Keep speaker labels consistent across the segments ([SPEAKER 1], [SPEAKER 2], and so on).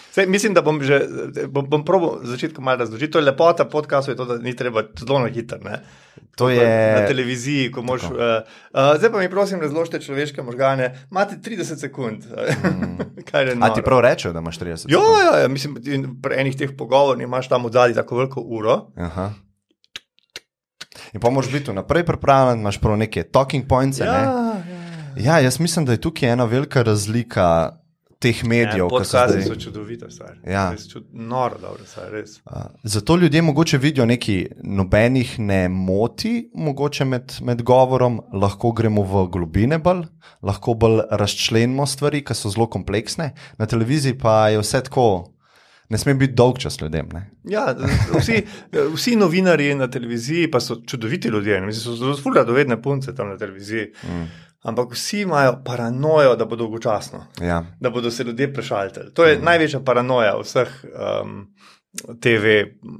[SPEAKER 1] Sej, mislim, da bom probal začetku malo razložiti. To je lepota podcastov, je to, da ni treba zelo na hitro.
[SPEAKER 2] To je
[SPEAKER 1] na televiziji, ko moš... zdaj pa mi prosim razložite človeške možgane. Imate 30 sekund.
[SPEAKER 2] A ti prav rečejo, da imaš 30 sekund?
[SPEAKER 1] Ja, mislim, pri enih teh pogovornih imaš tam odzadnji tako veliko uro.
[SPEAKER 2] Aha. In pa moraš biti naprej pripravljen, imaš prav neke talking points. Ja, jaz mislim, da je tukaj ena velika razlika teh medijev.
[SPEAKER 1] Podcasti so čudovita stvar. Ja. Noro dobro stvar, res.
[SPEAKER 2] Zato ljudje mogoče vidijo neki nobenih ne moti, mogoče med govorom, lahko gremo v globine bolj, lahko bolj razčlenimo stvari, ki so zelo kompleksne. Na televiziji pa je vse tako, ne sme biti dolg čas ljudem. Ne?
[SPEAKER 1] Ja, vsi novinarji na televiziji pa so čudoviti ljudje. Mislim, so zelo radovedne punce tam na televiziji. Ampak vsi imajo paranojo, da bo dolgočasno, da bodo se ljudje prešaltili. To je največja paranoja vseh TV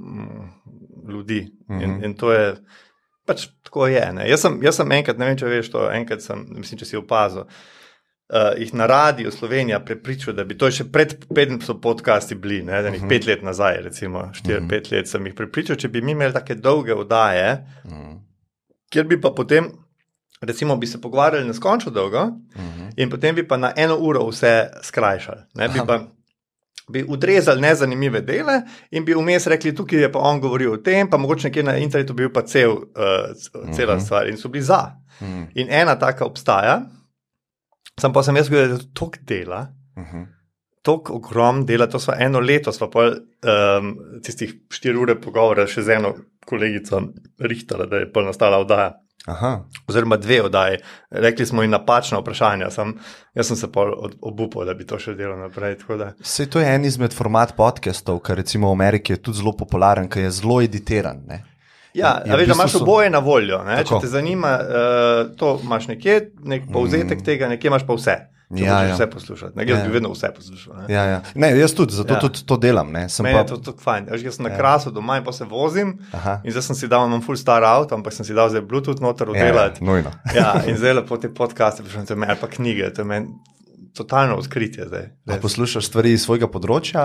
[SPEAKER 1] ljudi in to je, pač tako je. Ne? Jaz sem enkrat, ne vem, če veš to, enkrat sem, mislim, če si opazil, jih na radiju Slovenija prepričal, da bi to še pred 5 so podcasti bili, ne, da jih 5 let nazaj, recimo 4-5 let sem jih prepričal, če bi mi imeli take dolge oddaje, kjer bi pa potem recimo bi se pogovarjali neskončno dolgo in potem bi pa na 1 uro vse skrajšali. Ne? Bi odrezali nezanimive dele in bi vmes rekli, tukaj je pa on govoril o tem, pa mogoče nekje na internetu bil pa cela stvar in so bili za. In ena taka obstaja, pa sem jaz gledal, da je to toliko dela, toliko ogrom dela, to sva 1 leto, sva pa tistih 4 ure pogovora še z eno kolegico rihtala, da je pol nastala oddaja.
[SPEAKER 2] Aha.
[SPEAKER 1] Oziroma 2 oddaji. Rekli smo in napačna vprašanja. Jaz sem se pol obupal, da bi to še delal naprej.
[SPEAKER 2] Sej to je en izmed format podcastov, ker recimo v Ameriki je tudi zelo popularen, ker je zelo editiran. Ne?
[SPEAKER 1] Ja, veš, da imaš oboje na voljo. Ne? Če te zanima, to imaš nekje, nek povzetek tega, nekje imaš pa vse. Če hočeš vse poslušati. Jaz bi vedno vse poslušal.
[SPEAKER 2] Ne? Ne, jaz tudi, zato tudi to delam.
[SPEAKER 1] Meni je to tudi fajn. Jaz sem na Krasu doma in pa se vozim in zdaj sem si dal, imam full star auto, ampak sem si dal zdaj Bluetooth noter oddelati.
[SPEAKER 2] Nujno.
[SPEAKER 1] In zdaj lepo te podcaste prišel, ali pa knjige, to je meni totalno odkritje zdaj.
[SPEAKER 2] Poslušaš stvari iz svojega področja?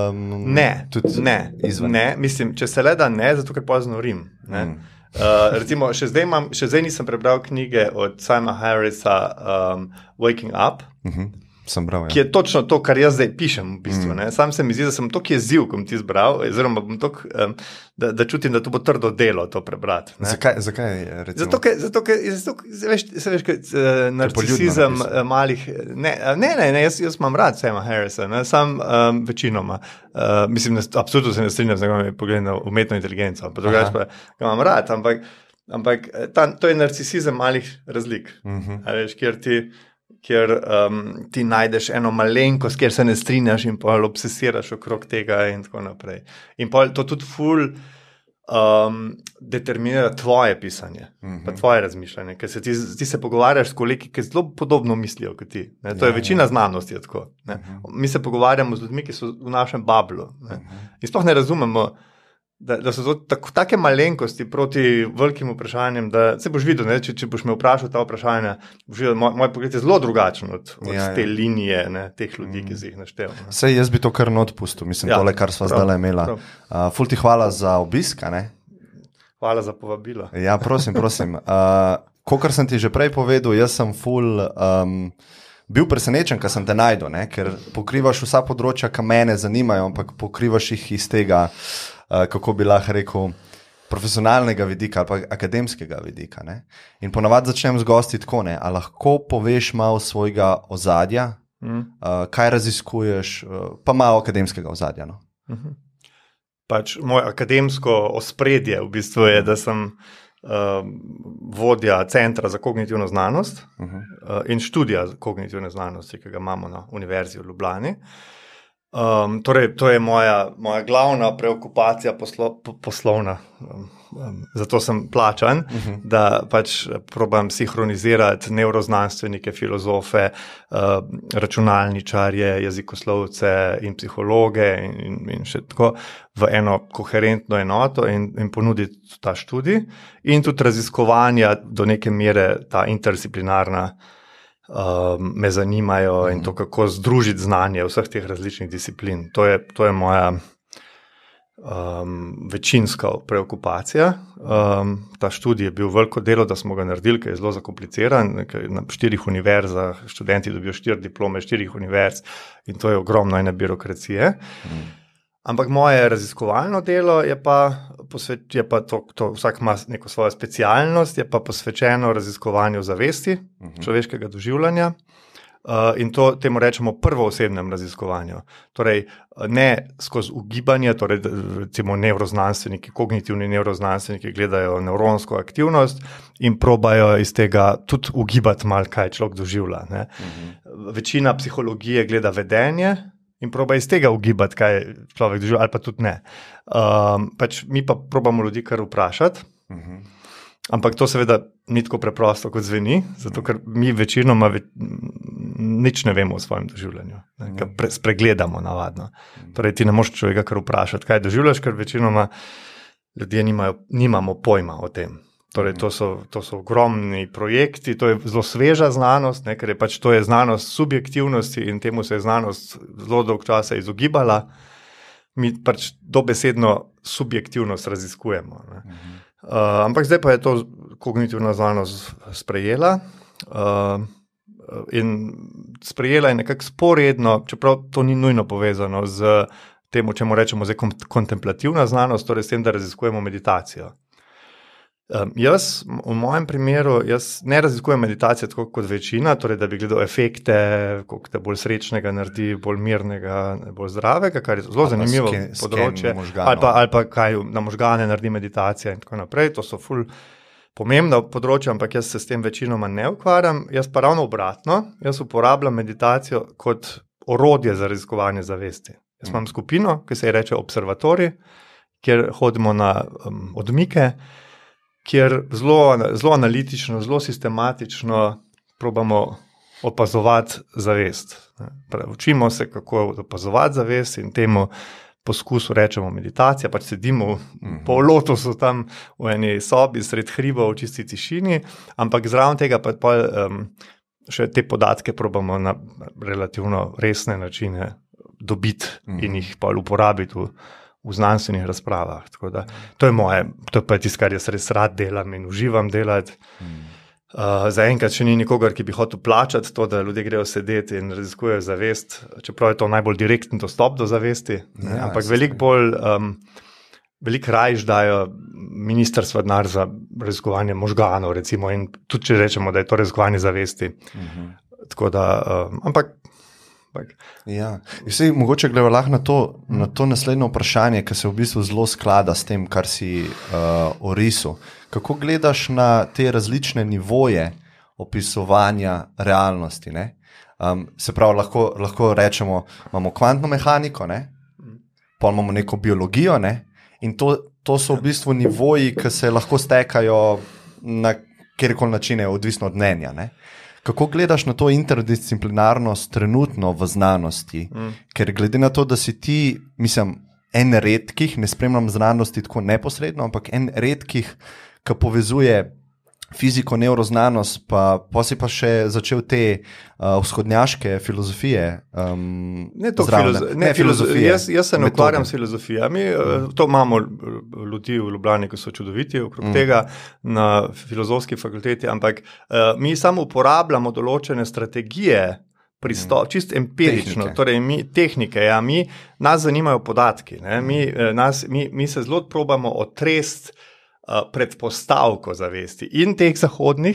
[SPEAKER 1] Ne, mislim, če se le da ne, zato ker pozno rim. Recimo, še zdaj nisem prebral knjige od Simona Harrisa Waking Up,
[SPEAKER 2] sem bral,
[SPEAKER 1] ki je točno to, kar jaz zdaj pišem v bistvu. Sam se mi zdi, da sem toliko jeziv, ko ti izbral, oziroma bom toliko, da čutim, da to bo trdo delo to prebrati.
[SPEAKER 2] Zakaj recimo?
[SPEAKER 1] Zato, ker veš, narcisizem malih... Ne, jaz imam rad Simona Harrisa, sam večinoma. Mislim, absolutno se ne strinjam z njegovimi pogledi na umetno inteligenco, pa drugače pa ga imam rad, ampak to je narcisizem malih razlik. Veš, kjer ti najdeš eno malenkost, kjer se ne strinjaš in pa obsesiraš okrog tega in tako naprej. In pa to tudi ful determinira tvoje pisanje, pa tvoje razmišljanje, ker se ti se pogovarjaš s kolegi, ki zelo podobno mislijo kot ti. To je večina znanosti je tako. Mi se pogovarjamo z ljudmi, ki so v našem bablu. In sploh ne razumemo, da so to take malenkosti proti velikim vprašanjem, da se boš videl, če boš me vprašal ta vprašanja, boš videl, moj pogled je zelo drugačen od te linije, teh ljudi, ki si jih naštel.
[SPEAKER 2] Sej jaz bi to kar odpustil, mislim, tole, kar sva zdaj imela. Ful ti hvala za obisk, ne?
[SPEAKER 1] Hvala za povabilo.
[SPEAKER 2] Ja, prosim. Kakor sem ti že prej povedal, jaz sem ful... bil presenečen, ko sem te najdel, ker pokrivaš vsa področja, ki mene zanimajo, ampak pokrivaš jih iz tega, kako bi lahko rekel, profesionalnega vidika ali pa akademskega vidika. Ne? In ponavadi začnem z gosti tako, a lahko poveš malo svojega ozadja, kaj raziskuješ, pa malo akademskega ozadja. No?
[SPEAKER 1] Pač moje akademsko ospredje v bistvu je, da sem vodja Centra za kognitivno znanost in študija kognitivne znanosti, ki ga imamo na Univerzi v Ljubljani. Torej, to je moja glavna preokupacija poslovna. Zato sem plačan, da pač probam sinhronizirati neuroznanstvenike, filozofe, računalničarje, jezikoslovce in psihologe in še tako v eno koherentno enoto in ponuditi ta študij in tudi raziskovanja do neke mere ta interdisciplinarna me zanimajo in to, kako združiti znanje vseh teh različnih disciplin. To je moja večinska preokupacija. Ta študij je bil veliko delo, da smo ga naredili, ker je zelo zakompliciran. Na 4 univerzah študenti dobijo 4 diplome 4 univerz in to je ogromno ene birokracije. Ampak moje raziskovalno delo je pa to vsak ima neko svojo specialnost, je pa posvečeno raziskovanju zavesti, človeškega doživljanja. In temu rečemo prvoosebnem raziskovanju. Torej, ne skozi ugibanje, torej recimo nevroznanstveniki, kognitivni nevroznanstveniki gledajo nevronsko aktivnost in probajo iz tega tudi ugibati malo, kaj človek doživlja. Večina psihologije gleda vedenje in proba iz tega ugibati, kaj človek doživlja, ali pa tudi ne. Mi pa probamo ljudi kar vprašati. Ampak to seveda ni tako preprosto, kot zveni, zato ker mi večinoma nič ne vemo o svojem doživljanju, spregledamo navadno. Torej, ti ne moreš človeka kar vprašati, kaj doživljaš, ker večinoma ljudje nimamo pojma o tem. Torej, to so ogromni projekti, to je zelo sveža znanost, ker je to je znanost subjektivnosti in temu se je znanost zelo dolgo časa izogibala. Mi dobesedno subjektivnost raziskujemo. Ampak zdaj pa je to kognitivna znanost sprejela in sprejela je nekako sporedno, čeprav to ni nujno povezano z tem, čemu rečemo zdaj kontemplativna znanost, torej s tem, da raziskujemo meditacijo. Jaz, v mojem primeru, ne raziskujem meditacije tako kot večina, torej da bi gledal efekte, koliko te bolj srečnega naredi, bolj mirnega, bolj zdravega, kar je zelo zanimivo področje, ali pa kaj na možgane naredi meditacija in tako naprej. To so ful pomembna področja, ampak jaz se s tem večinoma ne ukvarjam. Jaz pa ravno obratno, jaz uporabljam meditacijo kot orodje za raziskovanje zavesti. Jaz imam skupino, ki se ji reče observatorij, kjer hodimo na odmike, kjer zelo analitično, zelo sistematično probamo opazovati zavest. Učimo se, kako opazovati zavest in temu poskusu rečemo meditacija, sedimo po lotosu tam v eni sobi sred hribov v čisti tišini, ampak zraven tega pa še te podatke probamo na relativno resne načine dobiti in jih pa uporabiti v znanstvenih razpravah. Tako da, to je pa tisto, kar jaz res rad delam in uživam delati. Zaenkrat še ni nikogar, ki bi hotel plačati to, da ljudje grejo sedeti in raziskujejo zavest, čeprav je to najbolj direktni dostop do zavesti. Ampak veliko rajš dajo ministrstva denar za raziskovanje možganov, recimo, in tudi če rečemo, da je to raziskovanje zavesti. Tako da, ampak
[SPEAKER 2] Ja, mogoče gledamo lahko na to naslednje vprašanje, ki se v bistvu zelo sklada s tem, kar si orisal. Kako gledaš na te različne nivoje opisovanja realnosti? Se pravi, lahko rečemo, imamo kvantno mehaniko, pa imamo neko biologijo, in to so v bistvu nivoji, ki se lahko stekajo na kjerkoli načine, odvisno od mnenja. Kako gledaš na to interdisciplinarnost trenutno v znanosti? Ker glede na to, da si ti, mislim, en redkih, ne spremljam znanosti tako neposredno, ampak en redkih, ki povezuje fiziko, nevroznanost, pa si pa še začel te vzhodnjaške filozofije.
[SPEAKER 1] Filozofije. Jaz se ne ukvarjam s filozofijami, to imamo ljudi v Ljubljani, ki so čudoviti okrog tega na filozofski fakulteti, ampak mi samo uporabljamo določene strategije, pristop, čist empirično, tehnike, nas zanimajo podatki, mi se zelo probamo otresti predpostavko zavesti in teh zahodnih,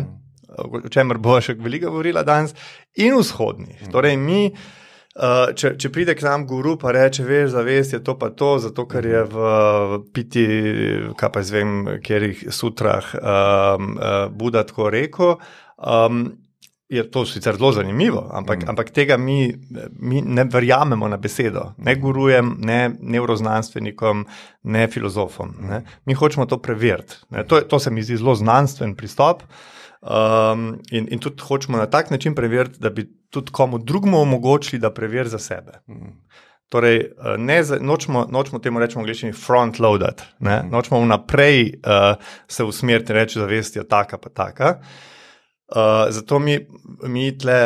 [SPEAKER 1] o čemer bova še veliko govorila danes, in vzhodnih. Torej mi, če pride k nam guru pa reče, veš, zavest je to pa to, zato ker je v piti, kaj pa izvem, kjerih sutrah Buda tako rekel, je to sicer zelo zanimivo, ampak tega mi ne verjamemo na besedo. Ne gurujem, ne nevroznanstvenikom, ne filozofom. Mi hočemo to preveriti. To se mi zdi zelo znanstven pristop in tudi hočemo na tak način preveriti, da bi tudi komu drugemu omogočili, da preveri za sebe. Torej, nočemo temu rečemo v angleščini front-loadati. Nočemo vnaprej se usmeriti in reči, zavest je taka pa taka. Zato mi tle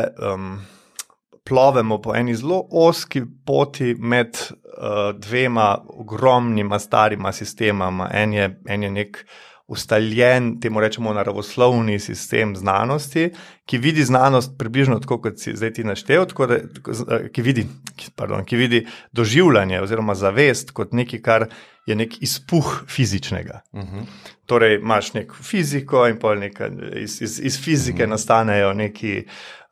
[SPEAKER 1] plovemo po eni zelo ozki poti med dvema ogromnima starima sistemama. En je nek ustaljen, temu rečemo naravoslovni sistem znanosti, ki vidi znanost približno tako, kot si zdaj ti naštel, ki vidi doživljanje oziroma zavest kot nekaj, kar je nek izpuh fizičnega. Torej imaš nek fiziko in pol iz fizike nastanejo neki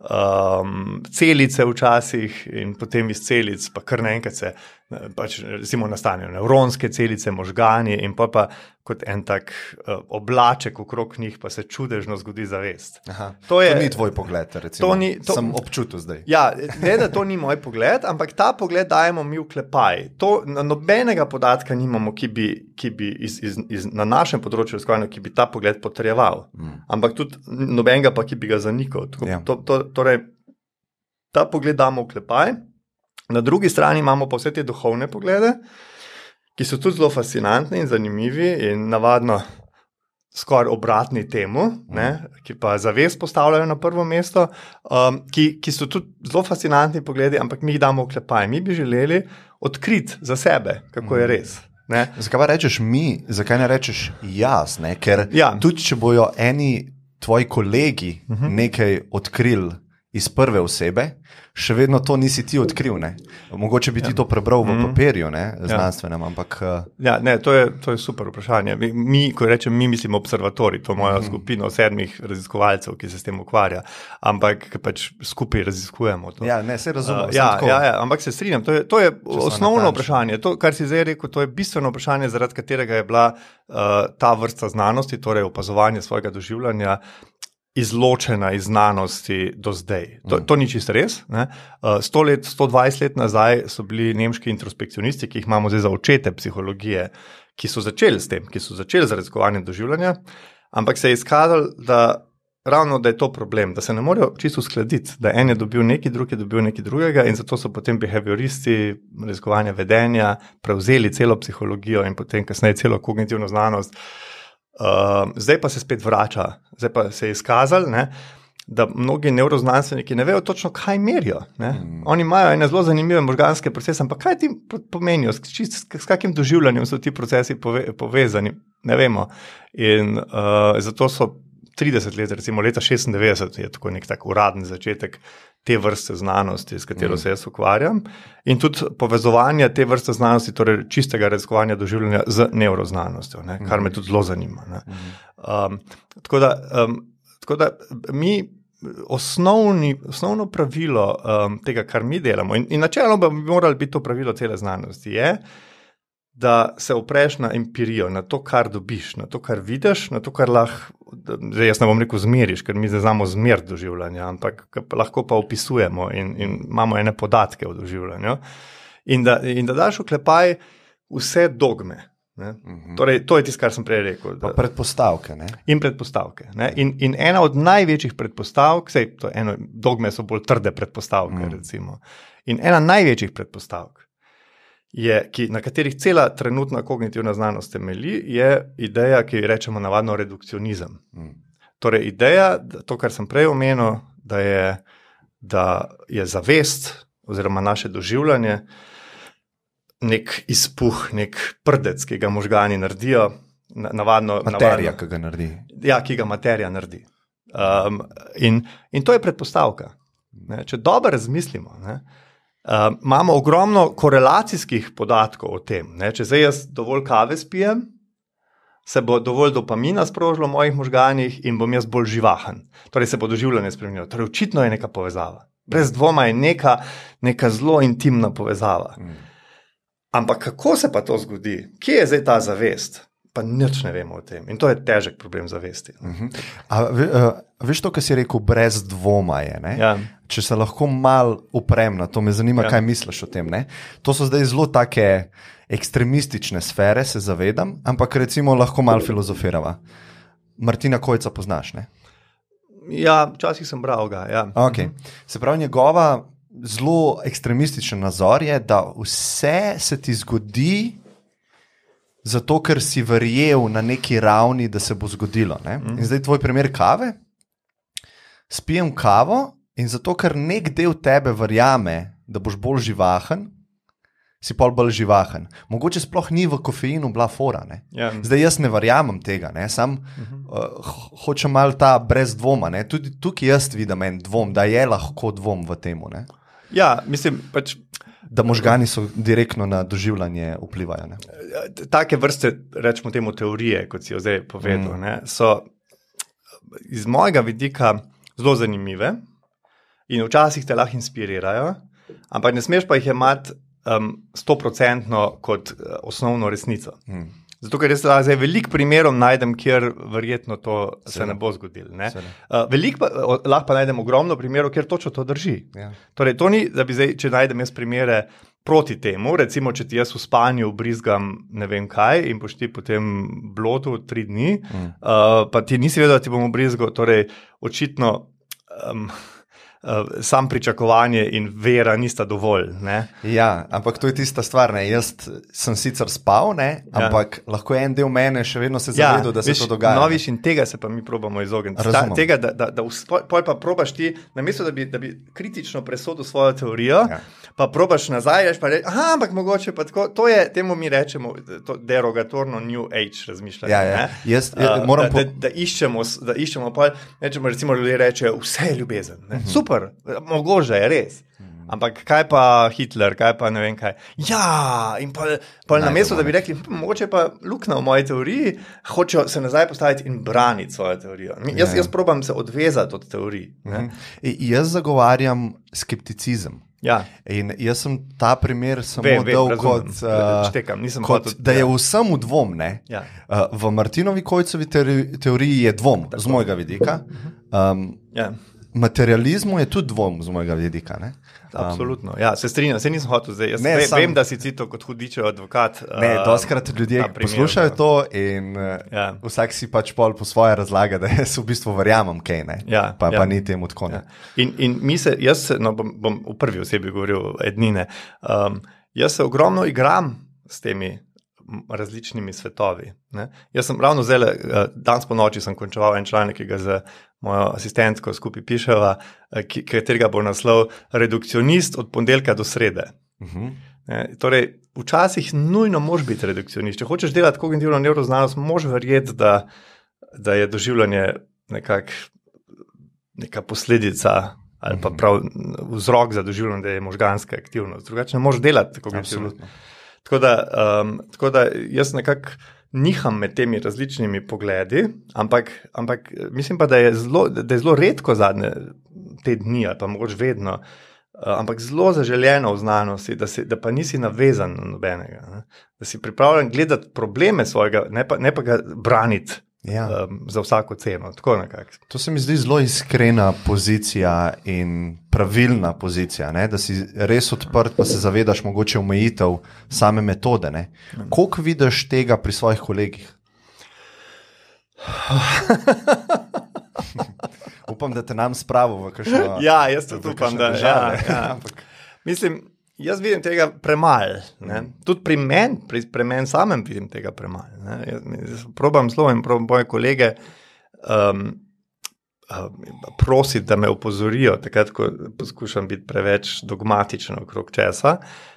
[SPEAKER 1] celice včasih in potem iz celic pa kar naenkrat se recimo nastanejo nevronske celice, možgani in pa kot en tak oblaček okrog njih pa se čudežno zgodi zavest.
[SPEAKER 2] To ni tvoj pogled, recimo. Sem občutil zdaj.
[SPEAKER 1] Ja, ne, da to ni moj pogled, ampak ta pogled dajemo mi v klepaj. Nobenega podatka nimamo, ki bi na našem področju razkovanju, ki bi ta pogled potrjeval. Ampak tudi nobenega pa, ki bi ga zanikal. Torej, ta pogled damo v klepaj. Na drugi strani imamo pa vse te duhovne poglede, ki so tudi zelo fascinantni in zanimivi in navadno skoraj obratni temu, ki pa zavest postavljajo na prvo mesto, ki so tudi zelo fascinantni pogledi, ampak mi jih damo v klepaj. Mi bi želeli odkriti za sebe, kako je res.
[SPEAKER 2] Zakaj pa rečeš mi, zakaj ne rečeš jaz? Ker tudi, če bojo eni tvoji kolegi nekaj odkrili iz prve osebe, še vedno to nisi ti odkril, ne? Mogoče bi ti to prebral v papirju, znanstvenem, ampak...
[SPEAKER 1] Ja, ne, to je super vprašanje. Ko rečem, mi mislimo observatorij, to moja skupina 7 raziskovalcev, ki se s tem ukvarja, ampak pač skupaj raziskujemo to.
[SPEAKER 2] Ja, ne, se razumem.
[SPEAKER 1] Ampak se strinjam, to je osnovno vprašanje. To, kar si zdaj rekel, to je bistveno vprašanje, zaradi katerega je bila ta vrsta znanosti, torej opazovanje svojega doživljanja, izločena iz znanosti do zdaj. To ni čisto res. 100 let, 120 let nazaj so bili nemški introspekcionisti, ki jih imamo zdaj za očete psihologije, ki so začeli s tem, ki so začeli z raziskovanjem doživljanja, ampak se je izkazalo, da je to problem, da se ne morejo čisto uskladiti, da en je dobil nekaj, drug je dobil nekaj drugega in zato so potem behavioristi raziskovanja vedenja prevzeli celo psihologijo in potem kasneje celo kognitivno znanost. Zdaj pa se spet vrača, zdaj pa se je izkazalo, da mnogi nevroznanstveniki ne vejo točno, kaj merijo. Oni imajo ene zelo zanimive možganske procese, ampak kaj ti pomenijo, s kakim doživljanjem so ti procesi povezani, ne vemo. In zato so 30 let, recimo leta 96 je tako nek tak uradni začetek te vrste znanosti, s katero se jaz ukvarjam, in tudi povezovanje te vrste znanosti, torej čistega raziskovanja doživljanja z nevroznanostjo, kar me tudi zelo zanima. Tako da mi osnovno pravilo tega, kar mi delamo, in načeloma bi moralo biti to pravilo cele znanosti, je, da se opreš na empirijo, na to, kar dobiš, na to, kar vidiš, na to, kar lahko, zdaj jaz ne bom rekel zmeriš, ker mi zdaj znamo zmeriti doživljanja, ampak lahko pa opisujemo in imamo ene podatke o doživljanju. In da daš v klepaj vse dogme. Torej, to je tisto, kar sem prej rekel.
[SPEAKER 2] Pa predpostavke, ne?
[SPEAKER 1] In predpostavke. In ena od največjih predpostavk, dogme so bolj trde predpostavke, recimo. In ena največjih predpostavk, na katerih cela trenutna kognitivna znanost temelji, je ideja, ki jo rečemo navadno redukcionizem. Torej ideja, to, kar sem prej omenil, da je zavest oziroma naše doživljanje nek izpuh, nek prdec, ki ga možgani naredijo.
[SPEAKER 2] Materija, ki ga naredi.
[SPEAKER 1] Ja, ki ga materija naredi. In to je predpostavka. Če dobro razmislimo, imamo ogromno korelacijskih podatkov o tem. Če zdaj jaz dovolj kave spijem, se bo dovolj dopamina sprožilo v mojih možganih in bom jaz bolj živahen. Torej se bo doživljanje spremenilo. Torej očitno je neka povezava. Brez dvoma je neka zelo intimna povezava. Ampak kako se pa to zgodi? Kje je zdaj ta zavest? Pa nič ne vemo o tem. In to je težek problem zavesti.
[SPEAKER 2] Veš to, kar si rekel, brez dvoma je, ne? Ja. Če se lahko mal uprem na to, me zanima, kaj misliš o tem, ne? To so zdaj zelo take ekstremistične sfere, se zavedam, ampak recimo lahko mal filozofirava. Martina Kojca poznaš, ne?
[SPEAKER 1] Ja, včasih sem bral ga, ja.
[SPEAKER 2] Okay. Se pravi, njegova zelo ekstremističen nazor je, da vse se ti zgodi zato, ker si verjel na neki ravni, da se bo zgodilo. Ne? In zdaj tvoj primer kave, spijem kavo in zato, ker nek del tebe verjame, da boš bolj živahen, si pol bolj živahen. Mogoče sploh ni v kofeinu bila fora. Zdaj jaz ne verjamem tega, sam hočem malo ta brez dvoma. Tudi tukaj jaz vidim en dvom, da je lahko dvom v temu.
[SPEAKER 1] Ja, mislim,
[SPEAKER 2] da možgani so direktno na doživljanje vplivajo.
[SPEAKER 1] Take vrste, rečemo temu teorije, kot si jo zdaj povedal, so iz mojega vidika zelo zanimive in včasih te lahko inspirirajo, ampak ne smeš pa jih imati 100% kot osnovno resnico. Zato, ker jaz zdaj veliko primerov najdem, kjer verjetno to se ne bo zgodilo. Lahko pa najdem ogromno primerov, kjer točno to drži. Ja. Torej, to ni, da bi zdaj, če najdem jaz primere proti temu, recimo, če ti jaz v spanju brizgam ne vem kaj in boš ti potem blodu 3 dni, pa ti nisi vedel, da ti bom brizgal, torej očitno sam pričakovanje in vera nista dovolj.
[SPEAKER 2] Ja, ampak to je tista stvar. Jaz sem sicer spal, ampak lahko en del mene še vedno se zavedal, da se to dogaja.
[SPEAKER 1] No, viš, in tega se pa mi probamo izogniti. Tega, da pa probaš ti, namesto da bi kritično presodil svojo teorijo, pa probaš nazaj, pa reči, ampak mogoče pa tako, to je, temu mi rečemo, to derogatorno New Age razmišljanje. Da iščemo, pa recimo ljudje rečejo, vse je ljubezen. Super, mogoče je res. Ampak kaj pa Hitler, kaj pa ne vem kaj. Ja, in pa namesto, da bi rekli, mogoče pa luknja v moji teoriji, hočejo se nazaj postaviti in braniti svojo teorijo. Jaz probam se odvezati od teorij.
[SPEAKER 2] Jaz zagovarjam skepticizem.
[SPEAKER 1] Ja.
[SPEAKER 2] In jaz sem ta primer samo dal kot, da je vsem v dvom.
[SPEAKER 1] Ja.
[SPEAKER 2] V Martinovi Kojcovi teoriji je dvom z mojega vidika. Materializmu je tudi dvom z mojega vidika.
[SPEAKER 1] Absolutno, ja, se strinjam, se nisem hotel zdaj. Jaz vem, da si cito kot hudičev advokat.
[SPEAKER 2] Doskrat ljudje poslušajo to in vsak si pač pol po svoje razlaga, da jaz v bistvu verjamem kaj, pa ni temu tako.
[SPEAKER 1] In jaz bom v prvi osebi govoril Ednine, jaz se ogromno igram s temi različnimi svetovi. Jaz sem ravno zdaj, danes po noči sem končeval en članek, ki ga z mojo asistentko skupaj piševa, katerega bo naslov Redukcionist od ponedeljka do srede. Torej, včasih nujno moraš biti redukcionist. Če hočeš delati kognitivno nevroznanost, moraš verjeti, da je doživljanje neka posledica ali pa prav vzrok za doživljanje, da je možganska aktivnost. Drugače ne moraš delati kognitivno. Tako da jaz nekako niham med temi različnimi pogledi, ampak mislim pa, da je zelo redko zadnje te dni, ali pa mogoče vedno, ampak zelo zaželjeno v znanosti, da pa nisi navezan na nobenega. Da si pripravljen gledati probleme svojega, ne pa ga braniti za vsako ceno. Tako nekako.
[SPEAKER 2] To se mi zdi zelo iskrena pozicija in pravilna pozicija, da si res odprt, pa se zavedaš mogoče omejitev same metode. Koliko vidiš tega pri svojih kolegih? Upam, da te nam spravo v kakšno...
[SPEAKER 1] Ja, jaz tudi upam, da... Mislim, jaz vidim tega premalo. Tudi pri meni samem vidim tega premalo. Jaz probam zelo in probam moje kolege prositi, da me opozorijo, takrat, ko poskušam biti preveč dogmatičen okrog česa.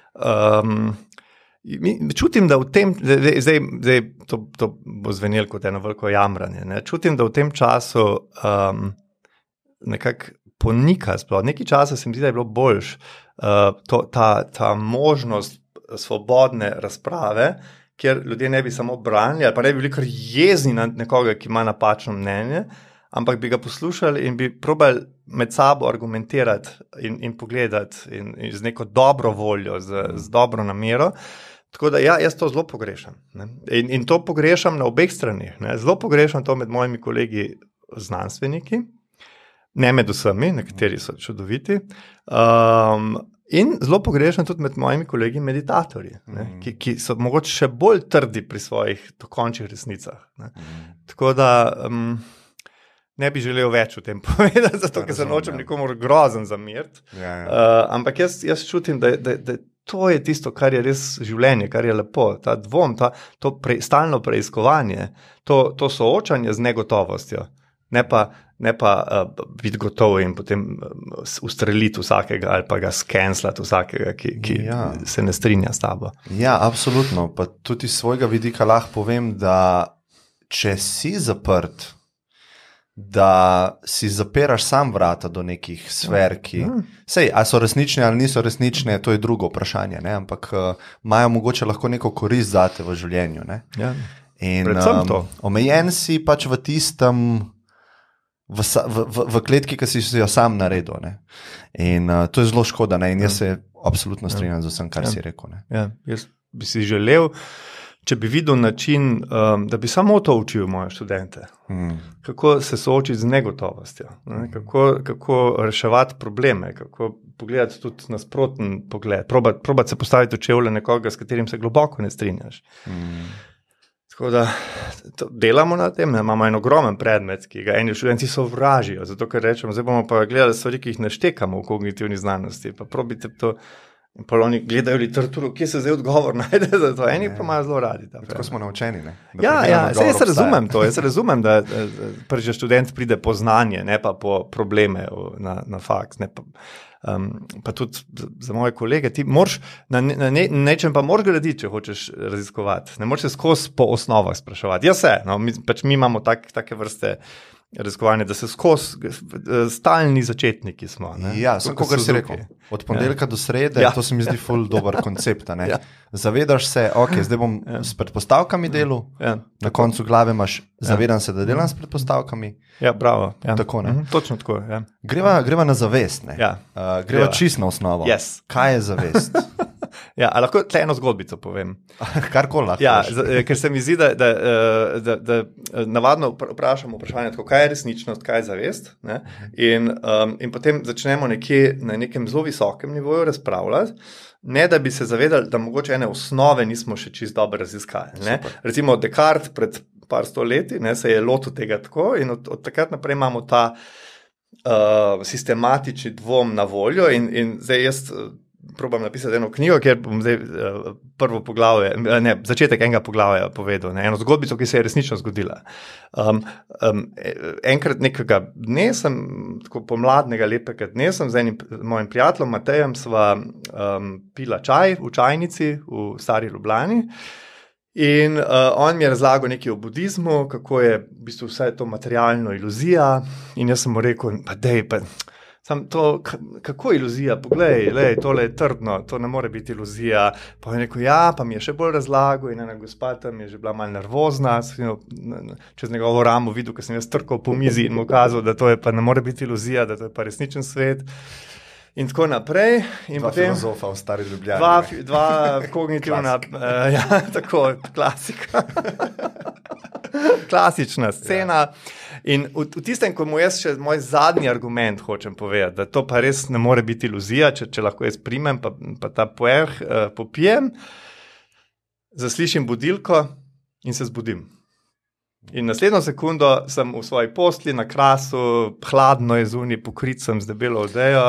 [SPEAKER 1] Čutim, da v tem, zdaj to bo zvenelo kot eno veliko jamranje, čutim, da v tem času nekako ponika sploh. Nekaj časa se mi zdi, da je bilo boljš ta možnost svobodne razprave, kjer ljudje ne bi samo branili, ali pa ne bi bili kar jezni na nekoga, ki ima napačno mnenje, ampak bi ga poslušali in bi probali med sabo argumentirati in pogledati in z neko dobro voljo, z dobro namero. Tako da jaz to zelo pogrešam. In to pogrešam na obeh stranih. Zelo pogrešam to med mojimi kolegi znanstveniki, ne med vsemi, nekateri so čudoviti, in zelo pogrešam tudi med mojimi kolegi meditatorji, ki so mogoče še bolj trdi pri svojih dokončnih resnicah. Tako da ne bi želel več o tem povedati, zato ker se nočem nikomor grozen zameriti. Ampak jaz čutim, da to je tisto, kar je res življenje, kar je lepo. Ta dvom, to stalno preiskovanje, to soočanje z negotovostjo. ne pa biti gotov in potem ustreliti vsakega ali pa ga skenslati vsakega, ki se ne strinja s tabo.
[SPEAKER 2] Ja, absolutno. Pa tudi iz svojega vidika lahko povem, da če si zaprt, da si zapiraš sam vrata do nekih sfer, ki sej, a so resnične ali niso resnične, to je drugo vprašanje, ne? Ampak imajo mogoče lahko neko korist zate v življenju. Ne?
[SPEAKER 1] Ja.
[SPEAKER 2] In omejen si pač v tistem, v kletki, ki si jo sam naredil. Ne? In to je zelo škoda, ne? In jaz se absolutno strinjam z vsem, kar si rekel. Ne?
[SPEAKER 1] Ja, jaz bi si želel, če bi videl način, da bi samo to učil moje študente. Kako se soočiti z negotovostjo, ne? Kako reševati probleme, kako pogledati tudi nasproten pogled, probati se postaviti v čevlje nekoga, s katerim se globoko ne strinjaš. Tako da delamo na tem, imamo en ogromen predmet, ki ga eni študenti sovražijo, zato ker rečemo, zdaj bomo pa gledali stvari, ki jih ne štekamo v kognitivni znanosti, pa probite to. In pa oni gledajo literaturo, kje se zdaj odgovor najde za to. Eni pa imajo zelo radi.
[SPEAKER 2] Tako smo naučeni. Ne?
[SPEAKER 1] Ja, jaz razumem to. Jaz razumem, da že študent pride po znanje, ne pa po probleme na faks. Pa tudi za moje kolege, ti moraš na nečem pa moraš graditi, če hočeš raziskovati. Ne moraš se skozi po osnovah spraševati. Ja se, mi imamo take vrste raziskovanje, da se skozi stalni začetniki smo. Ne?
[SPEAKER 2] Ja, sem kogar si rekel. Od ponedeljka do srede, to se mi zdi ful dober koncept. Ja. Zavedaš se, zdaj bom s predpostavkami delal, na koncu glave imaš, zavedam se, da delam s predpostavkami.
[SPEAKER 1] Ja, bravo. Ja.
[SPEAKER 2] Tako, ne?
[SPEAKER 1] Točno tako, ja.
[SPEAKER 2] Greva na zavest, ne?
[SPEAKER 1] Ja.
[SPEAKER 2] Greva čist na osnovo.
[SPEAKER 1] Yes.
[SPEAKER 2] Kaj je zavest?
[SPEAKER 1] Ja, a lahko tle eno zgodbico povem.
[SPEAKER 2] Karkoli lahko.
[SPEAKER 1] Ja, ker se mi zdi, da navadno vprašamo vprašanje, tako, kaj je resničnost, kaj je zavest, ne? In potem začnemo na nekem zelo visokem nivoju razpravljati, ne da bi se zavedali, da mogoče ene osnove nismo še čisto dobro raziskali. Ne? Recimo Descartes pred par sto leti se je lotil tega tako in od takrat naprej imamo ta sistematični dvom na voljo in zdaj jaz probam napisati eno knjigo, kjer bom zdaj prvo poglavje, začetek enega poglavja povedal, eno zgodbico, ki se je resnično zgodila. Enkrat nekega dne sem, tako pomladnega lepega dne sem z enim mojim prijateljem Matejem sva pila čaj v čajnici v Stari Ljubljani in on mi je razlagal nekaj o budizmu, kako je v bistvu vse to materialno iluzija in jaz sem mu rekel, sam to, kako iluzija, poglej, tole je trdno, to ne more biti iluzija. Pa je rekel, pa mi je še bolj razlagal in ena gospa tam je že bila malo nervozna, čez njegovo ramo videl, ker sem jaz trkal po mizi in mu kazal, da to je pa ne more biti iluzija, da to je pa resničen svet. In tako naprej. In
[SPEAKER 2] dva
[SPEAKER 1] potem,
[SPEAKER 2] filozofa v Stari Ljubljani.
[SPEAKER 1] Dva kognitivna, tako, klasika. Klasična scena. In v tistem, ko mu jaz še moj zadnji argument hočem povedati, da to pa res ne more biti iluzija, če lahko jaz primem, pa ta poeh popijem, zaslišim budilko in se zbudim. In naslednjo sekundo sem v svoji postelji na krasu, hladno je zunaj, pokrit sem z debelo odejo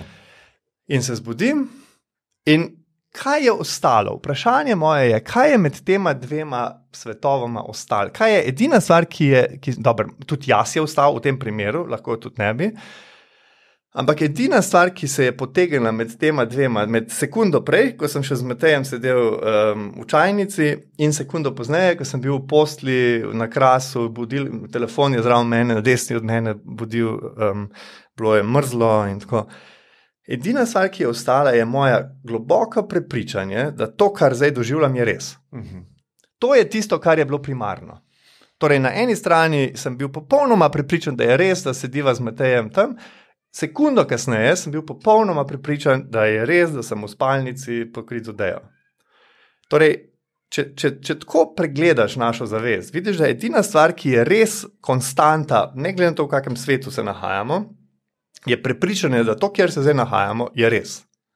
[SPEAKER 1] in se zbudim. In kaj je ostalo? Vprašanje moje je, kaj je med tema dvema svetovoma ostalo? Kaj je edina stvar, dobro, tudi jaz je ostal v tem primeru, lahko tudi ne bi, ampak edina stvar, ki se je potegnila med tema dvema, med sekundo prej, ko sem še z Matejem sedel v čajnici in sekundo pozneje, ko sem bil v postli na krasu, telefon je zraven mene, na desni od mene budil, bilo je mrzlo in tako. Edina stvar, ki je ostala, je moja globoko prepričanje, da to, kar zdaj doživljam, je res. To je tisto, kar je bilo primarno. Torej, na eni strani sem bil popolnoma prepričan, da je res, da sediva z Matejem tam. Sekundo kasneje sem bil popolnoma prepričan, da je res, da sem v spalnici pokrit z odejo. Torej, če tako pregledaš našo zavest, vidiš, da je edina stvar, ki je res konstanta, ne glede na to, v kakem svetu se nahajamo, je prepričanje, da to, kjer se zdaj nahajamo, je res.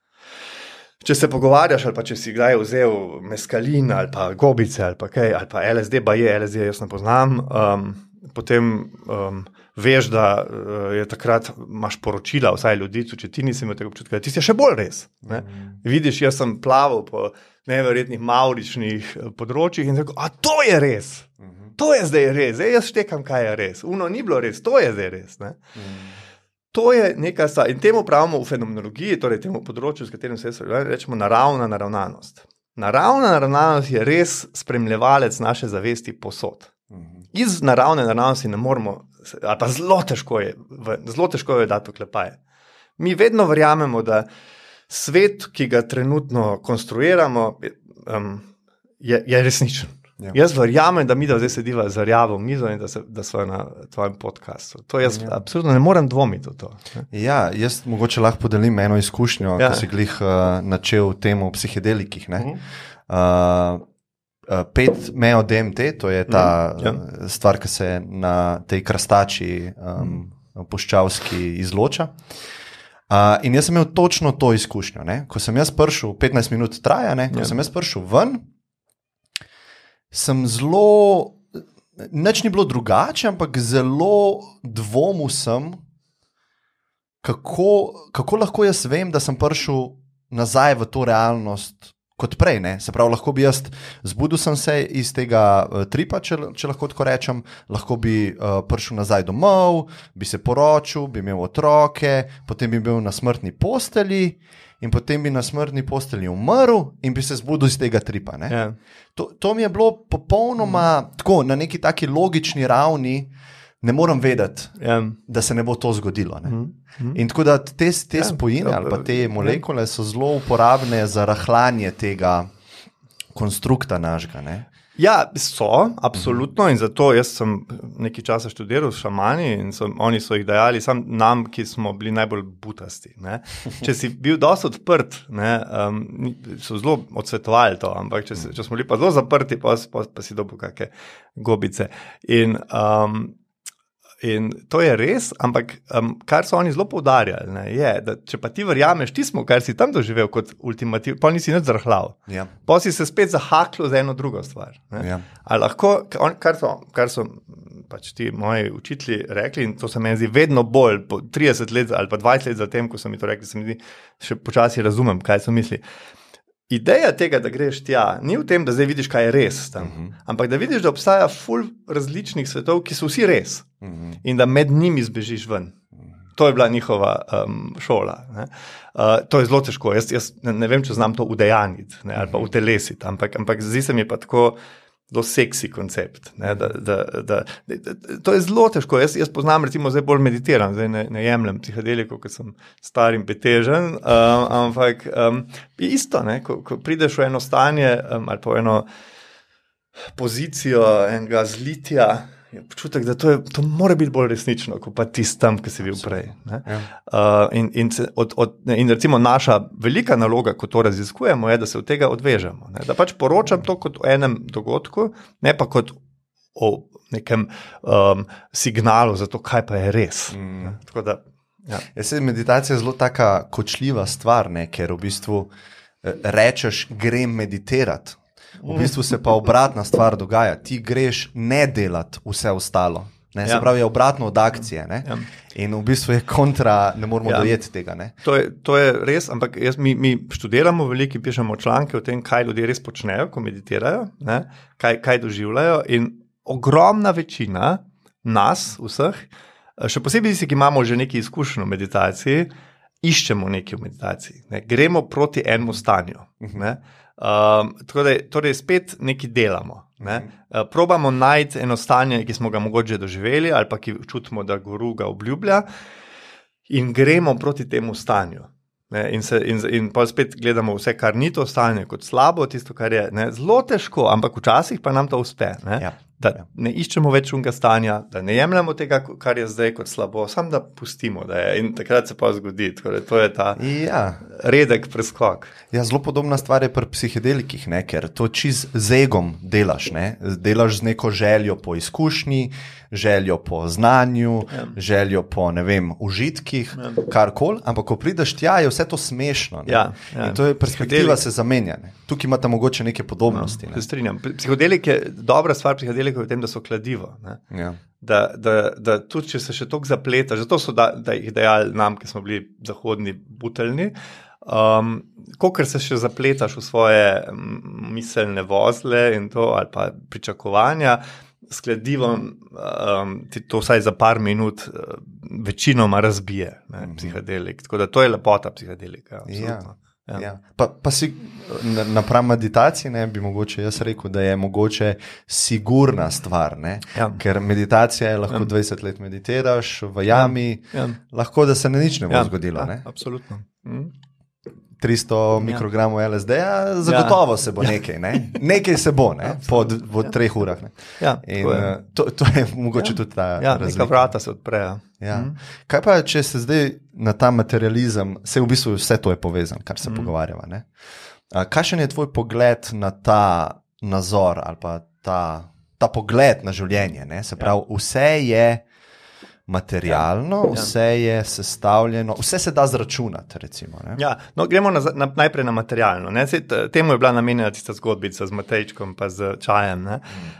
[SPEAKER 1] Če se pogovarjaš, ali pa če si kdaj vzel meskalin, ali pa gobice, ali pa kaj, ali pa LSD, LSD jaz ne poznam, potem veš, da je takrat imaš poročila, vsaj ljudi, če ti nisi imel tega občutka, ti si še bolj res. Ne? Vidiš, jaz sem plaval po neverjetnih mauričnih področjih in rekel, to je res. to je zdaj res, zdaj jaz štekam, kaj je res. Ni bilo res, to je zdaj res. Ne? To je neka stvar. In temu pravimo v fenomenologiji, torej temu področju, s katerim se rečemo naravna naravnanost. Naravna naravnanost je res spremljevalec naše zavesti posod. Iz naravne naravnosti ne moremo, ali pa zelo težko je dati oklepaje. Mi vedno verjamemo, da svet, ki ga trenutno konstruiramo, je resničen. Ja. Jaz verjamem, da mi da zdaj sediva za rjavo mizo in da so na tvojem podcastu. To jaz absolutno ne morem dvomiti v to.
[SPEAKER 2] Ja, jaz mogoče lahko podelim eno izkušnjo, ko si glih načel temu o psihedelikih. 5-meo-DMT, to je ta stvar, ki se na tej krastači puščavski izloča. In jaz sem imel točno to izkušnjo. Ne? Ko sem jaz prišel, 15 minut traja, ko sem jaz prišel ven, sem nič ni bilo drugače, ampak zelo dvomil sem, kako lahko jaz vem, da sem prišel nazaj v to realnost kot prej. Ne? Se pravi, lahko bi jaz zbudil sem se iz tega tripa, če lahko tako rečem, lahko bi prišel nazaj domov, bi se poročil, bi imel otroke, potem bi bil na smrtni postelji in potem bi na smrtni postelji umrl in bi se zbudil iz tega tripa. Ne? Yeah. To mi je bilo popolnoma tako, na neki taki logični ravni, ne morem vedeti, da se ne bo to zgodilo. Ne? In tako da te spojine ali pa te molekule so zelo uporabne za rahljanje tega konstrukta našega. Ne?
[SPEAKER 1] Ja, so, absolutno, in zato jaz sem nekaj časa študiral s šamani in oni so jih dajali sam nam, ki smo bili najbolj butasti. Ne? Če si bil dosti odprt, so zelo odsvetovali to, ampak če smo bili pa zelo zaprti, pa si dobil kakšne gobice. In to je res, ampak kar so oni zelo poudarjali, je, da če pa ti verjameš tismo, kar si tam doživel kot ultimativ, pa nisi nič zrahljal. Ja. Pa si se spet zahakljal za eno drugo stvar. Ja. A lahko, kar so pač ti moji učitelji rekli, in to se meni zdi vedno bolj, po 30 let ali pa 20 let za tem, ko so mi to rekli, se mi zdi, še počasi razumem, kaj so misli. Ideja tega, da greš tja, ni v tem, da zdaj vidiš, kaj je res tam, ampak da vidiš, da obstaja ful različnih svetov, ki so vsi res in da med njimi zbežiš ven. To je bila njihova šola. Ne? To je zelo težko. Jaz ne vem, če znam to udejaniti ali pa utelesiti, ampak zdi se mi pa tako zelo seksi koncept. Ne? To je zelo težko. Jaz poznam, recimo, zdaj bolj meditiram, zdaj ne jemljem psihedelikov, ker sem star in betežen, ampak isto, ne? Ko prideš v eno stanje ali pa v eno pozicijo enega zlitja, je občutek, da to mora biti bolj resnično, kot pa tisti tam, ki si bil prej. Ne? Ja. In recimo naša velika naloga, ko to raziskujemo, je, da se od tega odvežemo. Ne? Da pač poročam to kot o enem dogodku, ne pa kot o nekem signalu za to, kaj pa je res. Tako da, ja.
[SPEAKER 2] Meditacija je zelo taka kočljiva stvar, ne? Ker v bistvu rečeš, grem meditirati. V bistvu se pa obratna stvar dogaja. Ti greš ne delati vse ostalo. Ne? Se pravi, je obratno od akcije. Ne? Ja. In v bistvu je kontra, ne moramo dojeti tega. Ne?
[SPEAKER 1] To je res, ampak mi študiramo veliko in pišemo članke o tem, kaj ljudje res počnejo, ko meditirajo, ne? Kaj doživljajo. In ogromna večina nas, vseh, še posebej tisti, ki imamo že nekaj izkušenj v meditaciji, iščemo nekaj v meditaciji. Ne? Gremo proti enemu stanju. Ne? Torej spet nekaj delamo. Ne? Probamo najti eno stanje, ki smo ga mogoče doživeli ali pa ki čutimo, da guru ga obljublja in gremo proti temu stanju. Ne? In pa spet gledamo vse, kar ni to stanje, kot slabo, tisto, kar je zelo težko, ampak včasih pa nam to uspe. Ne? Ja. Da ne iščemo več unga stanja, da ne jemljamo tega, kar je zdaj kot slabo, samo da pustimo, da je. In takrat se pa zgodi. To je ta redek preskok.
[SPEAKER 2] Ja, zelo podobna stvar je pri psihedelikih, ne? Ker to čist z egom delaš. Ne? Delaš z neko željo po izkušnji, željo po znanju, željo po, ne vem, užitkih, karkoli, ampak ko prideš tja, je vse to smešno. Ne? Ja. In to je perspektiva se zamenja. Ne? Tukaj imate mogoče neke podobnosti.
[SPEAKER 1] Se strinjam. Psihedelik je dobra stvar, psihedelik je v tem, da so kladivo. Ja. Da tudi, če se še toliko zapleta, zato so da jih dejali nam, ki smo bili zahodni buteljni, kolikor se še zapletaš v svoje miselne vozle in to, ali pa pričakovanja, s kladivom ti to vsaj za par minut večinoma razbije, psihedelik. Tako da to je lepota psihedelika.
[SPEAKER 2] Pa si napram meditaciji, ne, bi mogoče jaz rekel, da je mogoče sigurna stvar, ne? Ker meditacija je lahko 20 let meditiraš v jami, lahko da se nič ne bo zgodilo. Ne?
[SPEAKER 1] Absolutno.
[SPEAKER 2] 300 mikrogramov LSD-ja, zagotovo se bo nekaj, ne? Nekaj se bo, ne? Po 3 urah. Ne? In to je mogoče tudi ta razlika.
[SPEAKER 1] Neka vrata se odprejo.
[SPEAKER 2] Kaj pa, če se zdaj na ta materializem, v bistvu vse to je povezan, kar se pogovarjava, ne? Kakšen je tvoj pogled na ta nazor ali pa ta pogled na življenje, ne? Se pravi, vse je materialno, vse je sestavljeno, vse se da zračunati, recimo. Ne?
[SPEAKER 1] Gremo najprej na materialno. Ne? Temu je bila namenjena tista zgodbica z Matejčkom pa z čajem. Ne?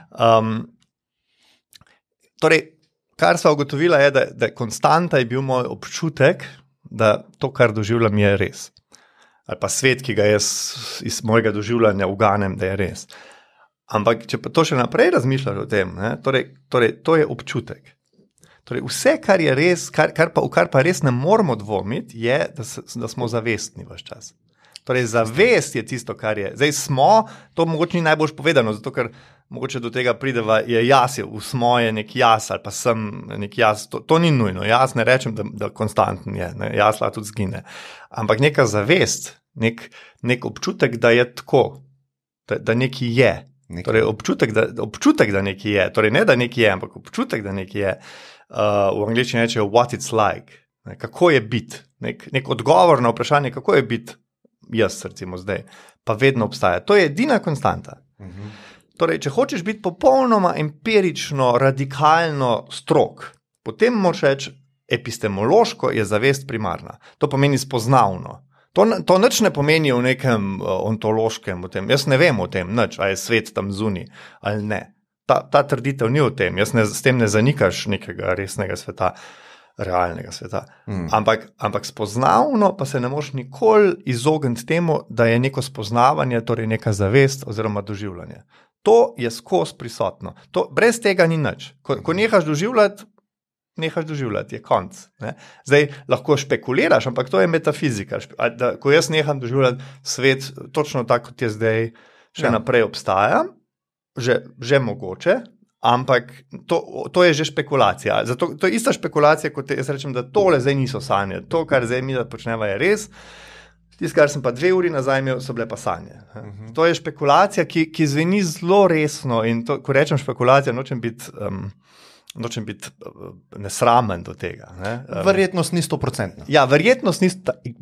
[SPEAKER 1] Torej, kar sva ugotovila je, da konstanta je bil moj občutek, da to, kar doživljam, je res. Ali pa svet, ki ga jaz iz mojega doživljanja uganem, da je res. Ampak, če pa to še naprej razmišljaš o tem, ne? Torej, to je občutek. Torej, vse, kar je res, kar pa res ne moramo dvomiti, je, da smo zavestni ves čas. Torej, zavest je tisto, kar je. Zdaj smo, to mogoče ni najbolj povedano, zato ker mogoče do tega prideva, je jaz, v smo je nek jaz, ali pa sem nek jaz, to ni nujno. Jaz ne rečem, da konstanten je, ne? Jaz lahko tudi zgine. Ampak neka zavest, nek občutek, da je tako, da nekaj je. Torej, občutek, da nekaj je. Torej, ne, da nekaj je, ampak občutek, da nekaj je. V angleščini rečejo what it's like, kako je biti, nek odgovor na vprašanje, kako je biti jaz, recimo zdaj, pa vedno obstaja. To je edina konstanta. Torej, če hočeš biti popolnoma empirično, radikalno strog, potem moraš reči, epistemološko je zavest primarna. To pomeni spoznavno. To nič ne pomeni v nekem ontološkem, v tem. Jaz ne vem o tem nič, ali je svet tam zunaj ali ne. Ta trditev ni o tem, s tem ne zanikaš nekega resnega sveta, realnega sveta. Ampak spoznavno pa se ne moš nikoli izogniti temu, da je neko spoznavanje, torej neka zavest oziroma doživljanje. To je skozi prisotno. Brez tega ni nič. Ko nehaš doživljati, je konc. Ne? Zdaj lahko špekuliraš, ampak to je metafizika. Ko jaz neham doživljati svet, točno tako, kot je zdaj, še naprej obstaja, že mogoče, ampak to je že špekulacija. Zato, to je ista špekulacija, kot jaz rečem, da tole zdaj niso sanje. To, kar zdaj mi da počneva, je res. Tisto, kar sem pa 2 uri nazaj imel, so bile pa sanje. To je špekulacija, ki zveni zelo resno in to, ko rečem špekulacija, nočem biti nesramen do tega. Ne?
[SPEAKER 2] Verjetnost ni 100%.
[SPEAKER 1] Ja, verjetnost ni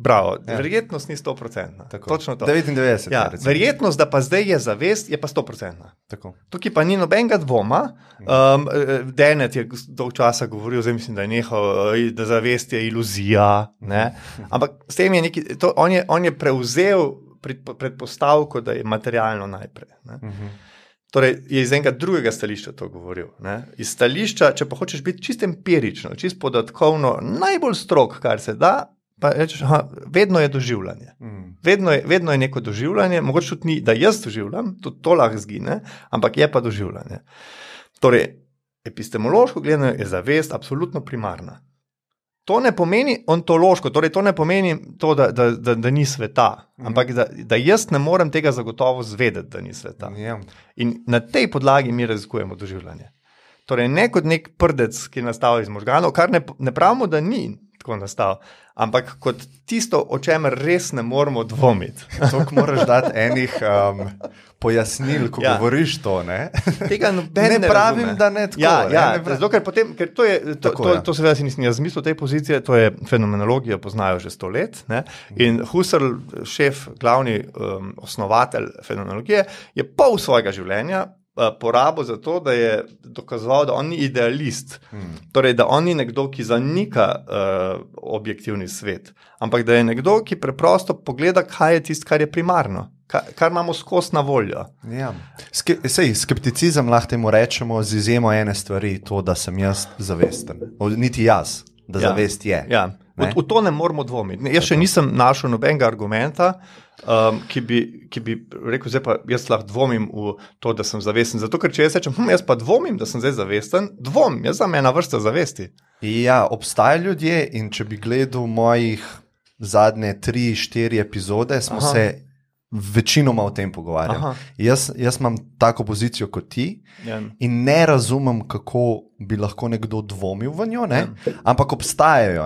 [SPEAKER 1] 100%. Točno to.
[SPEAKER 2] 99.
[SPEAKER 1] Ja, verjetnost, da pa zdaj je zavest, je pa 100%. Tukaj pa ni nobenega dvoma. Dennett je dolg časa govoril, zdaj mislim, da je nehal, da zavest je iluzija. Ne? Ampak s tem je neki, on je prevzel predpostavko, da je materialno najprej. Ne? Torej, je iz enega drugega stališča to govoril. Ne? Iz stališča, če pa hočeš biti čist empirično, čist podatkovno, najbolj strog, kar se da, pa rečeš, vedno je doživljanje. Vedno je neko doživljanje, mogoče tudi ni, da jaz doživljam, tudi to lahko zgine, ampak je pa doživljanje. Torej, epistemološko gledano je zavest absolutno primarna. To ne pomeni ontološko, torej to ne pomeni to, da ni sveta, ampak da jaz ne morem tega zagotovo zvedeti, da ni sveta. In na tej podlagi mi razlikujemo doživljanje. Torej ne kot nek prdec, ki je nastal iz možganov, kar ne pravimo, da ni tako nastal, ampak kot tisto, o čemer res ne moremo dvomiti.
[SPEAKER 2] To moraš dati enih pojasnil, ko govoriš to, ne?
[SPEAKER 1] Tega noben ne pravim,
[SPEAKER 2] da ne tako.
[SPEAKER 1] Zato, ker to seveda si nisem jaz zmislil tej pozicije, to je fenomenologija, poznajo že 100 let, ne? In Husserl, šef, glavni osnovatelj fenomenologije, je pol svojega življenja porabo za to, da je dokazoval, da on ni idealist. Torej, da on ni nekdo, ki zanika objektivni svet, ampak da je nekdo, ki preprosto pogleda, kaj je tisto, kar je primarno, kar imamo skozi na voljo.
[SPEAKER 2] Ja. Skepticizem lahko temu rečemo z izjemo ene stvari, to, da sem jaz zavesten. Niti jaz, da zavest je.
[SPEAKER 1] Ja. V to ne moramo dvomiti. Jaz še nisem našel nobenega argumenta, ki bi rekel, zdaj pa jaz lahko dvomim v to, da sem zavesten. Zato, ker če jaz rečem, jaz pa dvomim, da sem zdaj zavesten, jaz za me ena vrsta zavesti.
[SPEAKER 2] Ja, obstajajo ljudje in če bi gledal mojih zadnje 3-4 epizode, smo se večinoma o tem pogovarjali. Jaz imam tako pozicijo kot ti in ne razumem, kako bi lahko nekdo dvomil v njo, ampak obstajajo.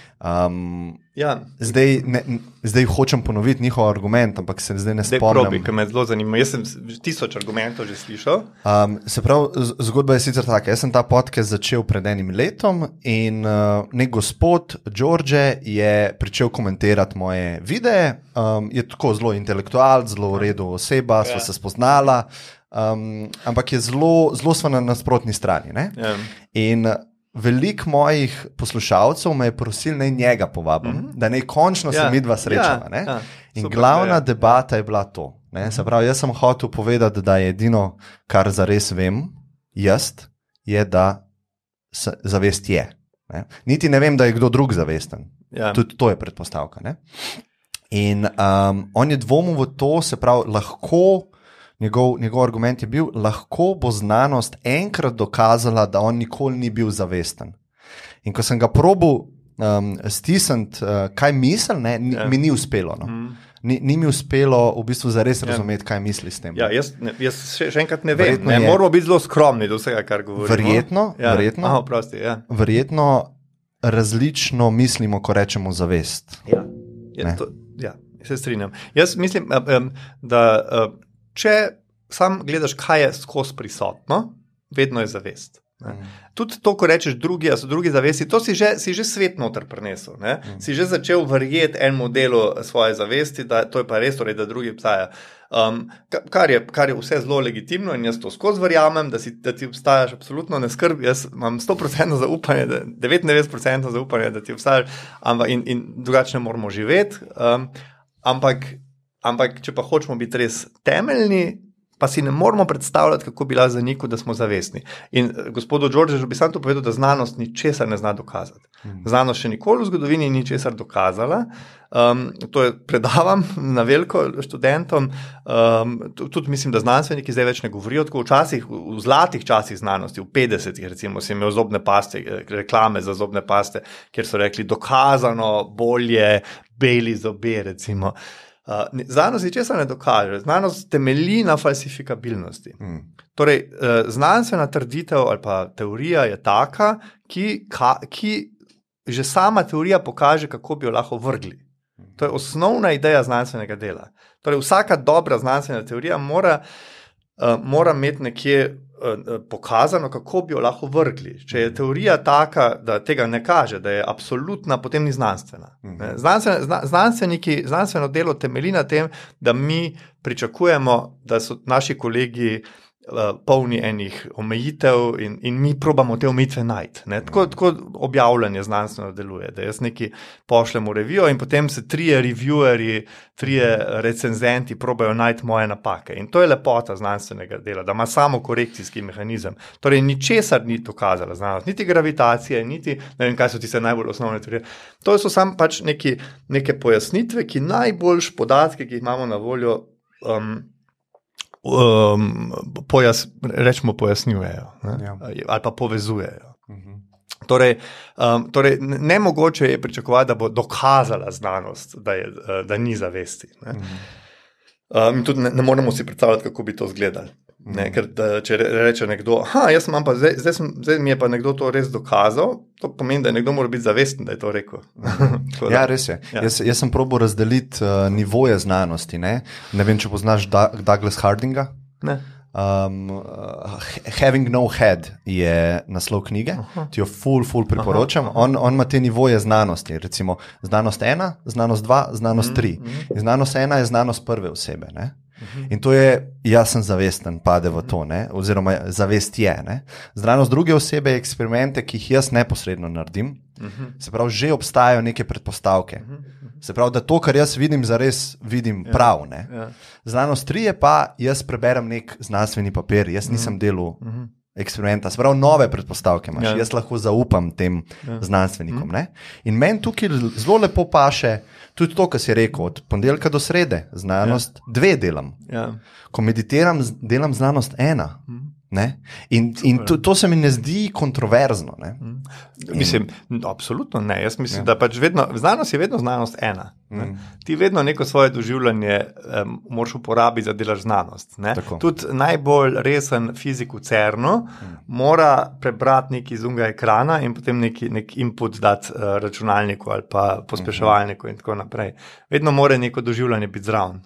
[SPEAKER 2] Zdaj hočem ponoviti njihov argument, ampak se zdaj ne spomnim.
[SPEAKER 1] Probi, ker me zelo zanima. Jaz sem 1000 argumentov že slišal.
[SPEAKER 2] Se pravi, zgodba je sicer taka. Jaz sem ta podcast začel pred enim letom in nek gospod Đorđe je pričel komentirati moje videe. Je tako zelo intelektualc, zelo v redu oseba, sva se spoznala, ampak je zelo sva na nasprotni strani. In veliko mojih poslušalcev me je prosil, naj njega povabim, da naj končno se midva srečava. In glavna debata je bila to. Se pravi, jaz sem hotel povedati, da je edino, kar zares vem, je, da zavest je. Niti ne vem, da je kdo drug zavesten. Tudi to je predpostavka. In on je dvomil v to, se pravi, lahko, njegov argument je bil, lahko bo znanost enkrat dokazala, da on nikoli ni bil zavesten. In ko sem ga probal stisniti, kaj misli, mi ni uspelo. Ni mi uspelo v bistvu zares razumeti, kaj misli s tem.
[SPEAKER 1] Jaz še enkrat ne vem. Moramo biti zelo skromni do vsega, kar govorimo.
[SPEAKER 2] Verjetno različno mislimo, ko rečemo zavest.
[SPEAKER 1] Se strinjam. Jaz mislim, da če sam gledaš, kaj je skozi prisotno, vedno je zavest. Tudi to, ko rečeš drugi zavesti, to si že svet noter prinesel. Si že začel verjeti enemu delu svoje zavesti, da to je pa res, torej, da drugi obstaja. Kar je vse zelo legitimno in jaz to skozi verjamem, da ti obstajaš, absolutno ne skrbi, jaz imam 100% zaupanje, 99% zaupanje, da ti obstajaš, in drugače ne moramo živeti. Ampak, če pa hočemo biti res temeljni, pa si ne moramo predstavljati, kako bi bila za njih, da smo zavestni. In gospodu Đorđežu bi sam to povedal, da znanost ničesar ne zna dokazati. Znanost še nikoli v zgodovini ni česar dokazala. To je predavam na veliko študentom. Tudi mislim, da znanstveniki zdaj več ne govorijo tako. Včasih, v zlatih časih znanosti, v 50-ih recimo, si imel zobne paste, reklame za zobne paste, kjer so rekli dokazano bolje beli zobe, recimo. Znanost ničesar ne dokaže. Znanost temelji na falsifikabilnosti. Torej, znanstvena trditev ali pa teorija je taka, ki že sama teorija pokaže, kako bi jo lahko vrgli. To je osnovna ideja znanstvenega dela. Torej, vsaka dobra znanstvena teorija mora imeti nekje pokazano, kako bi jo lahko vrgli. Če je teorija taka, da tega ne kaže, da je absolutna, potem ni znanstvena. Znanstveno delo temelji na tem, da mi pričakujemo, da so naši kolegi polni enih omejitev in mi probamo te omejitve najti. Tako objavljanje znanstveno deluje, da jaz neki pošljem v revijo in potem se 3 reviewerji, 3 recenzenti probajo najti moje napake. In to je lepota znanstvenega dela, da ima samo korekcijski mehanizem. Torej, ničesar ni dokazala znanost, niti gravitacije, niti, ne vem, kaj so tiste najbolj osnovne teorije. To so samo pač neke pojasnitve, ki najboljš podatke, ki jih imamo na voljo, rečemo pojasnjujejo, ali pa povezujejo. Torej, nemogoče je pričakovati, da bo dokazala znanost, da ni zavesti. In tudi ne moremo si predstavljati, kako bi to izgledalo. Ker če reče nekdo, jaz imam pa, zdaj mi je pa nekdo to res dokazal, to pomeni, da nekdo mora biti zavesten, da je to rekel.
[SPEAKER 2] Ja, res je. Jaz sem probal razdeliti nivoje znanosti. Ne vem, če poznaš Douglas Hardinga.
[SPEAKER 1] Ne.
[SPEAKER 2] Having no head je naslov knjige, ti jo ful priporočam. On ima te nivoje znanosti, recimo znanost 1, znanost 2, znanost 3. Znanost 1 je znanost prve osebe. In to je, jaz sem zavesten, pade v to, oziroma zavest je. Znanost druge osebe je eksperimente, ki jih jaz neposredno naredim, se pravi, že obstajajo neke predpostavke. Se pravi, da to, kar jaz vidim, zares vidim prav. Znanost 3 je pa, jaz preberem nek znanstveni papir, jaz nisem delal eksperimenta, sprav nove predpostavke imaš, jaz lahko zaupam tem znanstvenikom. Ne? In meni tukaj zelo lepo paše tudi to, kar si rekel, od ponedeljka do srede, znanost 2 delam. Ko meditiram, delam znanost 1. Ne? In to se mi ne zdi kontroverzno. Ne?
[SPEAKER 1] Mislim, absolutno ne. Jaz mislim, da pač znanost je vedno znanost 1. Ti vedno neko svoje doživljanje moraš uporabiti za delaš znanost. Tudi najbolj resen fizik v CERN-u mora prebrati nekaj iz unga ekrana in potem nek input dati računalniku ali pa pospeševalniku in tako naprej. Vedno mora neko doživljanje biti zraven.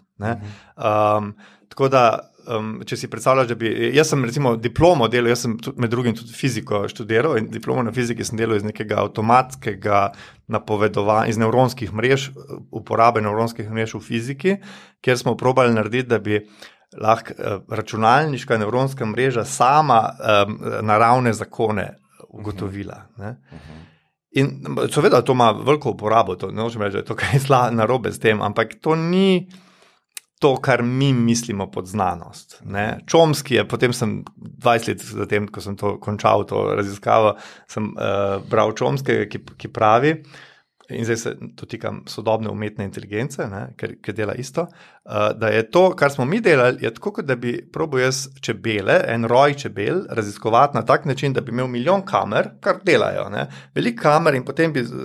[SPEAKER 1] Tako da če si predstavljaš, da jaz sem recimo diplomo delal, jaz sem med drugim tudi fiziko študiral in diplomo na fiziki sem delal iz nekega avtomatskega napovedovanja, iz nevronskih mrež, uporabe nevronskih mrež v fiziki, kjer smo probali narediti, da bi lahko računalniška nevronska mreža sama naravne zakone ugotovila. Ne? In seveda to ima veliko uporabo, to ne hočem reči, da je to kaj narobe s tem, ampak to ni to, kar mi mislimo pod znanost. Ne? Chomsky je, potem sem 20 let zatem, ko sem to končal, to raziskavo, sem bral Chomskyga, ki pravi, in zdaj se dotikam sodobne umetne inteligence, ne? Ker dela isto, da je to, kar smo mi delali, je tako, kot da bi probal jaz čebele, en roj čebel, raziskovati na tak način, da bi imel 1 milijon kamer, kar delajo. Ne? Veliko kamer in potem bi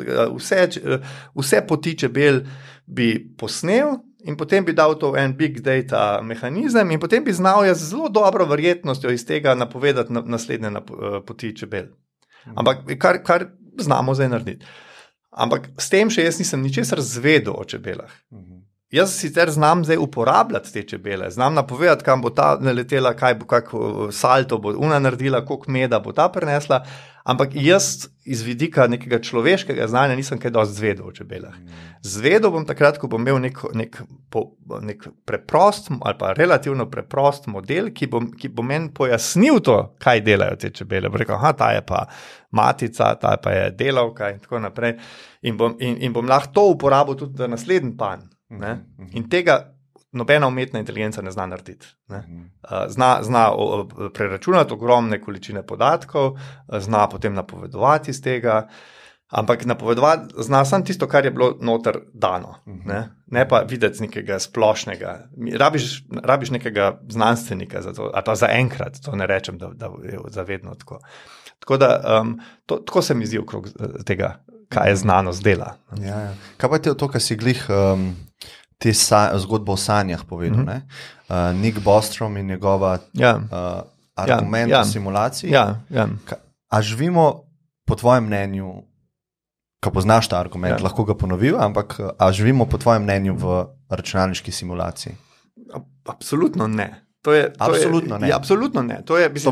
[SPEAKER 1] vse poti čebel bi posnel, in potem bi dal to en big data mehanizem in potem bi znal jaz zelo dobro verjetnostjo iz tega napovedati naslednje poti čebel. Ampak kar znamo zdaj narediti. Ampak s tem še jaz nisem ničesar zvedel o čebelah. Jaz sicer znam zdaj uporabljati te čebele, znam napovedati, kam bo ta naletela, kak salto bo ona naredila, koliko meda bo ta prinesla, ampak jaz iz vidika nekega človeškega znanja nisem kaj dosti zvedel o čebelah. Zvedel bom takrat, ko bom imel nek preprost ali pa relativno preprost model, ki bo meni pojasnil to, kaj delajo te čebele. Bo rekel, ta je pa matica, ta pa je delavka in tako naprej. In bom lahko to uporabil tudi za naslednji pan. Ne? In tega nobena umetna inteligenca ne zna narediti. Ne? Zna preračunati ogromne količine podatkov, zna potem napovedovati iz tega, ampak napovedovati zna samo tisto, kar je bilo noter dano. Ne pa videti nekega splošnega. Rabiš nekega znanstvenika za to, a to za enkrat, to ne rečem, da je zavedno tako. Tako da, tako se mi zdi okrog tega, kaj je znanost dela.
[SPEAKER 2] Ja. Kaj pa je to, kar si glih te zgodbo o sanjah povedal, ne? Nick Bostrom in njegova argument o simulaciji. A živimo, po tvojem mnenju, ko poznaš ta argument, lahko ga ponoviva, ampak a živimo po tvojem mnenju v računalniški simulaciji?
[SPEAKER 1] Absolutno ne.
[SPEAKER 2] Absolutno ne.
[SPEAKER 1] Absolutno ne. To je, mislim,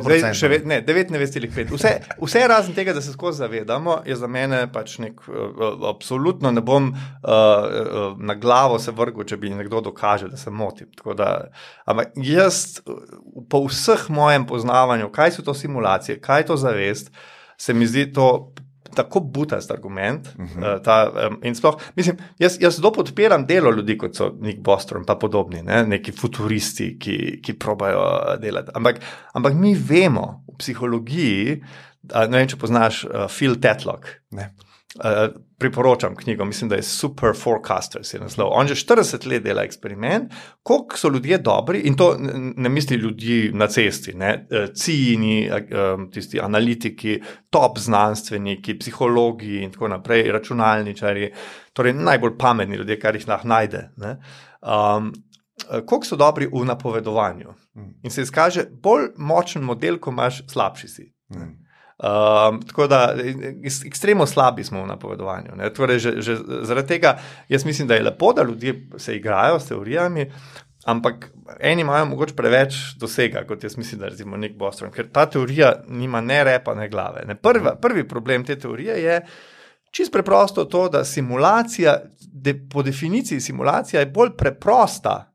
[SPEAKER 1] 99,5. Vse razen tega, da se skozi zavedamo, je za mene pač absolutno ne bom na glavo se vrgel, če bi nekdo dokaže, da se motim. Ampak jaz po vseh mojem poznavanju, kaj so to simulacije, kaj je to zavest, se mi zdi to tako butast argument. In sploh, mislim, jaz zelo podpiram delo ljudi, kot so Nick Bostrom pa podobni, neki futuristi, ki probajo delati. Ampak mi vemo v psihologiji, ne vem, če poznaš Phil Tetlock. Ne. Priporočam knjigo, mislim, da je Super Forecasters je naslov. On že 40 let dela eksperiment, koliko so ljudje dobri, in to ne misli ljudi na cesti, cijini, tisti analitiki, top znanstveniki, psihologi in tako naprej, računalničari, torej najbolj pametni ljudje, kar jih lahko najde. Koliko so dobri v napovedovanju. In se izkaže bolj močen model, ko imaš slabši si. Tako da ekstremno slabi smo v napovedovanju. Torej, že zaradi tega jaz mislim, da je lepo, da ljudje se igrajo s teorijami, ampak eni imajo mogoče preveč dosega, kot jaz mislim, da recimo Nick Bostrom, ker ta teorija nima ne repa, ne glave. Prvi problem te teorije je čisto preprosto to, da simulacija, po definiciji simulacija je bolj preprosta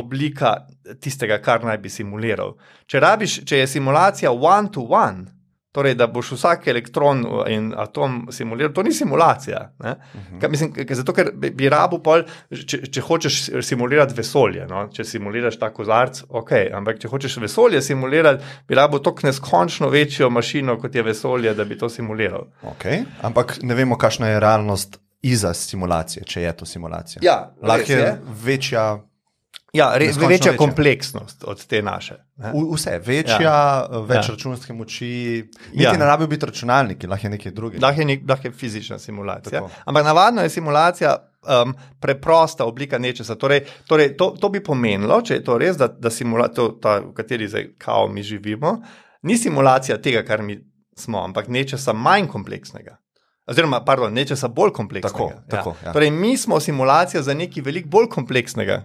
[SPEAKER 1] oblika tistega, kar naj bi simuliral. Če je simulacija one-to-one, torej, da boš vsak elektron in atom simuliral, to ni simulacija. Mislim, zato, ker bi rabil pol, če hočeš simulirati vesolje, no? Če simuliraš ta kozarc, ok, ampak če hočeš vesolje simulirati, bi rabil toliko neskončno večjo mašino, kot je vesolje, da bi to simuliral.
[SPEAKER 2] Ok, ampak ne vemo, kakšna je realnost iza simulacije, če je to simulacija.
[SPEAKER 1] Ja,
[SPEAKER 2] lahko je večja...
[SPEAKER 1] Ja, večja kompleksnost od te naše.
[SPEAKER 2] Vse, večja, več računske moči, niti ne rabijo biti računalniki, lahko je nekaj drugega.
[SPEAKER 1] Lahko je fizična simulacija. Tako. Ampak navadno je simulacija preprosta oblika nečesa. Torej, to bi pomenilo, če je to res, da simulacija, v kateri zdaj kao mi živimo, ni simulacija tega, kar mi smo, ampak nečesa manj kompleksnega. Oziroma, nečesa bolj kompleksnega.
[SPEAKER 2] Tako, ja.
[SPEAKER 1] Torej, mi smo simulacija za nekaj veliko bolj kompleksnega.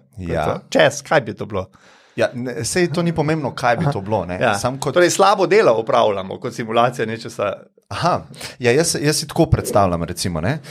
[SPEAKER 1] Kaj bi to bilo?
[SPEAKER 2] Ja, sej to ni pomembno, kaj bi to bilo. Ne?
[SPEAKER 1] Ja. Torej, slabo delo opravljamo kot simulacija nečesa.
[SPEAKER 2] Aha, ja, jaz si tako predstavljam, recimo, ne?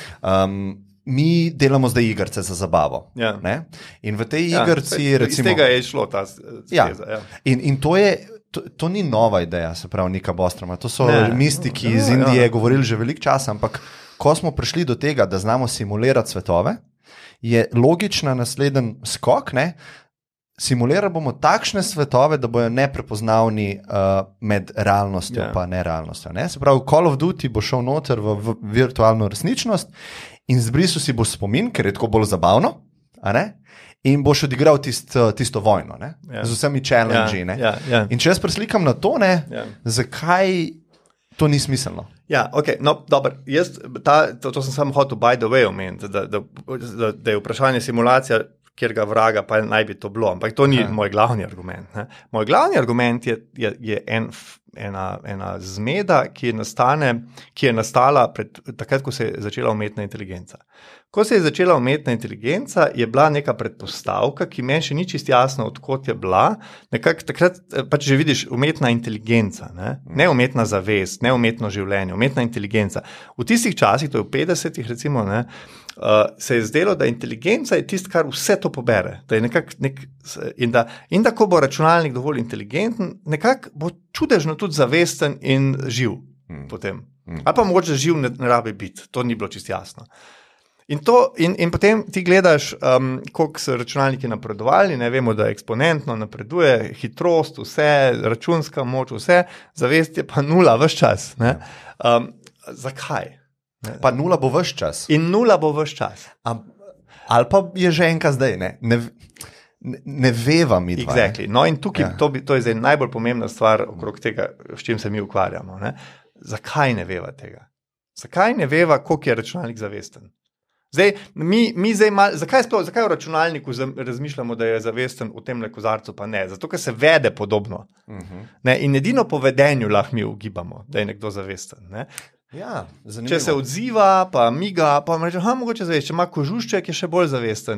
[SPEAKER 2] Mi delamo zdaj igrice za zabavo.
[SPEAKER 1] Ja.
[SPEAKER 2] Ne? In v tej igrici, recimo...
[SPEAKER 1] Iz tega je šlo ta steza.
[SPEAKER 2] Ja. In to je... To ni nova ideja, se pravi, Nika Bostroma. To so mistiki iz Indije govorili že veliko časa, ampak ko smo prišli do tega, da znamo simulirati svetove, je logična naslednji skok, ne? Simulirali bomo takšne svetove, da bojo neprepoznavni med realnostjo pa nerealnostjo. Ne? Se pravi, Call of Duty bo šel noter v virtualno resničnost in zbrisal si bo spomin, ker je tako bolj zabavno, a ne? In boš odigral tisto vojno, z vsemi challenge. In če jaz preslikam na to, zakaj to ni smiselno?
[SPEAKER 1] Ja, ok, no, dobro. To sem samo hotel by the way omeniti, da je vprašanje simulacija, kjer ga vraga, pa naj bi to bilo. Ampak to ni moj glavni argument. Moj glavni argument je ena zmeda, ki je nastala takrat, ko se je začela umetna inteligenca. Ko se je začela umetna inteligenca, je bila neka predpostavka, ki meni še ni čisto jasno, odkot je bila. Nekako takrat pač že vidiš umetna inteligenca, ne umetna zavest, ne umetno življenje, umetna inteligenca. V tistih časih, to je v 50-ih recimo, se je zdelo, da inteligenca je tisto, kar vse to pobere. Da je in da ko bo računalnik dovolj inteligenten, nekako bo čudežno tudi zavesten in živ potem. Ali pa mogoče živ ne rabi biti, to ni bilo čisto jasno. In potem ti gledaš, koliko so računalniki napredovali, ne vemo, da eksponentno napreduje, hitrost, vse, računska moč, vse, zavest je pa nula ves čas. Zakaj?
[SPEAKER 2] Pa nula bo ves čas.
[SPEAKER 1] In nula bo ves čas.
[SPEAKER 2] Ali pa je že enka zdaj, ne veva mi dva.
[SPEAKER 1] Exactly. No in tukaj, to je zdaj najbolj pomembna stvar okrog tega, s čim se mi ukvarjamo. Zakaj ne veva tega? Zakaj ne veva, koliko je računalnik zavesten? Zdaj, zakaj v računalniku razmišljamo, da je zavesten v tem kozarcu, pa ne? Zato, ker se vede podobno. In edino po vedenju lahko mi ugibamo, da je nekdo zavesten.
[SPEAKER 2] Ja,
[SPEAKER 1] če se odziva, pa miga, pa reče, mogoče zavest, če ima kožušček, je še bolj zavesten,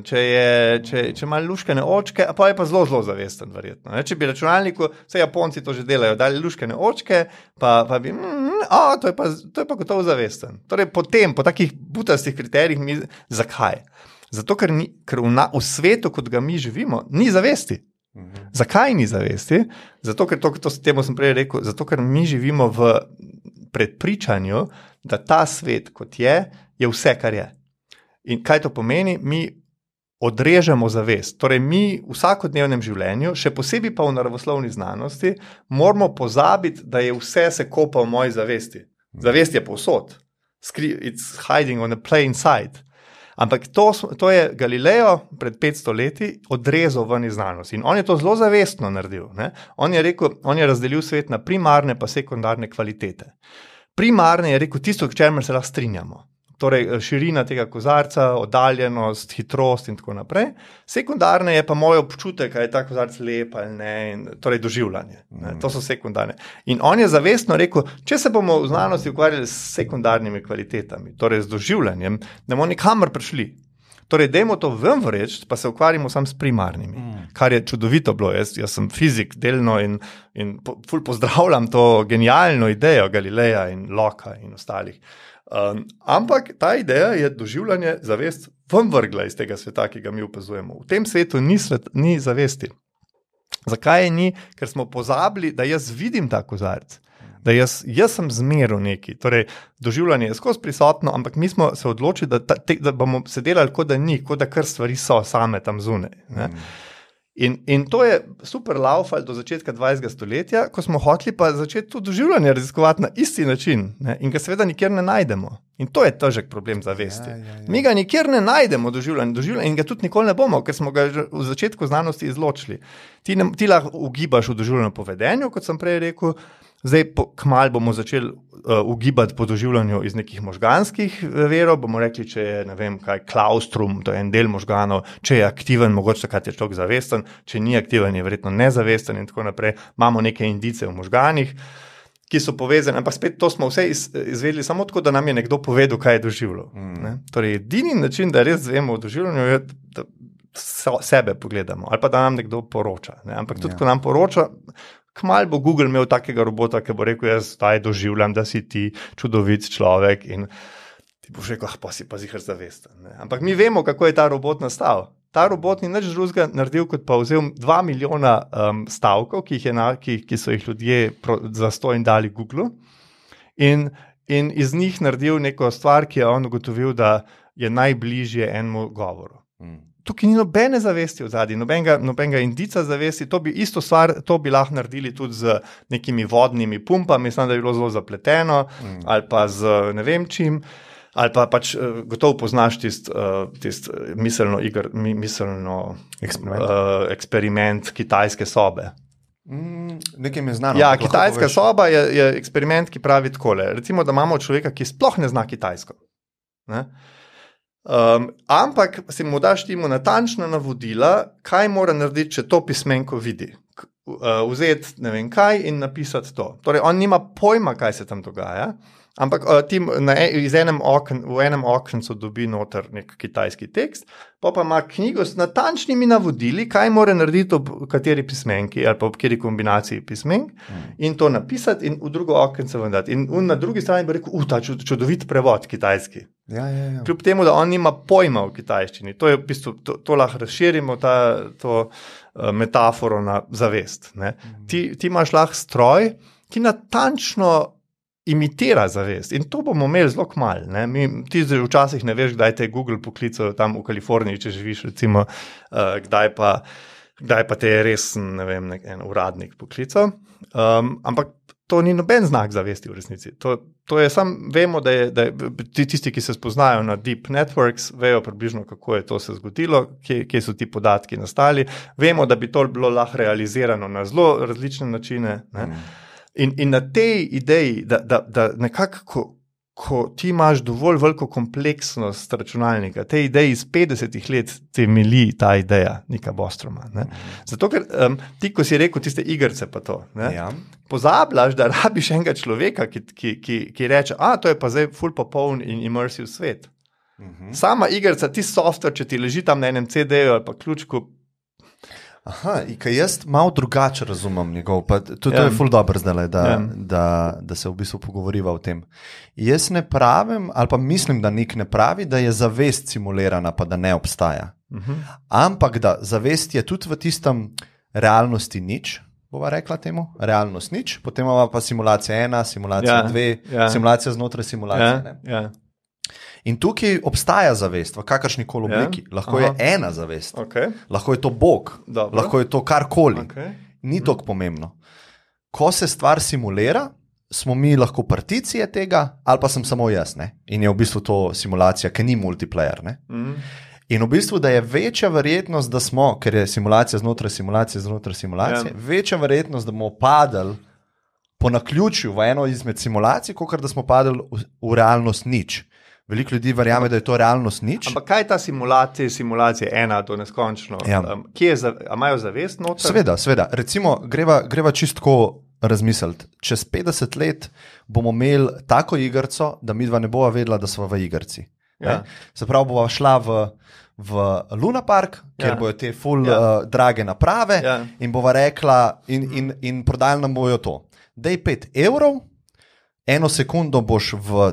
[SPEAKER 1] če ima luškane očke, pa je pa zelo, zelo zavesten, verjetno. Če bi računalniku, vse Japonci to že delajo, dali luškane očke, pa bi, to je pa gotovo zavesten. Torej, po takih butastih kriterijih, zakaj? Zato, ker v svetu, kot ga mi živimo, ni zavesti. Zakaj ni zavesti? Zato, ker temu sem prej rekel, zato, ker mi živimo v predpričanju, da ta svet, kot je vse, kar je. In kaj to pomeni? Mi odrežemo zavest. Torej, mi v vsakodnevnem življenju, še posebej pa v naravoslovni znanosti, moramo pozabiti, da je vse se kopa v moji zavesti. Zavest je povsod. It's hiding on a plain sight. Ampak to je Galileo pred 500 leti odrezal ven iz znanosti. In on je to zelo zavestno naredil. On je razdelil svet na primarne pa sekundarne kvalitete. Primarne je rekel tisto, k čemer se lahko strinjamo. Torej, širina tega kozarca, oddaljenost, hitrost in tako naprej. Sekundarne je pa moj občutek, ali je ta kozarc lep ali ne, torej doživljanje. To so sekundarne. In on je zavestno rekel, če se bomo v znanosti ukvarjali s sekundarnimi kvalitetami, torej z doživljanjem, da bomo nikamor prišli. Torej, dajmo to ven vreči, pa se ukvarjamo samo s primarnimi, kar je čudovito bilo. Jaz sem fizik delno in ful pozdravljam to genialno idejo Galileja in Locka in ostalih. Ampak ta ideja je doživljanje zavest ven vrgla iz tega sveta, ki ga mi opazujemo. V tem svetu ni zavesti. Zakaj je ni? Ker smo pozabili, da jaz vidim ta kozarec. Da jaz sem zmeral neki, torej doživljanje je skozi prisotno, ampak mi smo se odločili, da bomo se delali, kot da ni, kot da kar stvari so same tam zunaj. In to je super laufal do začetka 20. stoletja, ko smo hoteli pa začeti to doživljanje raziskovati na isti način, ne? In ga seveda nikjer ne najdemo. In to je težek problem zavesti. Mi ga nikjer ne najdemo doživljanje in ga tudi nikoli ne bomo, ker smo ga v začetku znanosti izločili. Ti lahko ugibaš v doživljanju povedenju, kot sem prej rekel, zdaj kmalu bomo začeli ugibati po doživljanju iz nekih možganskih verov, bomo rekli, če je, ne vem kaj, klaustrum, to je en del možganov, če je aktiven, mogoče takrat je človek zavesten, če ni aktiven, je verjetno nezavesten in tako naprej. Imamo neke indice v možganih, ki so povezane, ampak spet to smo vse izvedeli samo tako, da nam je nekdo povedal, kaj je doživljal. Torej, edini način, da res zvemo o doživljanju, je, da sebe pogledamo ali pa da nam nekdo poroča. Ne? Ampak tudi, ko nam poroča, kmalu bo Google imel takega robota, ki bo rekel, jaz zdaj doživljam, da si ti čudovit človek in ti boš rekel, pa si pa zihar zavesten. Ne? Ampak mi vemo, kako je ta robot nastal. Ta robot ni nič drugega naredil, kot pa vzel 2 milijona stavkov, ki so jih ljudje zastonj dali Googlu in iz njih naredil neko stvar, ki je on ugotovil, da je najbližje enemu govoru. Tukaj ni nobene zavesti v zadnji, nobenega indica zavesti, to bi lahko naredili tudi z nekimi vodnimi pumpami, mislim, da je bilo zelo zapleteno, ali pa z ne vem čim, ali pa pač gotovo poznaš tist miselno eksperiment kitajske sobe.
[SPEAKER 2] Nekaj mi je znano.
[SPEAKER 1] Ja, kitajska soba je eksperiment, ki pravi takole. Recimo, da imamo človeka, ki sploh ne zna kitajsko. Ne? Ampak si mu daš ti mu natančna navodila, kaj mora narediti, če to pismenko vidi. Vzeti ne vem kaj in napisati to. Torej, on nima pojma, kaj se tam dogaja, ampak v enem okncu dobi noter nek kitajski tekst, pa ima knjigo s natančnimi navodili, kaj mora narediti ob kateri pismenki ali pa ob kateri kombinaciji pismenk in to napisati in v drugo okence vendati. In na drugi strani bi rekel, ta čudovit prevod kitajski.
[SPEAKER 2] Ja.
[SPEAKER 1] Kljub temu, da on nima pojma v kitajščini. To je v bistvu, to lahko razširimo, to metaforo na zavest. Ne? Ti imaš lahko stroj, ki natančno imitira zavest. In to bomo imeli zelo kmalu. Ti zdaj včasih ne veš, kdaj te je Google poklical tam v Kaliforniji, če živiš, recimo, kdaj pa te je res, ne vem, en uradnik poklical. Ampak to ni noben znak zavesti v resnici. To je vemo, da je tisti, ki se spoznajo na deep networks, vejo približno, kako je to se zgodilo, kje so ti podatki nastali. Vemo, da bi to bilo lahko realizirano na zelo različne načine. Ne? In na tej ideji, da nekako, ko ti imaš dovolj veliko kompleksnost računalnika, tej ideji iz 50 let temelji ta ideja neka Bostroma. Ne? Zato, ker ti, ko si rekel tiste igrice pa to, pozabljaš, da rabiš enega človeka, ki reče, to je pa zdaj ful popoln in immersive svet. Sama igrica, ti software, če ti leži tam na enem CD-ju ali pa ključku.
[SPEAKER 2] In kaj jaz malo drugače razumem njegov, pa to je ful dobro zdaj, da se v bistvu pogovoriva o tem. Jaz ne pravim, ali pa mislim, da nik ne pravi, da je zavest simulirana, pa da ne obstaja. Ampak da zavest je tudi v tistem realnosti nič, bova rekla temu, realnost nič, potem imamo pa simulacija 1, simulacija 2, simulacija znotraj simulacije. In tukaj obstaja zavest v kakršnikoli obliki. Lahko je ena zavest, lahko je to Bog, lahko je to karkoli. Ni toliko pomembno. Ko se stvar simulira, smo mi lahko particije tega, ali pa sem samo jaz. Ne? In je v bistvu to simulacija, ki ni multiplayer. Ne? In v bistvu, da je večja verjetnost, da smo, ker je simulacija znotraj simulacije, večja verjetnost, da bomo padali po naključju v eno izmed simulacij, kot da smo padali v realnost nič. Veliko ljudi verjame, da je to realnost nič.
[SPEAKER 1] Ampak kaj je ta simulacija 1 do neskončno? Imajo zavest noter?
[SPEAKER 2] Seveda. Recimo, greva čistko razmisliti. Čez 50 let bomo imeli tako igrico, da midva ne bova vedela, da smo v igrici. Se pravi, bova šla v Luna Park, kjer bojo te ful drage naprave in bova rekla in prodajali nam bojo to. Daj 5 €, 1 sekundo boš v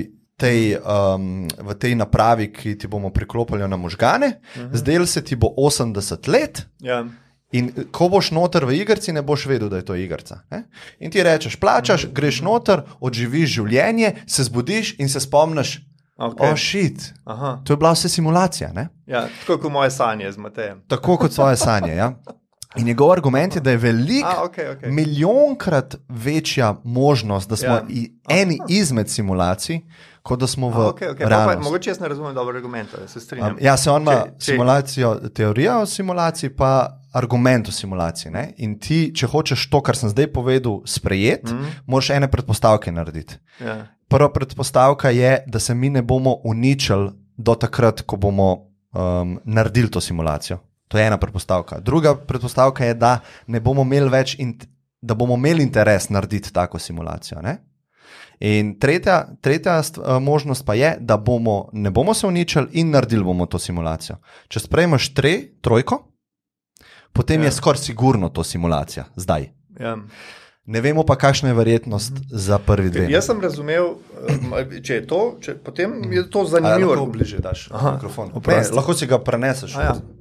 [SPEAKER 2] tej napravi, ki ti bomo priklopili na možgane, zdaj se ti bo 80 let In ko boš noter v igrici, ne boš vedel, da je to igrica. In ti rečeš, plačaš, greš noter, odživiš življenje, se zbudiš in se spomniš, shit, to je bila vse simulacija. Ne?
[SPEAKER 1] Ja, tako kot moje sanje z Matejem.
[SPEAKER 2] Tako kot svoje sanje, ja. In njegov argument je, da je milijonkrat večja možnost, da smo eni izmed simulacij, kot da smo v realnosti.
[SPEAKER 1] Mogoče jaz ne razumem dobro argumenta, se strinjam.
[SPEAKER 2] Ja, se on ima simulacijo, teorijo o simulaciji, pa argument o simulaciji. Ne? In ti, če hočeš to, kar sem zdaj povedal, sprejeti, moraš ene predpostavke narediti. Ja. Prva predpostavka je, da se mi ne bomo uničili do takrat, ko bomo naredili to simulacijo. To je ena predpostavka. Druga predpostavka je, da ne bomo imeli več da bomo imeli interes narediti tako simulacijo. Ne? In tretja možnost pa je, da ne bomo se uničili in naredili bomo to simulacijo. Če sprejmeš trojko, potem je skoraj sigurno to simulacija, zdaj.
[SPEAKER 1] Ja.
[SPEAKER 2] Ne vemo pa, kakšna je verjetnost za prvi dve.
[SPEAKER 1] Jaz sem razumel, če je to, potem je to zanimivo.
[SPEAKER 2] Lahko bliže daš mikrofon. Lahko si ga preneseš.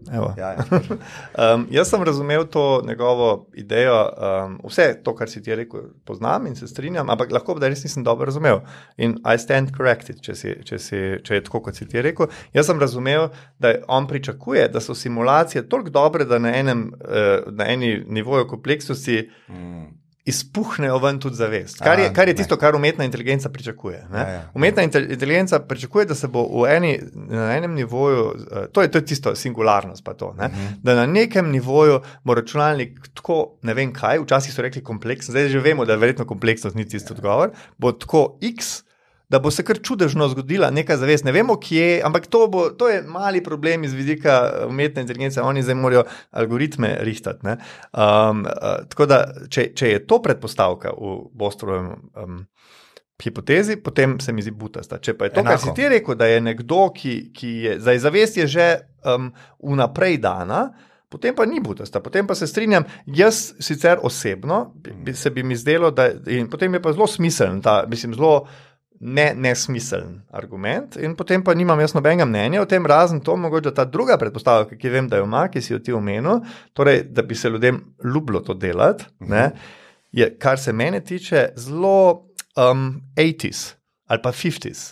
[SPEAKER 1] Jaz sem razumel to njegovo idejo, vse to, kar si ti rekel, poznam in se strinjam, ampak lahko da res nisem dobro razumel. In I stand corrected, če je tako, kot si ti rekel. Jaz sem razumel, da on pričakuje, da so simulacije toliko dobre, da na eni nivoju kompleksnosti izpuhnejo ven tudi zavest. Kar je tisto, kar umetna inteligenca pričakuje. Umetna inteligenca pričakuje, da se bo na enem nivoju, to je tisto singularnost pa to, da na nekem nivoju bo računalnik tako, ne vem kaj, včasih so rekli kompleksen, zdaj že vemo, da verjetno kompleksnost ni tisti odgovor, bo tako X, da bo se kar čudežno zgodila neka zavest. Ne vemo, kje, ampak to je mali problem iz vidika umetne inteligence. Oni zdaj morajo algoritme rihtati. Tako da, če je to predpostavka v Bostrovem hipotezi, potem se mi zdi butasta. Če pa je to, kar si ti rekel, da je nekdo, ki je, zdaj zavest je že vnaprej dana, potem pa ni butasta. Potem pa se strinjam, jaz sicer osebno se bi mi zdelo, in potem je pa zelo smiseln, zelo nesmiseln argument in potem pa nimam jaz nobenega mnenja o tem, razen to mogoče ta druga predpostavka, ki vem, da jo ima, ki si jo ti omenil, torej, da bi se ljudem ljubilo to delati, je, kar se mene tiče, zelo 80s ali pa 50s.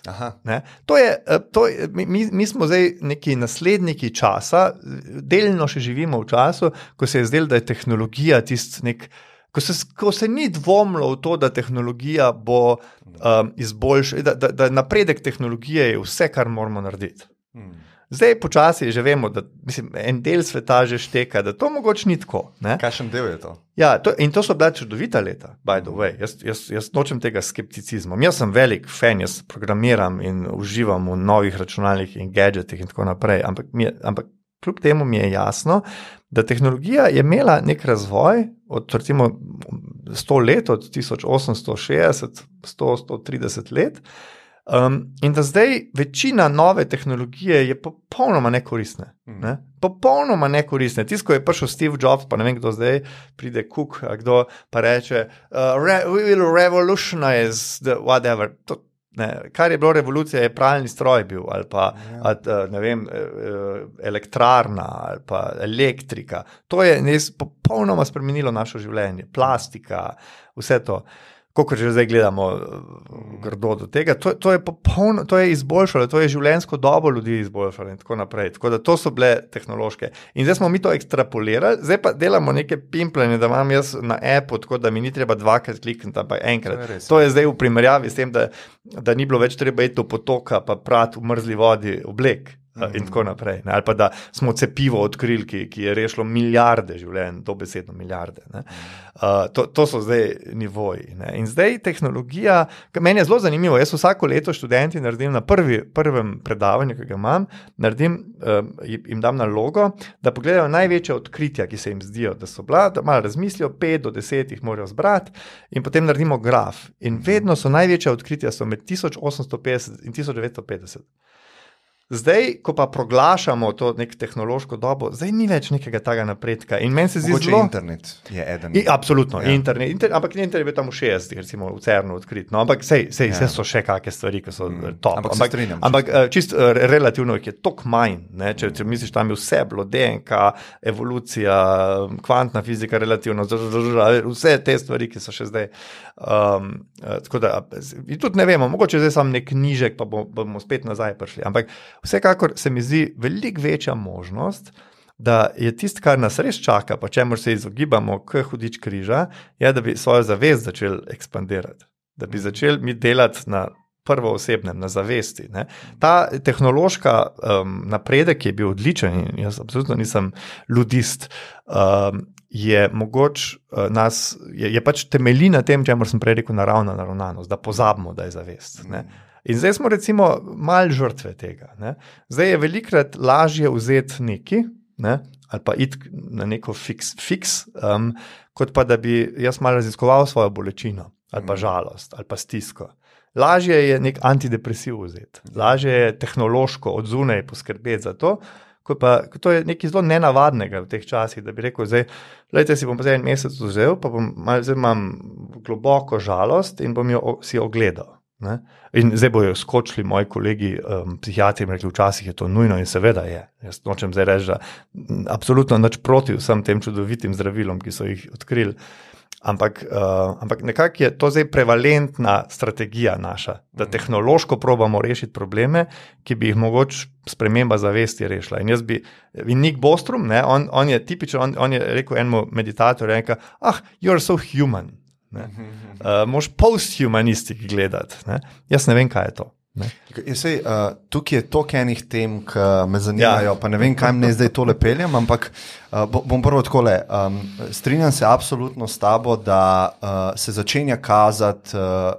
[SPEAKER 1] Mi smo zdaj neki nasledniki časa, delno še živimo v času, ko se je zdelo, da je tehnologija ko se ni dvomilo v to, da tehnologija bo izboljšala, da napredek tehnologije je vse, kar moramo narediti. Zdaj počasi že vemo, da en del sveta že šteka, da to mogoče ni tako.
[SPEAKER 2] Kakšen del je to?
[SPEAKER 1] Ja, in to so bila čudovita leta, by the way. Jaz nočem tega skepticizma. Jaz sem velik fan, jaz programiram in uživam v novih računalnikih in gadgetih in tako naprej, ampak kljub temu mi je jasno, da tehnologija je imela nek razvoj od recimo 100 let, od 1860, 100-130 let, in da zdaj večina nove tehnologije je popolnoma nekoristne. Popolnoma nekoristne. Tisto, ko je prišel Steve Jobs, pa ne vem, kdo zdaj pride Cook, kdo pa reče we will revolutionize the whatever. Kar je bilo revolucija, je pralni stroj bil, ali pa ne vem, elektrarna, ali pa elektrika. To je popolnoma spremenilo naše življenje. Plastika, vse to. Kolikor že zdaj gledamo grdo do tega, to je izboljšalo, to je življenjsko dobo ljudi izboljšalo in tako naprej. Tako da to so bile tehnološke. In zdaj smo mi to ekstrapolirali, zdaj pa delamo neke pimplanje, da imam jaz na appu, tako da mi ni treba dvakrat klikniti, pa enkrat. To je zdaj v primerjavi s tem, da ni bilo več treba iti do potoka, pa prati v mrzli vodi oblek. In tako naprej. Ali pa da smo cepivo odkrili, ki je rešilo milijarde življenj, dobesedno milijarde. To so zdaj nivoji. In zdaj tehnologija, meni je zelo zanimivo, jaz vsako leto študenti naredim na prvem predavanju, ki ga imam, jim dam nalogo, da pogledajo največja odkritja, ki se jim zdijo, da so bila, da malo razmislijo, 5 do 10 jih morajo zbrati in potem naredimo graf. In vedno so največja odkritja med 1850 in 1950. Zdaj, ko pa proglašamo to nek tehnološko dobo, zdaj ni več nekega takega napredka. In meni se zdi zelo...
[SPEAKER 2] internet je eden.
[SPEAKER 1] Absolutno, internet, ampak internet je bil tam v 60-ih, recimo v CERN-u odkrit. No, ampak sej so še kakšne stvari, ki so top. Ampak čisto relativno je toliko manj. Ne? Če misliš, tam je vse bilo, DNK, evolucija, kvantna fizika, relativno, vse te stvari, ki so še zdaj. Tako da, tudi ne vemo, mogoče zdaj sam nek nižek, pa bomo spet nazaj prišli. Ampak vsekakor se mi zdi veliko večja možnost, da je tisto, kar nas res čaka, pa čemur se izogibamo k hudič križa, je, da bi svojo zavest začeli ekspandirati. Da bi začeli mi delati na prvoosebnem, na zavesti. Ne. Ta tehnološka napredek je bil odličen in jaz absolutno nisem ludist, je mogoč je pač temelji na tem, čemur sem prej rekel, naravna naravnanost, da pozabimo, da je zavest. Ne. In zdaj smo recimo malo žrtve tega. Ne. Zdaj je velikrat lažje vzeti neki, ne, ali pa iti na neko fiks, kot pa da bi jaz malo raziskoval svojo bolečino, ali pa žalost, ali pa stisko. Lažje je nek antidepresiv vzeti, lažje je tehnološko od zunaj poskrbeti za to, to je nekaj zelo nenavadnega v teh časih, da bi rekel, zdaj si bom pa en mesec vzel, pa zdaj imam globoko žalost in bom jo si ogledal. Ne? In zdaj bojo skočili moji kolegi psihiatri in rekli, včasih je to nujno in seveda je. Jaz nočem zdaj reči, da absolutno nič proti vsem tem čudovitim zdravilom, ki so jih odkrili, ampak nekako je to zdaj prevalentna strategija naša, da tehnološko probamo rešiti probleme, ki bi jih mogoče sprememba zavesti rešila. In Nick Bostrom, ne, on je tipičen, on je rekel enemu meditatorju, you're so human. Moš posthumanistik gledati. Ne? Jaz ne vem, kaj je to.
[SPEAKER 2] Tukaj je toliko enih tem, ki me zanimajo, pa ne vem, kaj me zdaj tole peljem, ampak bom prvo takole. Strinjam se absolutno s tabo, da se začenja kazati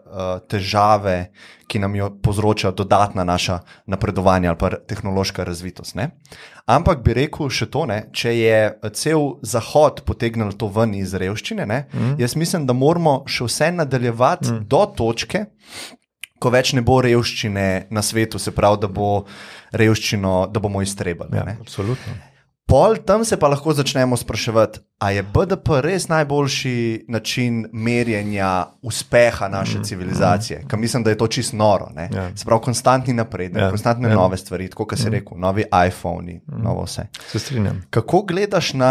[SPEAKER 2] težave, ki nam jo povzroča dodatna naša napredovanja ali pa tehnološka razvitost. Ne? Ampak bi rekel še to, ne, če je cel Zahod potegnil to ven iz revščine, ne, jaz mislim, da moramo še vse nadaljevati do točke, ko več ne bo revščine na svetu, se pravi, da bo revščino, da bomo iztrebali.
[SPEAKER 1] Ja, absolutno.
[SPEAKER 2] Pol tam se pa lahko začnemo spraševati, a je BDP res najboljši način merjenja uspeha naše civilizacije? Ker mislim, da je to čisto noro. Ne? Ja. Se pravi, konstantni napredek, konstantne nove stvari, tako kot si rekel, novi iPhone-i, novo vse.
[SPEAKER 1] Se strinjam.
[SPEAKER 2] Kako gledaš na...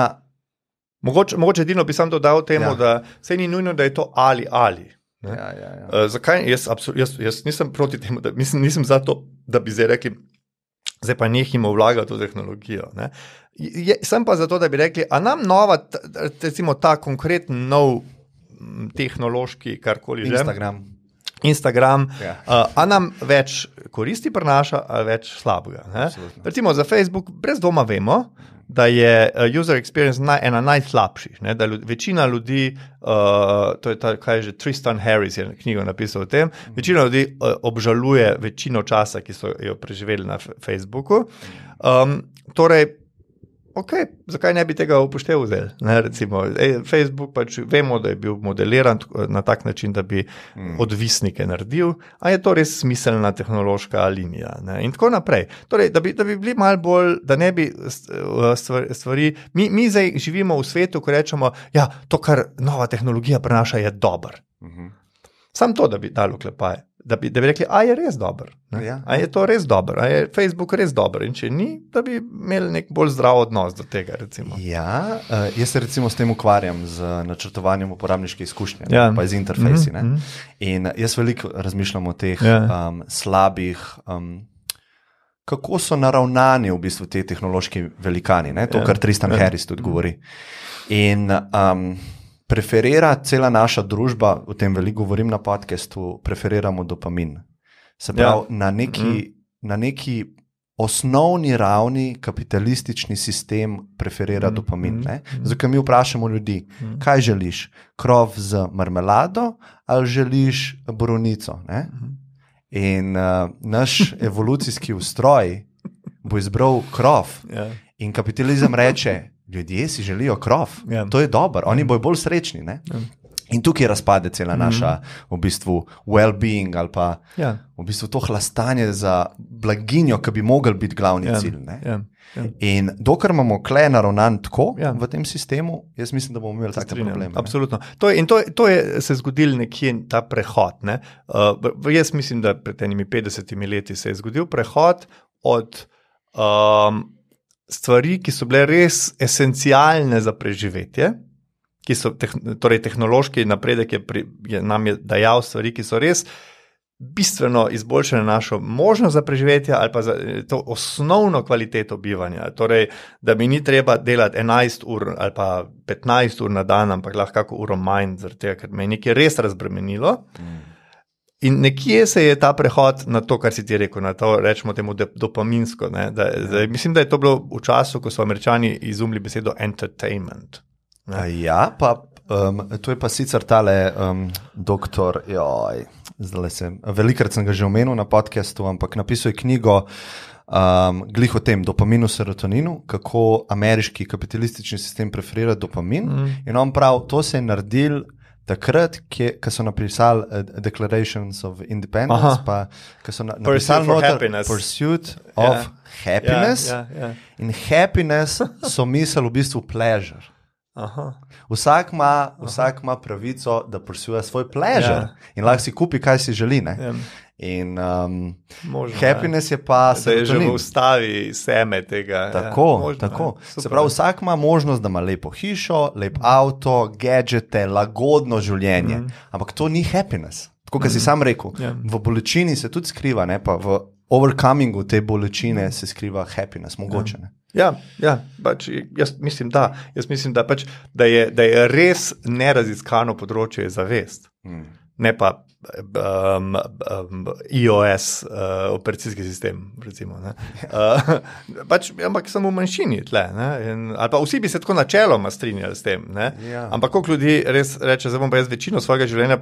[SPEAKER 1] Mogoče edino bi sam dodal temu, da se ni nujno, da je to ali.
[SPEAKER 2] Ja.
[SPEAKER 1] Zakaj? Jaz nisem proti temu, nisem za to, da bi zdaj rekli, zdaj pa nehimo vlagati v tehnologijo. Ne? Sem pa zato, da bi rekli, a nam nova, recimo ta konkreten nov tehnološki, karkoli že. Instagram, a nam več koristi prinaša, ali več slabega. Ne? Recimo za Facebook brez dvoma vemo, da je user experience ena najslabših, ne? Da večina ljudi, to je ta, kaj je že, Tristan Harris je knjigo napisal o tem, večina ljudi obžaluje večino časa, ki so jo preživeli na Facebooku. Torej, zakaj ne bi tega upošteval? Recimo, Facebook pač vemo, da je bil modeliran na tak način, da bi odvisnike naredil, a je to res smiselna tehnološka linija. Ne? In tako naprej. Torej, da bi bili malo bolj, da ne bi stvari... Mi zdaj živimo v svetu, ko rečemo, to, kar nova tehnologija prinaša, je dober. Sam to, da bi dalo klepaje. Da bi rekli, a je res dober. A je to res dober, a je Facebook res dober. In če ni, da bi imeli nek bolj zdrav odnos do tega, recimo.
[SPEAKER 2] Ja, jaz se recimo s tem ukvarjam z načrtovanjem uporabniške izkušnje, pa z interfejsi. In jaz veliko razmišljam o teh slabih, kako so naravnani v bistvu te tehnološki velikani, ne? To, kar Tristan Harris tudi govori. In preferira cela naša družba, o tem veliko govorim na podcastu, preferiramo dopamin. Se pravi, na neki osnovni ravni kapitalistični sistem preferira dopamin. Zakaj mi vprašamo ljudi, kaj želiš? Krov z marmelado ali želiš borovnico? In naš evolucijski ustroj bo izbral krov. In kapitalizem reče, ljudje si želijo krov. To je dobro, oni bojo bolj srečni. Ne? In tukaj razpade cela naša v bistvu well-being ali pa v bistvu to hlastanje za blaginjo, ki bi mogel biti glavni cilj. In dokler imamo kle naravnan tako v tem sistemu, jaz mislim, da bomo imeli take probleme.
[SPEAKER 1] Absolutno. To je se zgodil nekje ta prehod. Ne? Jaz mislim, da pred enimi 50 leti se je zgodil prehod od stvari, ki so bile res esencialne za preživetje, ki so torej tehnološki napredek nam je dajal stvari, ki so res bistveno izboljšale našo možnost za preživetje ali pa za to osnovno kvaliteto bivanja. Torej, da mi ni treba delati 11 ur ali pa 15 ur na dan, ampak lahko kako uro manj, ker me je nekaj res razbremenilo. In nekje se je ta prehod na to, kar si ti rekel, na to, rečemo temu dopaminsko. Ne? Mislim, da je to bilo v času, ko so Američani izumili besedo entertainment.
[SPEAKER 2] Ja, pa to je pa sicer tale doktor, velikrat sem ga že omenil na podcastu, ampak napisal je knjigo glih o tem dopaminu, serotoninu, kako ameriški kapitalistični sistem preferira dopamin. In on prav, to se je naredil takrat, ko so napisali Declarations of Independence, pa ko so napisali Pursuit of Happiness. In happiness so mislili v bistvu pleasure. Vsak ima pravico, da pursuje svoj pleasure in lahko si kupi, kaj si želi. In happiness je pa
[SPEAKER 1] se je že v ustavi seme tega.
[SPEAKER 2] Tako. Se pravi, vsak ima možnost, da ima lepo hišo, lep avto, gadžete, lagodno življenje. Ampak to ni happiness. Tako, kot si sam rekel, v bolečini se tudi skriva, ne, pa v overcomingu te bolečine se skriva happiness, mogoče. Ne.
[SPEAKER 1] Pač jaz mislim, da je res neraziskano področje zavest. Ne pa iOS operacijski sistem, recimo. Ne? Ampak samo v manjšini tle. Ali pa vsi bi se tako načeloma strinjali s tem. Ne? Ampak koliko ljudi res reče, zdaj bom pa jaz večino svojega življenja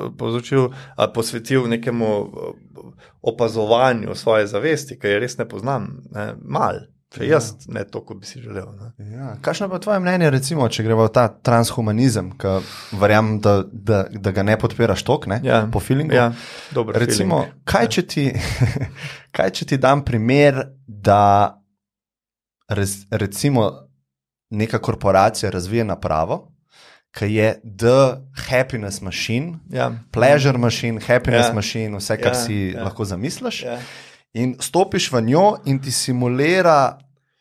[SPEAKER 1] posvetil nekemu opazovanju svoje zavesti, ki je res ne poznam. Ne? Mal. Če jaz ne to, kot bi si želel.
[SPEAKER 2] Kakšno pa tvoje mnenje, recimo, če gremo v ta transhumanizem, ki verjamem, da ga ne podpiraš toliko, po feelingu?
[SPEAKER 1] Dober
[SPEAKER 2] recimo,
[SPEAKER 1] feeling.
[SPEAKER 2] Kaj če ti dam primer, da recimo neka korporacija razvije napravo, ki je the happiness machine, pleasure machine, happiness machine, vse, kar si lahko zamisliš. In stopiš v njo in ti simulira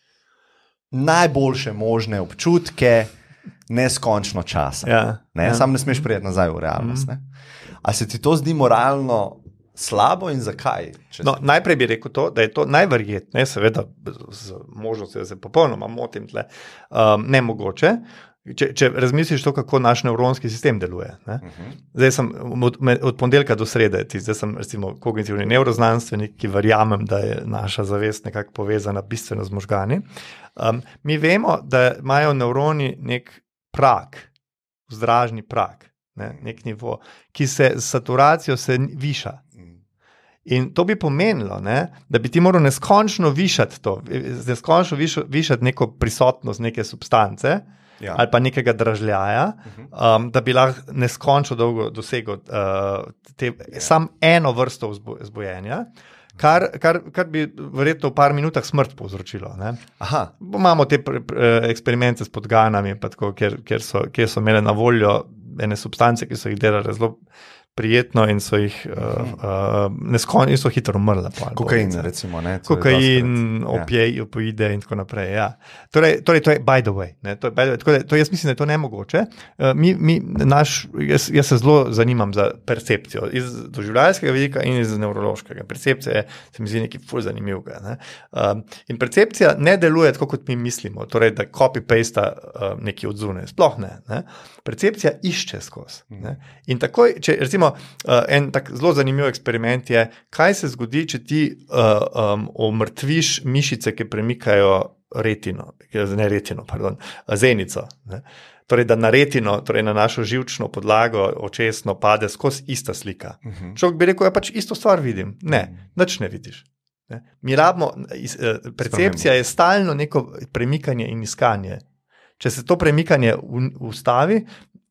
[SPEAKER 2] najboljše možne občutke neskončno časa. Sam ne smeš priti nazaj v realnost. A se ti to zdi moralno slabo in zakaj?
[SPEAKER 1] Najprej bi rekel to, da je to najverjetneje, seveda z možnostjo, da se popolnoma motim tle, nemogoče. Če razmisliš to, kako naš nevronski sistem deluje. Zdaj sem od ponedeljka do srede, zdaj sem recimo kognitivni nevroznanstvenik, ki verjamem, da je naša zavest nekako povezana bistveno z možgani. Mi vemo, da imajo nevroni nek prag, vzdražni prag, nek nivo, ki se s saturacijo se viša. In to bi pomenilo, da bi ti moral neskončno višati to, neskončno višati neko prisotnost neke substance, ali pa nekega dražljaja, da bi lahko neskončno dolgo dosegel sam eno vrsto vzbojenja, kar bi verjetno v par minutah smrt povzročilo. Imamo te eksperimente s podganami, kjer so imeli na voljo ene substance, ki so jih delali zelo prijetno in so jih neskončno in so hitro umrle.
[SPEAKER 2] Kokain, recimo.
[SPEAKER 1] Kokain, opioide in tako naprej. Torej, to je by the way. To jaz mislim, da je to nemogoče. Jaz se zelo zanimam za percepcijo iz doživljajskega vidika in iz nevrološkega. Percepcija se mi zdi nekaj ful zanimivega. In percepcija ne deluje tako, kot mi mislimo, torej da copy-pasta nekaj od zunaj. Sploh ne. Percepcija išče skozi. In takoj, če recimo en tak zelo zanimiv eksperiment je, kaj se zgodi, če ti omrtviš mišice, ki premikajo zenico. Torej, da na retino, torej na našo živčno podlago očesno pade skozi ista slika. Človek bi rekel, ja pač isto stvar vidim. Ne, nič ne vidiš. Mi rabimo, percepcija je stalno neko premikanje in iskanje. Če se to premikanje ustavi,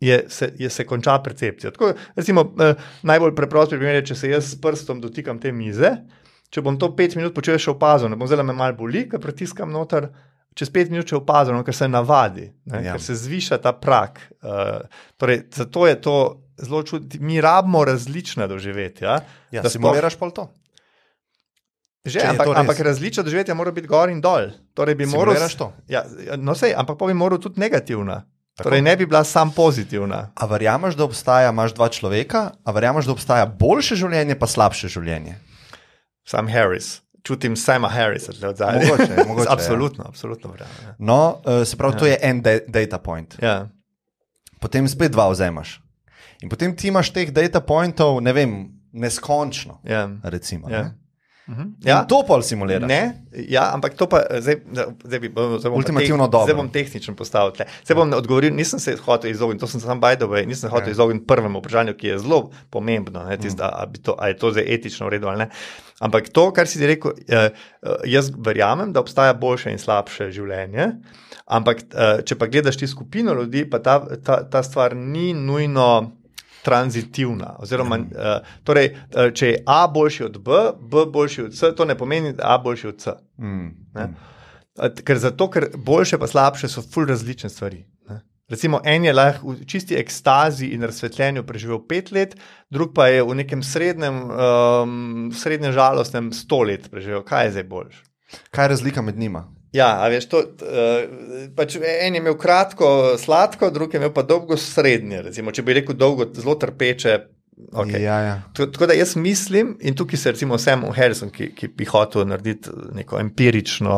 [SPEAKER 1] se konča percepcija. Tako, recimo, najbolj preprost primer je, če se jaz s prstom dotikam te mize, če bom to 5 minut počel še opazil, ne bom zelo me malo boli, ker pritiskam noter, čez 5 minut še opazil, ker se navadi, ker se zviša ta prak. Torej, zato je to zelo čudno. Mi rabimo različna doživetja.
[SPEAKER 2] Ja, simuliraš pa to?
[SPEAKER 1] Že, ampak različna doživetja mora biti gor in dol. Torej
[SPEAKER 2] simuliraš to?
[SPEAKER 1] Ja, no sej, ampak pa bi moral tudi negativna. Torej ne bi bila sam pozitivna.
[SPEAKER 2] A verjameš, da obstaja, imaš 2 človeka, a verjameš, da obstaja boljše življenje pa slabše življenje?
[SPEAKER 1] Sam Harris. Čutim Sama Harrisa tle od zadnje.
[SPEAKER 2] Mogoče,
[SPEAKER 1] absolutno verjamem. Ja.
[SPEAKER 2] No, se pravi, to je en data point.
[SPEAKER 1] Ja.
[SPEAKER 2] Potem spet 2 vzemaš. In potem ti imaš teh data pointov, ne vem, neskončno, recimo.
[SPEAKER 1] Ja.
[SPEAKER 2] Ja. To pol simuliraš.
[SPEAKER 1] Ne, ja, ampak to pa
[SPEAKER 2] ultimativno dobro.
[SPEAKER 1] Zdaj bom tehničen postavil tle. Zdaj bom odgovoril, nisem se hotel izogniti, to sem sam by the way, nisem hotel izogniti prvemu vprašanju, ki je zelo pomembno, a je to zdaj etično v redu ali ne. Ampak to, kar si ti rekel, jaz verjamem, da obstaja boljše in slabše življenje, ampak če pa gledaš ti skupino ljudi, pa ta stvar ni nujno tranzitivna, oziroma, torej, če je A boljši od B, B boljši od C, to ne pomeni, da A boljši od C. Ker boljše pa slabše so ful različne stvari. Ne? Recimo, en je lahko v čisti ekstazi in razsvetljenju preživel 5 let, drug pa je v nekem srednje žalostnem 100 let preživel. Kaj je zdaj boljše?
[SPEAKER 2] Kaj je razlika med njima?
[SPEAKER 1] Ja, a veš, pač en je imel kratko, sladko, drug je imel pa dolgo srednje, recimo, če bi rekel dolgo, zelo trpeče. Okay.
[SPEAKER 2] Ja.
[SPEAKER 1] Tako da jaz mislim, in tukaj se recimo Sam Harrison, ki bi hotel narediti neko empirično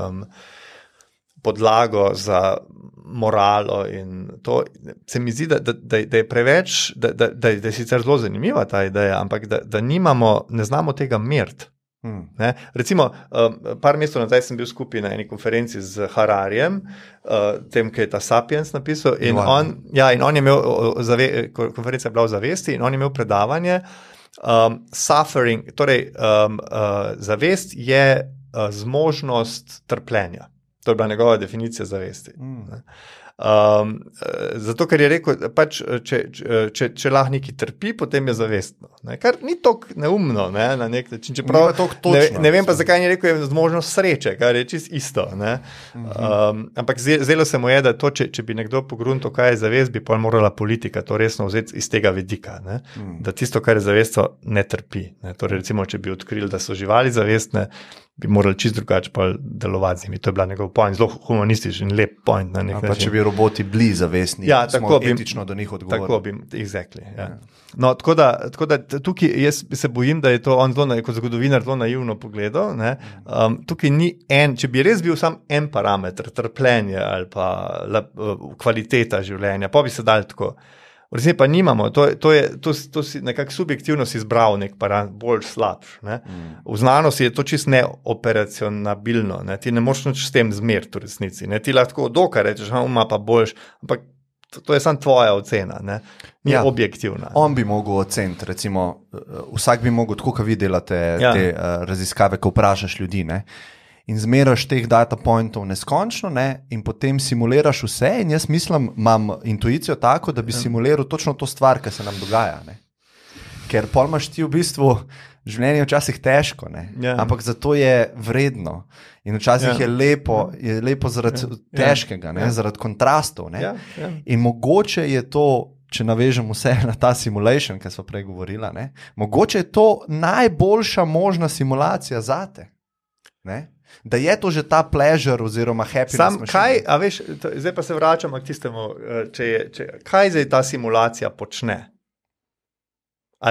[SPEAKER 1] podlago za moralo in to, se mi zdi, da je preveč, da je sicer zelo zanimiva ta ideja, ampak da ne znamo tega meriti. Recimo, par mesecev nazaj sem bil skupaj na eni konferenci z Hararijem, tem, ki je ta Sapiens napisal, in on je imel, konferenca je bila o zavesti, in on je imel predavanje suffering, torej zavest je zmožnost trpljenja. To je bila njegova definicija zavesti. Zato, ker je rekel, pač, če lahko neki trpi, potem je zavestno. Ne? Kar ni tako neumno, ne? Na nek način. Čeprav, ne vem pa, zakaj ni rekel, je zmožnost sreče, kar je čist isto. Ne? Ampak zdelo se mu je, da to, če bi nekdo pogruntil, kaj je zavest, bi pa morala politika to resno vzeti iz tega vidika. Ne? Da tisto, kar je zavesto, ne trpi. Ne? Torej, recimo, če bi odkrili, da so živali zavestne, bi morali čist drugače pa delovati z njimi. To je bila njegov point, zelo humanističen in lep point. Na nek način.
[SPEAKER 2] Če bi roboti bili zavestni, smo etično do njih odgovorili.
[SPEAKER 1] Tako bi, exactly, ja. No, tako da tukaj jaz se bojim, da je to on zelo, kot zgodovinar, zelo naivno pogledal. Tukaj ni če bi res bil sam en parameter, trpljenje ali pa kvaliteta življenja, pa bi se dali tako. V resnici pa nimamo, to si nekako subjektivno si izbral nek parameter, bolj slabš. V znanosti je to čisto neoperacionabilno, ne? Ti ne moreš nič s tem zmeriti v resnici. Ne? Ti lahko dokaj rečeš, ima pa boljš, ampak to je samo tvoja ocena, ne? Ni objektivna.
[SPEAKER 2] On bi mogel oceniti, recimo, vsak bi mogel, tako kot vi delate te raziskave, ko vprašaš ljudi, ne? In zmeraš teh data pointov neskončno, ne? In potem simuliraš vse in jaz mislim, imam intuicijo tako, da bi simuliral točno to stvar, ki se nam dogaja. Ne? Ker pol imaš ti v bistvu življenje včasih težko, ne? Ampak zato je vredno in včasih je lepo zaradi težkega, ne? Zaradi kontrastov. Ne? In mogoče je to, če navežem vse na ta simulation, ki smo prej govorila, ne? Mogoče je to najboljša možna simulacija zate. Ne? Da je to že ta pleasure oziroma happiness.
[SPEAKER 1] A veš, zdaj pa se vračamo k tistemu, kaj zdaj ta simulacija počne? A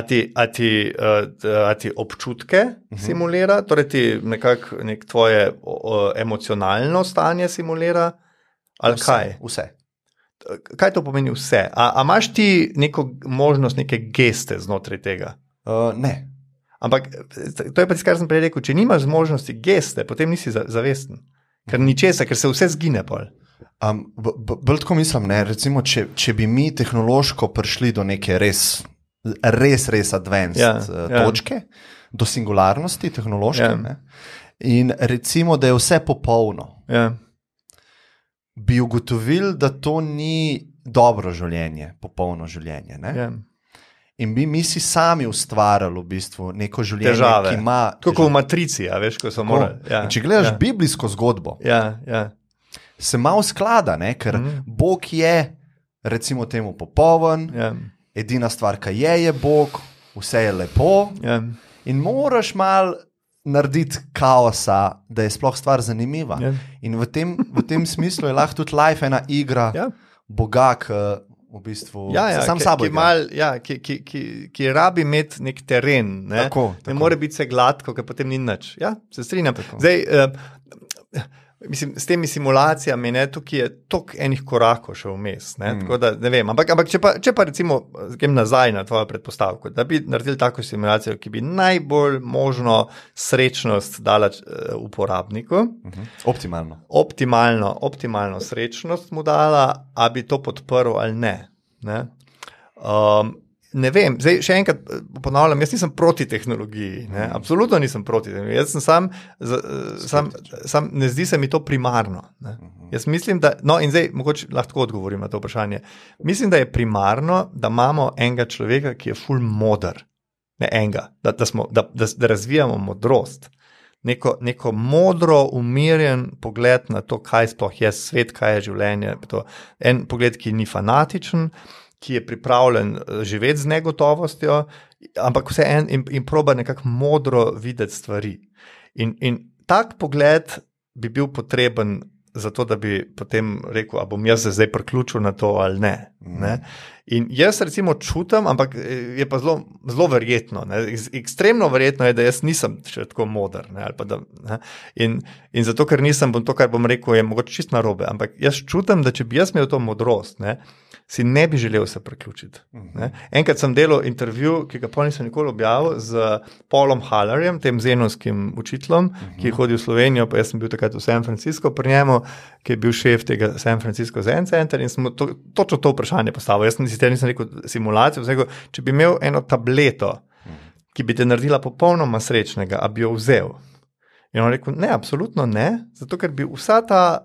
[SPEAKER 1] ti občutke simulira, torej ti nekako tvoje emocionalno stanje simulira? Ali kaj?
[SPEAKER 2] Vse.
[SPEAKER 1] Kaj to pomeni vse? A imaš ti neko možnost, neke geste znotraj tega?
[SPEAKER 2] Ne.
[SPEAKER 1] Ampak to je pa tisto, kar sem prej rekel, če nimaš zmožnosti geste, potem nisi zavesten. Ker ničesa, ker se vse zgine pol.
[SPEAKER 2] Bolj tako mislim, ne? Recimo, če bi mi tehnološko prišli do neke res advanced točke, do singularnosti tehnološke, ne? In recimo, da je vse popolno, bi ugotovili, da to ni dobro življenje, popolno življenje. In mi si sami ustvarjali v bistvu neko življenje,
[SPEAKER 1] težave.
[SPEAKER 2] Ki ima...
[SPEAKER 1] Tako v Matrici, veš, ko so morali.
[SPEAKER 2] Če gledaš biblijsko zgodbo, se malo sklada, ker Bog je, recimo temu, popoln, edina stvar, ki je Bog, vse je lepo in moraš malo narediti kaosa, da je sploh stvar zanimiva. In v tem smislu je lahko tudi life ena igra Boga, v bistvu sam sabo
[SPEAKER 1] ki rabi imeti nek teren, ne? Tako. Ne more biti vse gladko, ker potem ni nič. Ja, se strinjam. Zdaj, mislim, s temi simulacijami, tukaj je toliko enih korakov še vmes, tako da ne vem, ampak če pa recimo grem nazaj na tvojo predpostavko, da bi naredili tako simulacijo, ki bi najbolj možno srečnost dala uporabniku. Optimalno srečnost mu dala, a bi to podprl ali ne. Ne vem, zdaj še enkrat ponavljam, jaz nisem proti tehnologiji, absolutno nisem proti tehnologiji, jaz sem sam ne zdi se mi to primarno. Jaz mislim, da, in zdaj mogoče lahko odgovorim na to vprašanje, mislim, da je primarno, da imamo enega človeka, ki je ful moder, ne enega, da razvijamo modrost, neko modro, umirjen pogled na to, kaj sploh je svet, kaj je življenje, en pogled, ki ni fanatičen, ki je pripravljen živeti z negotovostjo, ampak vseeno in proba nekako modro videti stvari. In tak pogled bi bil potreben za to, da bi potem rekel, a bom jaz zdaj priključil na to ali ne. In jaz recimo čutim, ampak je pa zelo verjetno, ekstremno verjetno je, da jaz nisem še tako moder. In zato, ker nisem, to, kar bom rekel, je mogoče čisto narobe, ampak jaz čutim, da če bi jaz imel to modrost, si ne bi želel se priključiti. Enkrat sem delal intervju, ki ga pa nisem nikoli objavil, z Paulom Hallerjem, tem zenonskim učiteljem, ki je hodil v Slovenijo, pa jaz sem bil takrat v San Francisco pri njemu, ki je bil šef tega San Francisco Zen Center in smo točno to vprašanje postavili. Jaz nisem rekel simulacijo, rekel, če bi imel eno tableto, ki bi te naredila popolnoma srečnega, a bi jo vzel. In on rekel, ne, absolutno ne, zato ker bi vsa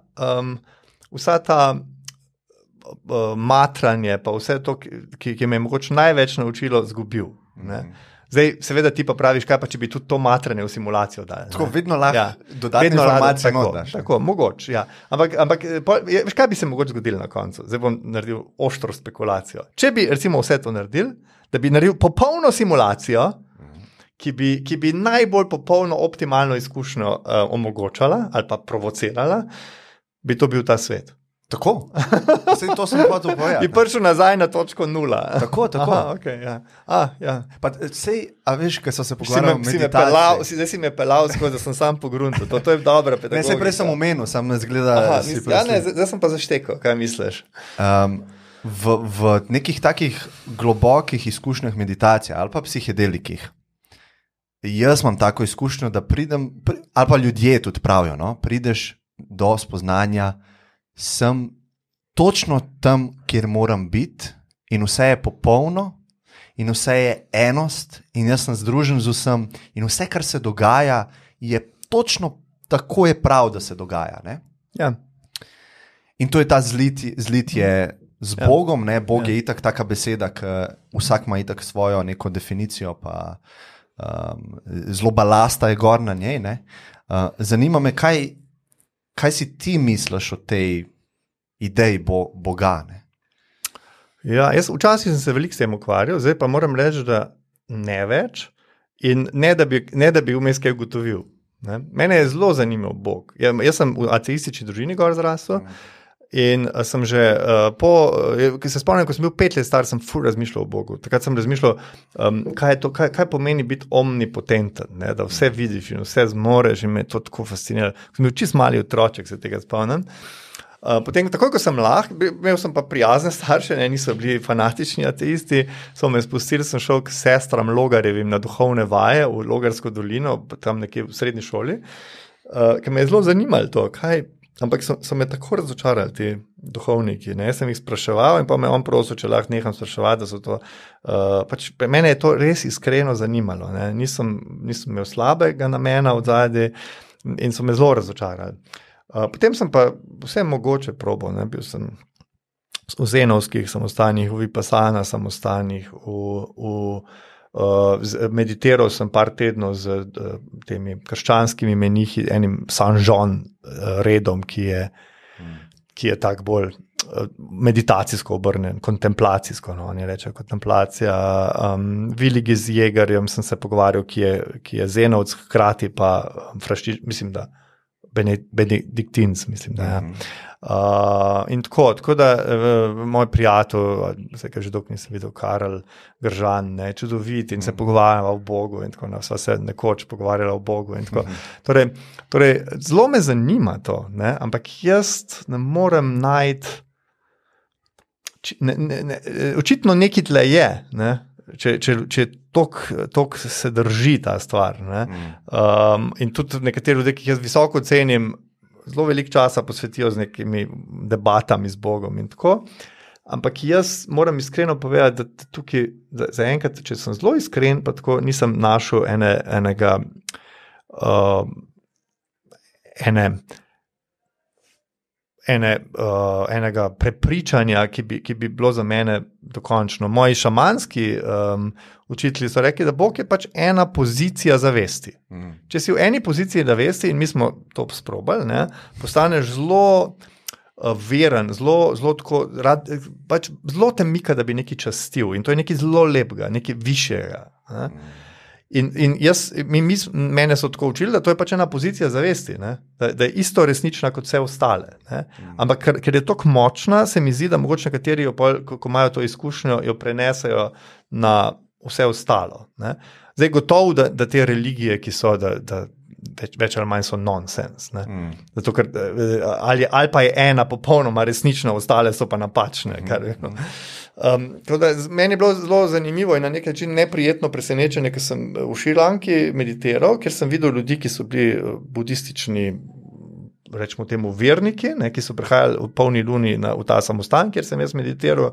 [SPEAKER 1] ta matranje, pa vse to, ki me je mogoče največ naučilo, zgubil. Zdaj, seveda ti pa praviš, kaj pa, če bi tudi to matranje v simulacijo dali.
[SPEAKER 2] Tako vedno lahko dodatne informacije daš.
[SPEAKER 1] Tako, mogoče, ja. Ampak veš, kaj bi se mogoče zgodilo na koncu? Zdaj bom naredil oštro spekulacijo. Če bi recimo vse to naredil, da bi naredil popolno simulacijo, ki bi najbolj popolno optimalno izkušnjo omogočala ali pa provocirala, bi to bil ta svet.
[SPEAKER 2] Tako? Sej to sem hotel povedati.
[SPEAKER 1] Bi prišel nazaj na točko 0.
[SPEAKER 2] Tako.
[SPEAKER 1] Aha, okay, ja.
[SPEAKER 2] Pa sej, a veš, kaj so se pogovarjali o meditaciji?
[SPEAKER 1] Zdaj si me pelal skozi, da sem sam pogruntil. To je dobra pedagogika.
[SPEAKER 2] Ne, sej prej sem omenil, sam ne zgleda...
[SPEAKER 1] zdaj sem pa zaštekal, kaj misliš?
[SPEAKER 2] V nekih takih globokih izkušnjah meditacije ali pa psihedelikih, jaz imam tako izkušnjo, da pridem, ali pa ljudje tudi pravijo, prideš do spoznanja, sem točno tam, kjer moram biti in vse je popolno in vse je enost in jaz sem združen z vsem in vse, kar se dogaja, je točno tako je prav, da se dogaja. Ne?
[SPEAKER 1] Ja.
[SPEAKER 2] In to je ta zlitje z Bogom, ne? Bog je itak taka beseda, ki vsak ima itak svojo neko definicijo, pa zelo balasta je gor na njej. Ne? Zanima me, kaj si ti misliš o tej ideji Boga? Ne?
[SPEAKER 1] Ja, jaz včasih sem se veliko s tem ukvarjal, zdaj pa moram reči, da ne več in ne da bi vmes kaj ugotovil. Mene je zelo zanimal Bog. Jaz sem v ateistični družini gor zrastel in sem že ki se spomnim, ko sem bil 5 let star, sem ful razmišljal o Bogu. Takrat sem razmišljal, kaj pomeni biti omnipotenten, da vse vidiš in vse zmoreš in me to tako fascinira. Sem bil čist mali otroček, se tega spomnim. Potem, takoj, ko sem lahko, imel sem pa prijazne starše, niso bili fanatični ateisti, so me spustili, sem šel k sestram Logarjevim na duhovne vaje v Logarsko dolino, tam nekje v srednji šoli, ker me je zelo zanimalo to, ampak so me tako razočarali ti duhovniki, jaz sem jih spraševal in pa me on prosil, če lahko neham spraševati, da so to, mene je to res iskreno zanimalo, nisem imel slabega namena od zadaj in so me zelo razočarali. Potem sem pa vse mogoče probal, bil sem v zenovskih samostanjih, v vipassana samostanjih, meditiral sem par tednov z temi krščanskimi menihi, enim San John redom, ki je tak bolj meditacijsko obrnen, kontemplacijsko, no, oni rečejo kontemplacija. Viligi z Jegerjem sem se pogovarjal, ki je zenovc, hkrati pa mislim, da benediktinc, mislim, da ja. In tako da moj prijatelj, zdaj že dolgo nisem videl, Karel Gržan, čudovit in se pogovarjala o Bogu in tako, sva se nekoč pogovarjala o Bogu in tako. Torej, zelo me zanima to, ne? Ampak jaz ne morem najti, očitno nekaj tle je, ne? Če tok se drži ta stvar. Ne? In tudi nekateri ljudje, ki jih jaz visoko cenim, zelo veliko časa posvetijo z nekimi debatami z Bogom in tako. Ampak jaz moram iskreno povedati, da tukaj, za enkrat, če sem zelo iskren, pa tako nisem našel enega prepričanja, ki bi bilo za mene dokončno. Moji šamanski učitelji so rekli, da Bog je pač ena pozicija zavesti. Če si v eni poziciji zavesti, in mi smo to sprobali, ne, postaneš zelo veren, zelo tako, pač zelo te mika, da bi nekaj častil. In to je nekaj zelo lepega, nekaj višjega. Ne. In mene so tako učili, da to je pač ena pozicija zavesti, ne? Da je isto resnična kot vse ostale. Ne? Ampak ker je tako močna, se mi zdi, da mogoče nekateri, ko imajo to izkušnjo, jo prenesajo na vse ostalo. Ne? Zdaj gotovo, da te religije, ki so, da več ali manj so nonsens. Zato, ker, ali pa je ena popolnoma resnična, ostale so pa napačne. Meni je bilo zelo zanimivo in na nek način neprijetno presenečenje, ker sem v Šrilanki meditiral, ker sem videl ljudi, ki so bili budistični, rečemo temu, verniki, ne, ki so prihajali v polni luni v ta samostan, kjer sem jaz meditiral,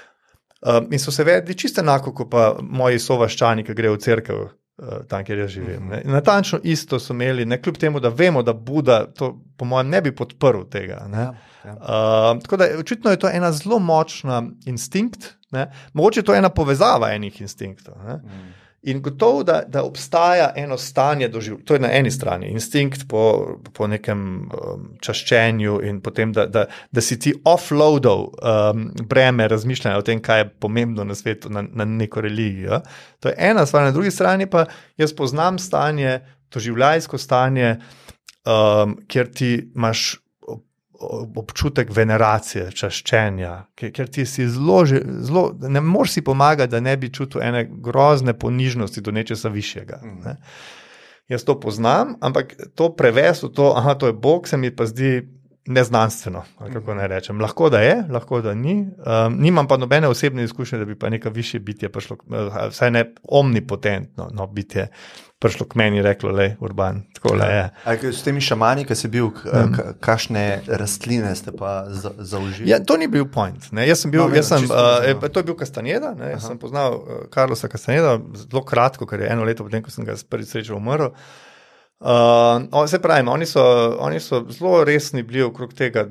[SPEAKER 1] in so se vedeli čisto enako, kot pa moji sovaščani, ki grejo v cerkev tam, kjer jaz živim. Ne. Natančno isto so imeli, ne, kljub temu, da vemo, da Buda to, po mojem, ne bi podprl tega. Ne. Tako da očitno je to ena zelo močna instinkt, ne. Mogoče je to ena povezava enih instinktov. Ne. In gotovo, da obstaja eno stanje doživljanja, to je na eni strani, instinkt po nekem čaščenju in potem, da si ti offloadal breme razmišljanja o tem, kaj je pomembno na svetu, na neko religijo. To je ena stvar, na drugi strani pa jaz poznam stanje, doživljajsko stanje, kjer ti imaš občutek veneracije, čaščenja, ker ti si zelo, ne moreš si pomagati, da ne bi čutil ene grozne ponižnosti do nečesa višjega. Ne. Jaz to poznam, ampak to prevesti v to, to je Bog, se mi pa zdi neznanstveno, kako naj rečem. Lahko da je, lahko da ni. Nimam pa nobene osebne izkušnje, da bi pa neka višje bitje prišlo, vsaj ne omnipotentno bitje prišlo k meni in reklo, lej, Urban, tako le je.
[SPEAKER 2] S temi šamani, ki si bil, kakšne rastline ste pa zaužili?
[SPEAKER 1] Ja, to ni bil point. Ne. To je bil Castaneda, ne. Jaz sem poznal Carlosa Castaneda, zelo kratko, ker je 1 leto potem, ko sem ga prvič srečal, umrl. Se pravim, oni so zelo resni bili okrog tega,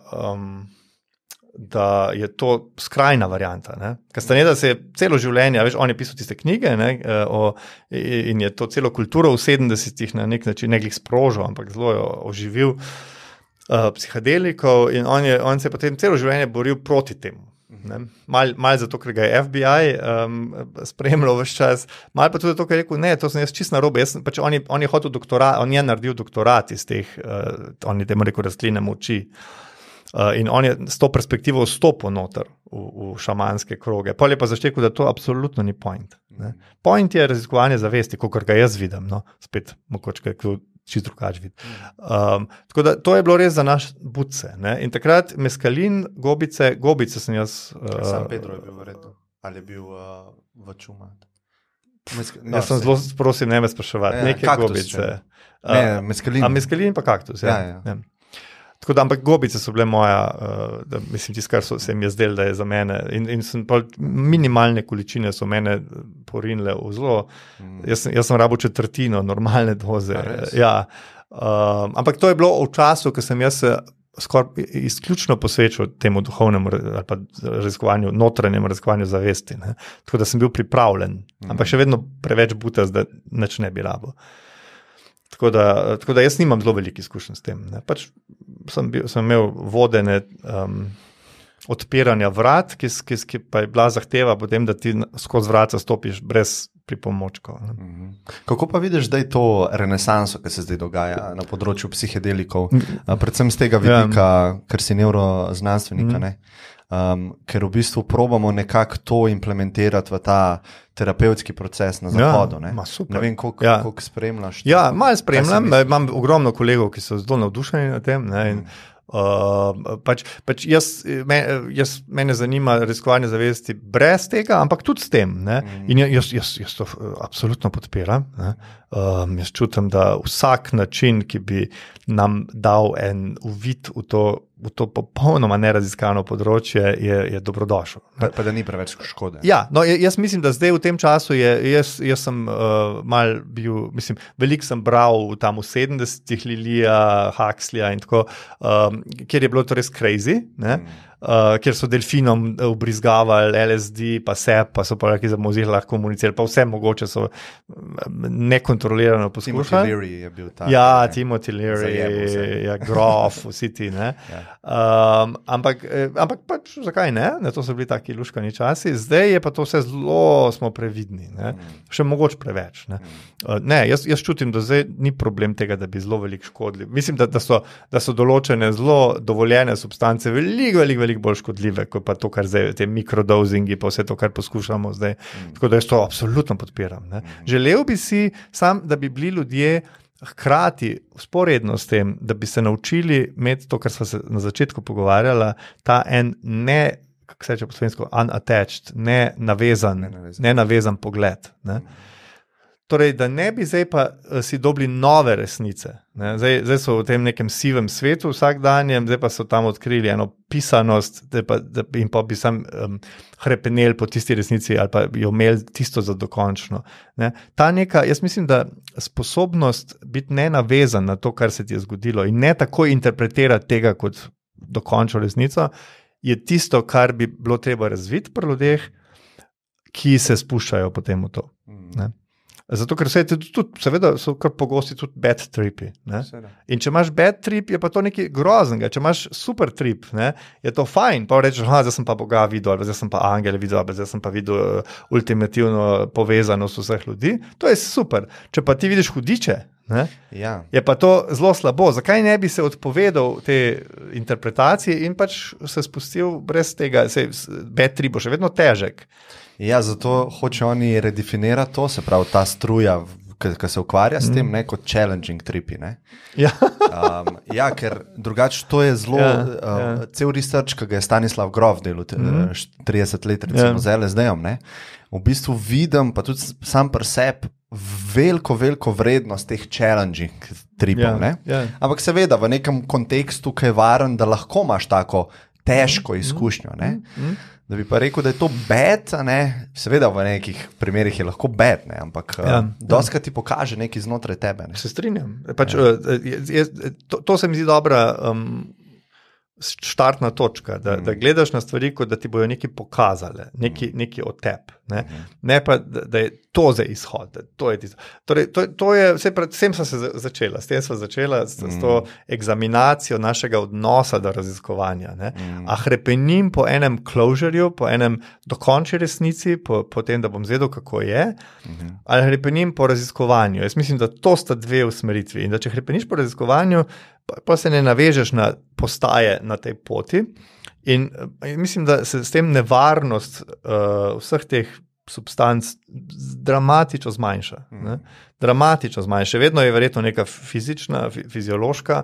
[SPEAKER 1] da je to skrajna varianta. Ne? Castaneda se je celo življenje, on je pisal tiste knjige, ne, in je to celo kulturo v 70-ih na nek način nekaj sprožil, ampak zelo jo oživil psihadelikov in on se je potem celo življenje boril proti temu. Mal zato, ker ga je FBI spremljal vse čas, mal pa tudi zato, ker je rekel, ne, to sem jaz čisto narobe, on je hotel doktorat, on je naredil doktorat iz teh, on je temu rekel rastline moči. In on je s to perspektivo vstopil noter v šamanske kroge. Pol je pa zaštekal, da to absolutno ni point. Ne. Point je raziskovanje zavesti, kakor ga jaz vidim, no, spet mogoče kaj čisto drugač vidi. Tako da to je bilo res za naš budce. Ne. In takrat meskalin, gobice sem jaz...
[SPEAKER 2] Sam Pedro je bil verjetno, ali je bil v čuma?
[SPEAKER 1] Jaz sem zelo prosim, ne me spraševati. Neke gobice.
[SPEAKER 2] Meskalin.
[SPEAKER 1] Meskalin pa kaktus, ja. Tako da, ampak gobice so bile moja, mislim, tisto, kar se mi je zdelo, da je za mene. In minimalne količine so mene porinile v zelo. Jaz sem rabil 1/4 normalne doze. Ja. Ampak to je bilo v času, ko sem jaz skoraj izključno posvečal temu duhovnemu ali pa raziskovanju, notranjemu raziskovanju zavesti. Ne. Tako da sem bil pripravljen, ampak še vedno preveč butast, da nič ne bi rabo. Tako da jaz nimam zelo veliko izkušenj s tem. Ne. Pač sem imel vodene odpiranja vrat, ki pa je bila zahteva potem, da ti skozi vrata stopiš brez pripomočkov.
[SPEAKER 2] Kako pa vidiš, da je to renesanso, ki se zdaj dogaja na področju psihedelikov, predvsem z tega vidika, ker si neuroznanstvenika, ne? Ker v bistvu probamo nekako to implementirati v ta terapevtski proces na zahodu. Ne vem, koliko spremljaš.
[SPEAKER 1] Ja, malo spremljam, imam ogromno kolegov, ki so zelo navdušeni na tem, ne, in mene zanima raziskovanje zavesti brez tega, ampak tudi s tem. Ne? In jaz to absolutno podpiram. Ne? Jaz čutim, da vsak način, ki bi nam dal en uvid v to popolnoma neraziskano področje, je dobrodošel.
[SPEAKER 2] Pa da ni preveč škode.
[SPEAKER 1] Ja, no, jaz mislim, da zdaj v tem času jaz sem mal bil, veliko sem bral tam v 70-ih Lilija, Huxleya in tako, kjer je bilo to res crazy, ne? Kjer so delfinom ubrizgavali LSD, pa sep, pa so pa za mozih lahko komunicirali, pa vse mogoče so nekontrolirano poskušali.
[SPEAKER 2] Timothy Leary je bil ta.
[SPEAKER 1] Ja, Timothy Leary, Grof, vsi ti, ne. Ampak pač zakaj ne? To so bili taki luškani časi, zdaj je pa to vse zelo smo previdni, ne. Še mogoče preveč, ne. Ne, jaz čutim, da zdaj ni problem tega, da bi zelo veliko škodili. Mislim, da so določene zelo dovoljene substance veliko bolj škodljive, kot pa to, kar zdaj, te mikrodozingi, pa vse to, kar poskušamo zdaj. Tako da jaz to absolutno podpiram. Ne. Želel bi si sam, da bi bili ljudje hkrati vzporedno s tem, da bi se naučili imeti to, kar sva se na začetku pogovarjala, ta en kako se reče po slovensko, unattached, nenavezan pogled. Ne. Torej, da ne bi zdaj pa si dobili nove resnice. Ne? Zdaj so v tem nekem sivem svetu vsakdanjem, zdaj pa so tam odkrili eno pisanost in pa bi sam hrepeneli po tisti resnici ali pa bi jo imeli tisto za dokončno. Ne? Jaz mislim, da sposobnost biti nenavezan na to, kar se ti je zgodilo in ne tako interpretirati tega kot dokončno resnico, je tisto, kar bi bilo treba razviti pri ljudeh, ki se spuščajo potem v to. Ne? Zato, ker seveda so kar pogosti tudi bad tripi. Ne? In če imaš bad trip, je pa to nekaj groznega. Če imaš super trip, ne, je to fajn. Pa rečeš, zdaj sem pa Boga videl, ali zdaj sem pa angele videl, ali zdaj sem pa videl ultimativno povezanost vseh ljudi. To je super. Če pa ti vidiš hudiče, ne, je pa to zelo slabo. Zakaj ne bi se odpovedal te interpretacije in pač se spustil brez tega? Bad trip bo še vedno težek.
[SPEAKER 2] Ja, zato hoče oni redefinirati to, se pravi ta struja, ki se ukvarja s tem, ne, kot challenging tripi. Ne. Ja, ker drugače to je zelo, cel research, ki ga je Stanislav Grof delal 30 let recimo z LSD-om, ne, v bistvu vidim, pa tudi sam pri sebi, veliko vrednost teh challenging tripov. Ampak seveda v nekem kontekstu, ki je varen, da lahko imaš tako težko izkušnjo, ne. Da bi pa rekel, da je to bad, seveda v nekih primerih je lahko bad, ne? Ampak doskrat ti pokaže nekaj znotraj tebe. Ne?
[SPEAKER 1] Se strinjam. Pač, to se mi zdi dobra štartna točka, da gledaš na stvari, kot da ti bojo nekaj pokazale, nekaj o tebi. Ne pa, da je to za izhod. To je tisto. Torej, to je, vsem sem se začela, s tem sem začela, s to eksaminacijo našega odnosa do raziskovanja. Ne? A hrepenim po enem closureju, po enem dokončni resnici, po tem, da bom zvedel, kako je, ali hrepenim po raziskovanju. Jaz mislim, da to sta dve usmeritvi. In da če hrepeniš po raziskovanju, pa se ne navežeš na postaje na tej poti in mislim, da se s tem nevarnost vseh teh substanc dramatično zmanjša. Dramatično zmanjša. Vedno je verjetno neka fizična, fiziološka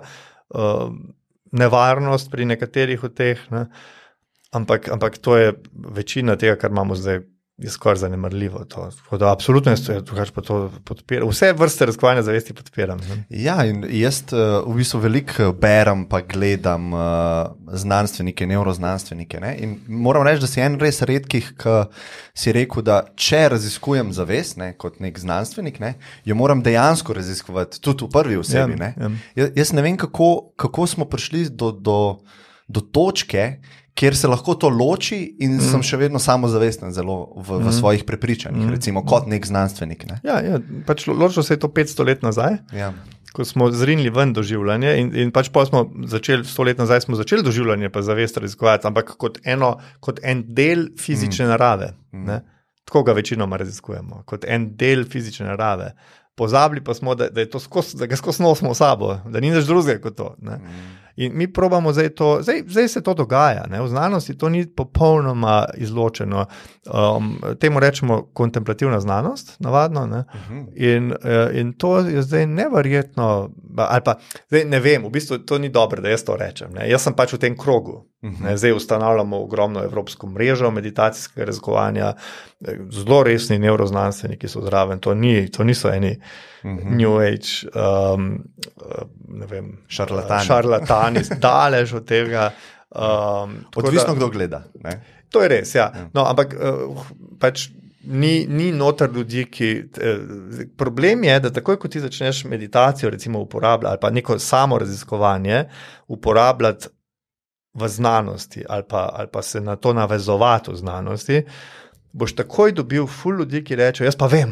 [SPEAKER 1] nevarnost pri nekaterih od teh, ne? Ampak to je večina tega, kar imamo zdaj je skoraj zanemarljivo to. Absolutno je to podpiram. Vse vrste raziskovanja zavesti podpiram. Ne?
[SPEAKER 2] Ja, in jaz v bistvu veliko berem pa gledam znanstvenike, neuroznanstvenike. Ne? In moram reči, da si en res redkih, ki si rekel, da če raziskujem zavest, ne, kot nek znanstvenik, ne, jo moram dejansko raziskovati tudi v prvi osebi. Jaz ne vem, kako smo prišli do točke, kjer se lahko to loči in sem še vedno samozavesten zelo v svojih prepričanjih, recimo kot nek znanstvenik. Ne?
[SPEAKER 1] Ja, pač ločilo se je to 500 let nazaj, ko smo zrinili ven doživljanje in pač pa smo začeli, 100 let nazaj smo začeli doživljanje pa zavest raziskovati, ampak kot en del fizične narave. Ne? Tako ga večinoma raziskujemo, kot en del fizične narave. Pozabili pa smo, da ga skozi nosimo v sabo, da ni nič drugega kot to. Ne? In mi probamo zdaj se to dogaja, ne? V znanosti to ni popolnoma izločeno. Temu rečemo kontemplativna znanost, navadno. Ne? In to je zdaj neverjetno, ali pa zdaj ne vem, v bistvu to ni dobro, da jaz to rečem. Ne? Jaz sem pač v tem krogu. Zdaj ustanavljamo ogromno evropsko mrežo meditacijskega raziskovanja, zelo resni neuroznanstveniki so zraven, to niso eni New Age ne vem, šarlatani, daleč od tega.
[SPEAKER 2] Odvisno, kdo gleda. Ne?
[SPEAKER 1] To je res, ja. No, ampak pač ni noter ljudi, problem je, da takoj, ko ti začneš meditacijo recimo uporabljati ali pa neko samo raziskovanje uporabljati v znanosti ali pa se na to navezovati v znanosti, boš takoj dobil ful ljudi, ki rečejo, jaz pa vem.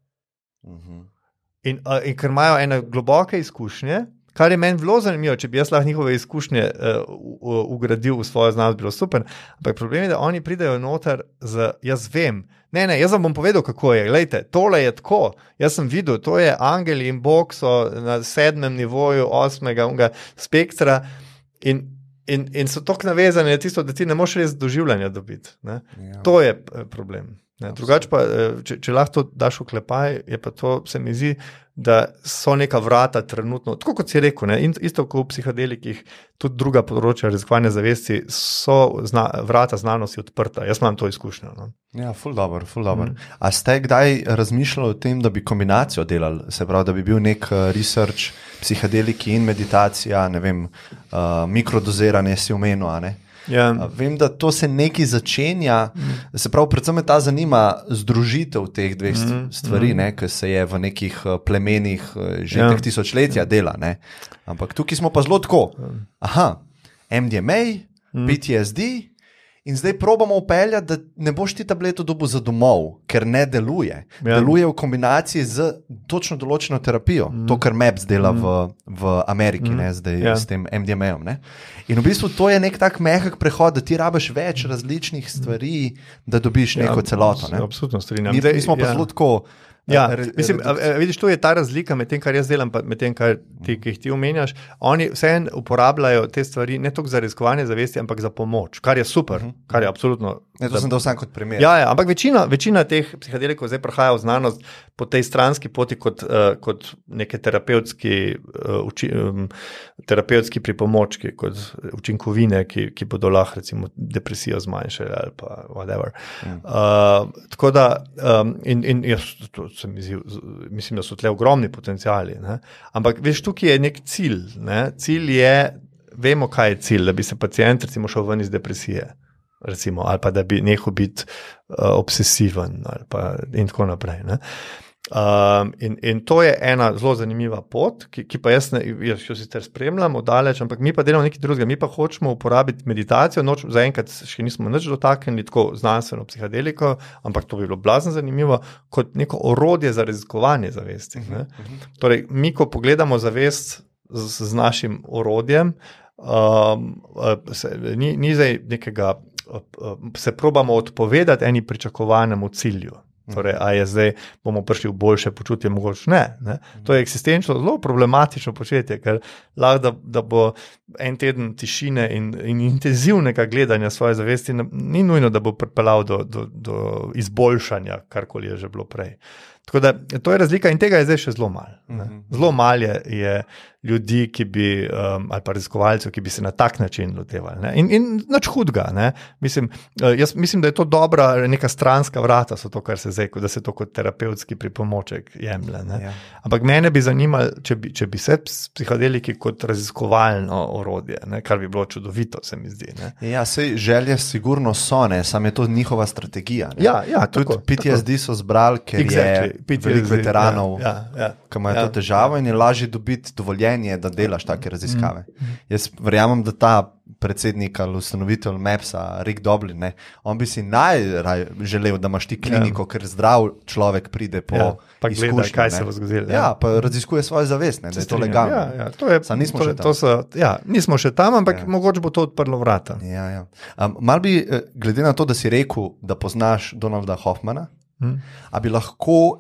[SPEAKER 1] In ker imajo ene globoke izkušnje, kar je meni zelo zanimivo, če bi jaz lahko njihove izkušnje ugradil v svojo znanost, bilo super, ampak problem je, da oni pridejo noter z jaz vem. Ne, jaz vam bom povedal, kako je. Glejte, tole je tako. Jaz sem videl, to je angeli in Bog so na 7. nivoju 8. spektra in so tako navezani na tisto, da ti ne moš res doživljanja dobiti. Ne? Ja. To je problem. Drugače pa, če lahko to daš v klepaj, je pa to, se mi zdi, da so neka vrata trenutno, tako kot si rekel, ne? Isto kot v psihodelikih, tudi druga področja raziskovanja zavesti, so vrata znanosti odprta. Jaz imam to izkušnjo. No?
[SPEAKER 2] Ja, ful dobro. A ste kdaj razmišljali o tem, da bi kombinacijo delali, se pravi, da bi bil nek research, psihodeliki in meditacija, ne vem, mikrodoziranje si omenil, a ne?
[SPEAKER 1] Ja.
[SPEAKER 2] Vem, da to se nekaj začenja, se pravi, predvsem me ta zanima združitev teh dveh stvari, ki se je v nekih plemenih že teh tisočletja dela. Ne? Ampak tukaj smo pa zelo tako. MDMA, PTSD in zdaj probamo upeljati, da ne boš ti tableto dobil za domov, ker ne deluje. Ja. Deluje v kombinaciji z točno določeno terapijo. To, kar MAPS dela v Ameriki, ne, zdaj s tem MDMA-om. Ne. In v bistvu to je nek tak mehak prehod, da ti rabiš več različnih stvari, da dobiš neko celoto. Ne.
[SPEAKER 1] Absolutno strinjam.
[SPEAKER 2] Mi smo pa zelo tako...
[SPEAKER 1] Ja, mislim, vidiš, tu je ta razlika med tem, kar jaz delam, pa med tem, ki jih ti omenjaš. Oni vseeno uporabljajo te stvari ne toliko za raziskovanje zavesti, ampak za pomoč, kar je super, kar je absolutno...
[SPEAKER 2] To sem dal sam kot primer.
[SPEAKER 1] Ja, ampak večina teh psihodelikov zdaj prihaja v znanost po tej stranski poti kot neke terapevtski pripomočki, kot učinkovine, ki bodo lahko recimo depresijo zmanjšali ali pa whatever. Tako da, in jaz se mislim, da so tle ogromni potenciali, ne? Ampak veš, tukaj je nek cilj, ne? Cilj je, vemo kaj je cilj, da bi se pacient recimo šel ven iz depresije, recimo, ali pa da bi nehal biti obsesiven ali pa in tako naprej. Ne? In to je ena zelo zanimiva pot, ki pa jaz jo sicer spremljam oddaleč, ampak mi pa delamo nekaj drugega. Mi pa hočemo uporabiti meditacijo, zaenkrat še nismo nič dotaknili, tako znanstveno psihodeliko, ampak to bi bilo blazno zanimivo, kot neko orodje za raziskovanje zavesti. Ne? Torej, mi ko pogledamo zavest z našim orodjem, ni zdaj nekega, se probamo odpovedati eni pričakovanemu cilju. Torej, a je zdaj bomo prišli v boljše počutje, mogoče ne. To je eksistenčno zelo problematično početje, ker lahko, da bo en teden tišine in intenzivnega gledanja svoje zavesti, ni nujno, da bo pripeljal do izboljšanja, karkoli je že bilo prej. Tako da to je razlika in tega je zdaj še zelo malo. Zelo malo je ljudi, ki bi, ali pa raziskovalcev, ki bi se na tak način lotevali. In nič hudega. Jaz mislim, da je to dobra, neka stranska vrata, so to, kar se zdaj, da se to kot terapevtski pripomoček jemlje. Ja. Ampak mene bi zanimalo, če bi se psihodeliki kot raziskovalno orodje, kar bi bilo čudovito, se mi zdi.
[SPEAKER 2] Ja, sej želje sigurno so, samo je to njihova strategija.
[SPEAKER 1] Ja,
[SPEAKER 2] tudi PTSD so zbrali, ker je veliko veteranov, ki imajo to težavo in je lažje dobiti dovoljenje, da delaš take raziskave. Jaz verjamem, da ta predsednik ali ustanovitelj MEPS-a, Rick Doblin, on bi si najraje želel, da imaš ti kliniko, ker zdrav človek pride po izkušnji.
[SPEAKER 1] Gleda, kaj se bo zgodilo.
[SPEAKER 2] Ja, pa raziskuje svoje zavest, da je to legalno.
[SPEAKER 1] Nismo še tam, ampak mogoče bo to odprlo vrata.
[SPEAKER 2] Mal bi, glede na to, da si rekel, da poznaš Donalda Hoffmana, a bi lahko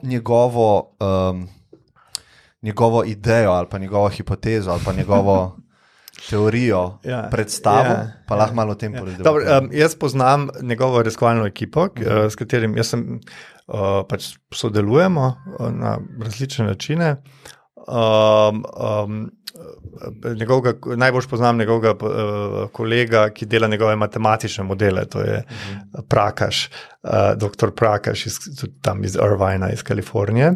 [SPEAKER 2] njegovo idejo ali pa njegovo hipotezo ali pa njegovo teorijo predstavil, pa lahko malo o tem povedal.
[SPEAKER 1] Jaz poznam njegovo raziskovalno ekipo, s katerim jaz sem pač sodelujemo na različne načine. Najbolj poznam njegovega kolega, ki dela njegove matematične modele, to je Prakash, dr. Prakash tam iz Irvina, iz Kalifornije.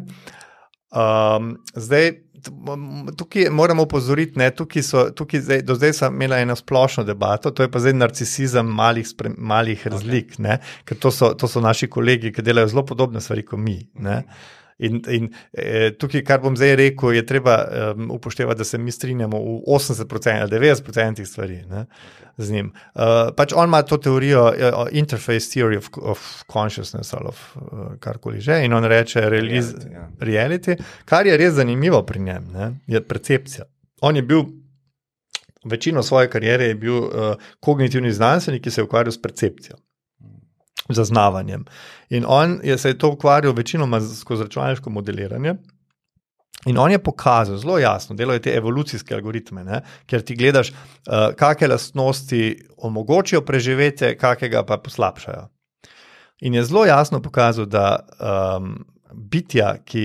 [SPEAKER 1] Zdaj, tukaj moramo opozoriti, do zdaj sem imela eno splošno debato, to je pa zdaj narcisizem malih razlik, ker to so naši kolegi, ki delajo zelo podobne stvari kot mi. In tukaj, kar bom zdaj rekel, je treba upoštevati, da se mi strinjamo v 80% ali 90% stvari z njim. Pač on ima to teorijo interface theory of consciousness ali karkoli že in on reče reality, kar je res zanimivo pri njem, je percepcija. On je bil, večino svoje kariere je bil kognitivni znanstvenik, ki se je ukvarjal s percepcijo. Zaznavanjem. In on se je to ukvarjal večinoma skozi računalniško modeliranje in on je pokazal zelo jasno, delajo te evolucijske algoritme, ker ti gledaš, kakšne lastnosti omogočijo preživetje, kakega pa poslabšajo. In je zelo jasno pokazal, da bitja, ki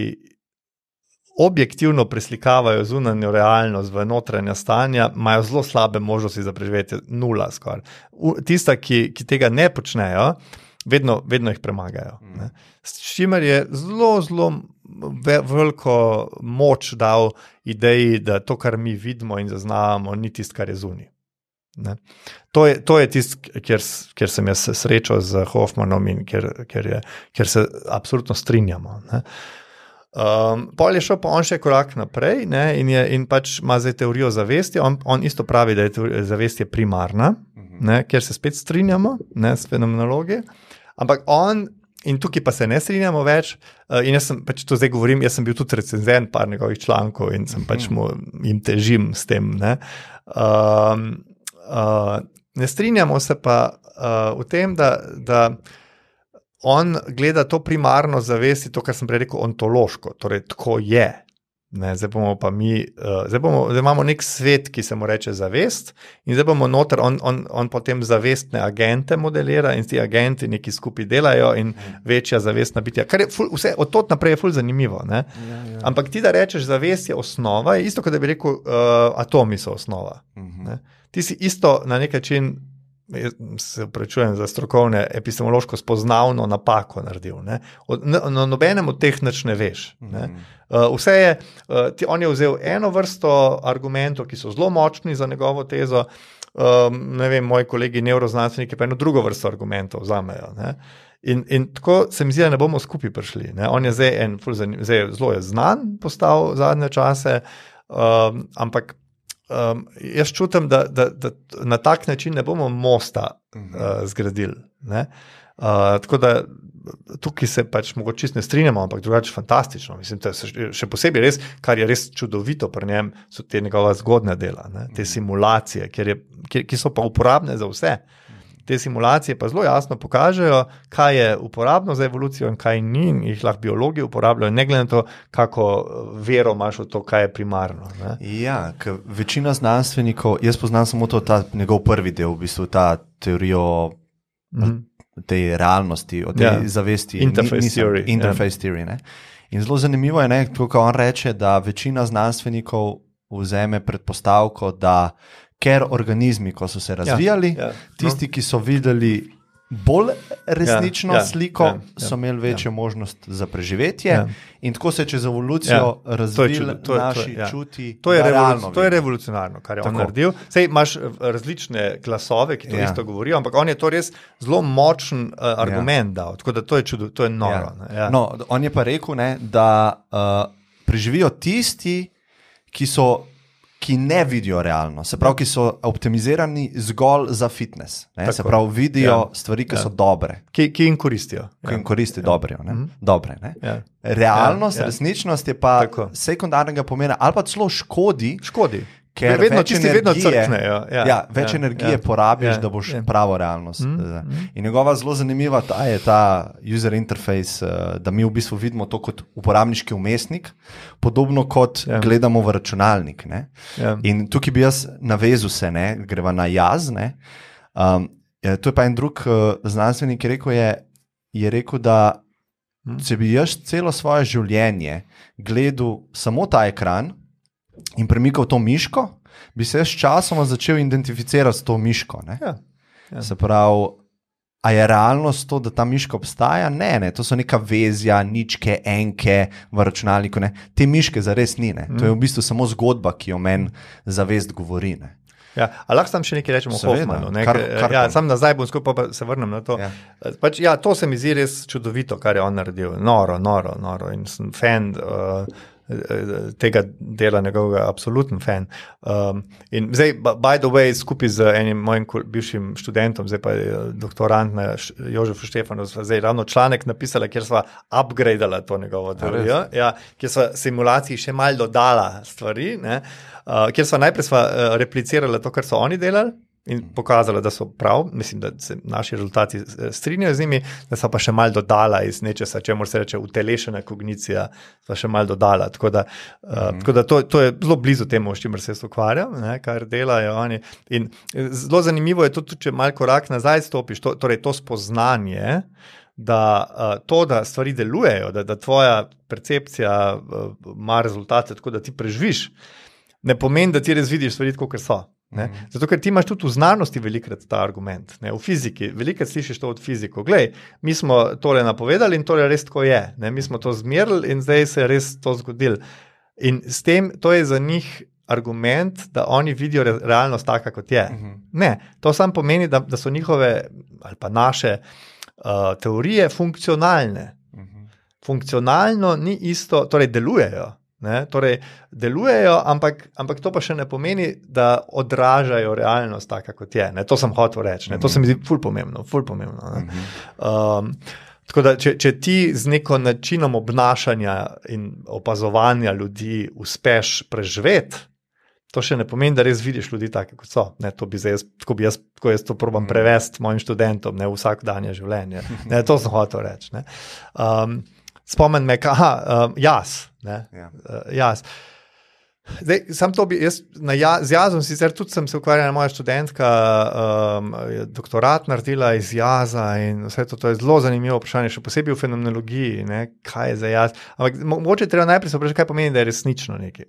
[SPEAKER 1] objektivno preslikavajo zunanjo realnost v notranja stanja, imajo zelo slabe možnosti za preživetje, 0 skoraj. Tista, ki tega ne počnejo, vedno jih premagajo. S čimer je zelo veliko moč dal ideji, da to, kar mi vidimo in zaznavamo, ni tisto, kar je zunaj. To je tisto, kjer sem jaz srečal z Hoffmanom in kjer se absolutno strinjamo. Pol je šel pa on še korak naprej in pač ima zdaj teorijo zavesti. On isto pravi, da je zavest je primarna, kjer se spet strinjamo s fenomenologi. Ampak in tukaj pa se ne strinjamo več, in jaz sem, pač to zdaj govorim, jaz sem bil tudi recenzent par njegovih člankov in sem pač jim težim s tem. Ne strinjamo se pa v tem, da on gleda to primarno zavesti, to, kar sem prej rekel, ontološko, torej tako je. Zdaj imamo nek svet, ki se mu reče zavest in zdaj bomo noter, on potem zavestne agente modelira in ti agenti neki skupaj delajo in večja zavestna bitja. Kar je vse, od tod naprej je ful zanimivo. Ampak ti, da rečeš zavest je osnova, je isto, kot da bi rekel atomi so osnova. Ti si isto na nek način, se prečujem za strokovne, epistemološko spoznavno napako naredil. Na nobenem od teh nič ne veš. Vse je, on je vzel eno vrsto argumentov, ki so zelo močni za njegovo tezo, moji kolegi nevroznanstveniki pa eno drugo vrsto argumentov vzamejo. In tako se mi zdi, da ne bomo skupaj prišli. On je zdaj zelo znan postal zadnje čase, ampak jaz čutim, da na tak način ne bomo mosta zgradili. Tako da tukaj se pač mogoče ne strinjamo, ampak drugače fantastično. Mislim, to je še posebej res, kar je res čudovito pri njem, so te njegova zgodna dela, te simulacije, ki so pa uporabne za vse. te simulacije pa zelo jasno pokažejo, kaj je uporabno za evolucijo in kaj ni, in jih lahko biologi uporabljajo, ne glede na to, kako vero imaš v to, kaj je primarno. Ne?
[SPEAKER 2] Ja, ker večina znanstvenikov, jaz poznam samo ta njegov prvi del, v bistvu ta teorijo tej realnosti, o tej zavesti. Interface theory. Ne? In zelo zanimivo je, kako on reče, da večina znanstvenikov vzeme predpostavko, da ker organizmi, ko so se razvijali, tisti, ki so videli bolj resnično sliko, so imeli večjo možnost za preživetje in tako se je čez evolucijo razvili naši čuti.
[SPEAKER 1] To je revolucionarno, kar je on naredil. Sej imaš različne glasove, ki to isto govorijo, ampak on je to res zelo močen argument dal, tako da to je noro.
[SPEAKER 2] No, on je pa rekel, da preživijo tisti, ki ne vidijo realno, se pravi, ki so optimizirani zgolj za fitness. Se pravi, vidijo stvari, ki so dobre.
[SPEAKER 1] Ki jim koristijo.
[SPEAKER 2] Ki jim koristijo dobre. Realnost, resničnost je pa sekundarnega pomena, ali pa celo škodi. Ker več energije porabiš, da boš pravo realnost. In njegova zelo zanimiva je ta user interface, da mi v bistvu vidimo to kot uporabniški vmesnik, podobno kot gledamo v računalnik. In tukaj bi jaz navezal greva na jaz. To je pa en drug znanstvenik, ki je rekel, da če bi jaz celo svoje življenje gledal samo ta ekran, in premikal to miško, bi se jaz časoma začel identificirati s to miško. Se pravi, a je realnost to, da ta miška obstaja? Ne, to so neka vezja, ničke, enke v računalniku. Te miške zares ni. To je v bistvu samo zgodba, ki jo meni zavest govori.
[SPEAKER 1] A lahko tam še nekaj rečemo o Hoffmanu? Sam nazaj bom skupaj, pa se vrnem na to. To se mi zdi res čudovito, kar je on naredil. Noro. In sem fan tega dela njegovega, absoluten fan. In zdaj, by the way, skupaj z enim mojim bivšim študentom, zdaj pa je doktorant na Jožefu Štefanu, zdaj ravno članek napisala, kjer sva upgradala to njegovo teorijo, kjer sva simulaciji še malo dodala stvari, kjer sva najprej replicirala to, kar so oni delali, in pokazala, da so prav, mislim, da se naši rezultati strinjajo z njimi, da so pa še malo dodala iz nečesa, čemur se reče utelešena kognicija, so še malo dodala, tako da to je zelo blizu temu, s čimer se jaz ukvarjam, kar delajo oni. In zelo zanimivo je tudi, če malo korak nazaj stopiš, torej to spoznanje, da stvari delujejo, da tvoja percepcija ima rezultate tako, da ti preživiš, ne pomeni, da ti res vidiš stvari tako, ker so. Zato, ker ti imaš tudi v znanosti velikrat ta argument, v fiziki, velikrat slišiš to od fizikov. Glej, mi smo tole napovedali in tole res tako je, mi smo to zmerili in zdaj se je res to zgodilo. In s tem, to je za njih argument, da oni vidijo realnost taka, kot je. Ne, to samo pomeni, da so njihove ali pa naše teorije funkcionalne. Funkcionalno ni isto, torej delujejo. Torej, delujejo, ampak to pa še ne pomeni, da odražajo realnost taka, kot je. To sem hotel reči. To se mi zdi ful pomembno. Tako da, če ti z neko načinom obnašanja in opazovanja ljudi uspeš preživeti, to še ne pomeni, da res vidiš ljudi take, kot so. Tako jaz to probam prevesti mojim študentom v vsakdanje življenje. To sem hotel reči. Spomnim me, jaz. Jaz. Zdaj, sam to bi, z jazom sicer tudi sem se ukvarjala, moja študentka doktorat naredila iz jaza in vse to je zelo zanimivo vprašanje, še posebej v fenomenologiji, kaj je za jaz. Ampak mogoče treba najprej se vprašati, kaj pomeni, da je resnično nekaj.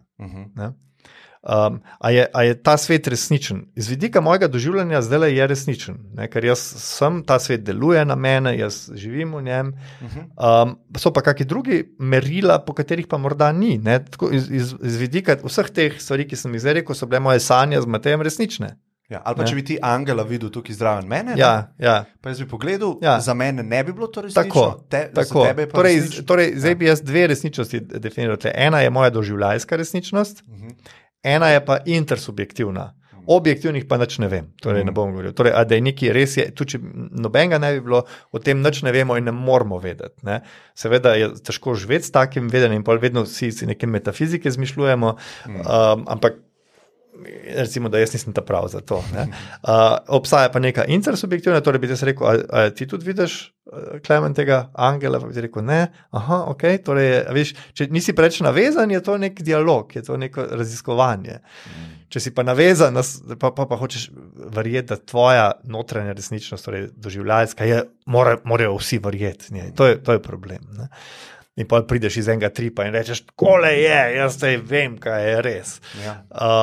[SPEAKER 1] A je ta svet resničen? Iz vidika mojega doživljanja zdaj je resničen, ker jaz ta svet deluje na mene, jaz živim v njem, so pa kakšni drugi merila, po katerih pa morda ni. Tako, iz vidika vseh teh stvari, ki sem jih zdaj rekel, so bile moje sanje z Matejem resnične.
[SPEAKER 2] Ali pa če bi ti angela videl tukaj zraven mene, pa jaz bi pogledal, za mene ne bi bilo to resnično, za tebe pa resnično.
[SPEAKER 1] Torej, zdaj bi jaz dve resničnosti definiral. Ena je moja doživljajska resničnost, ena je pa intersubjektivna. Objektivnih pa nič ne vem, torej ne bom govoril. Torej, a da je nekaj res je, tudi če nobenega ne bi bilo, o tem nič ne vemo in ne moramo vedeti. Seveda je težko živeti s takim vedenjem, pa vedno si neke metafizike zmišljujemo, ampak recimo, da jaz nisem ta prav za to. Obstaja pa neka intersubjektivna, torej bi ti rekel, a ti tudi vidiš Klemen tega angela, pa bi ti rekel, ne, ok, torej, veš, če nisi preveč navezan, je to nek dialog, je to neko raziskovanje. Če si pa navezan, pa hočeš verjeti, da tvoja notranja resničnost, torej doživljajska, morajo vsi verjeti, to je problem, ne. In pa prideš iz enega tripa in rečeš, kole je, jaz zdaj vem, kaj je res. Ja.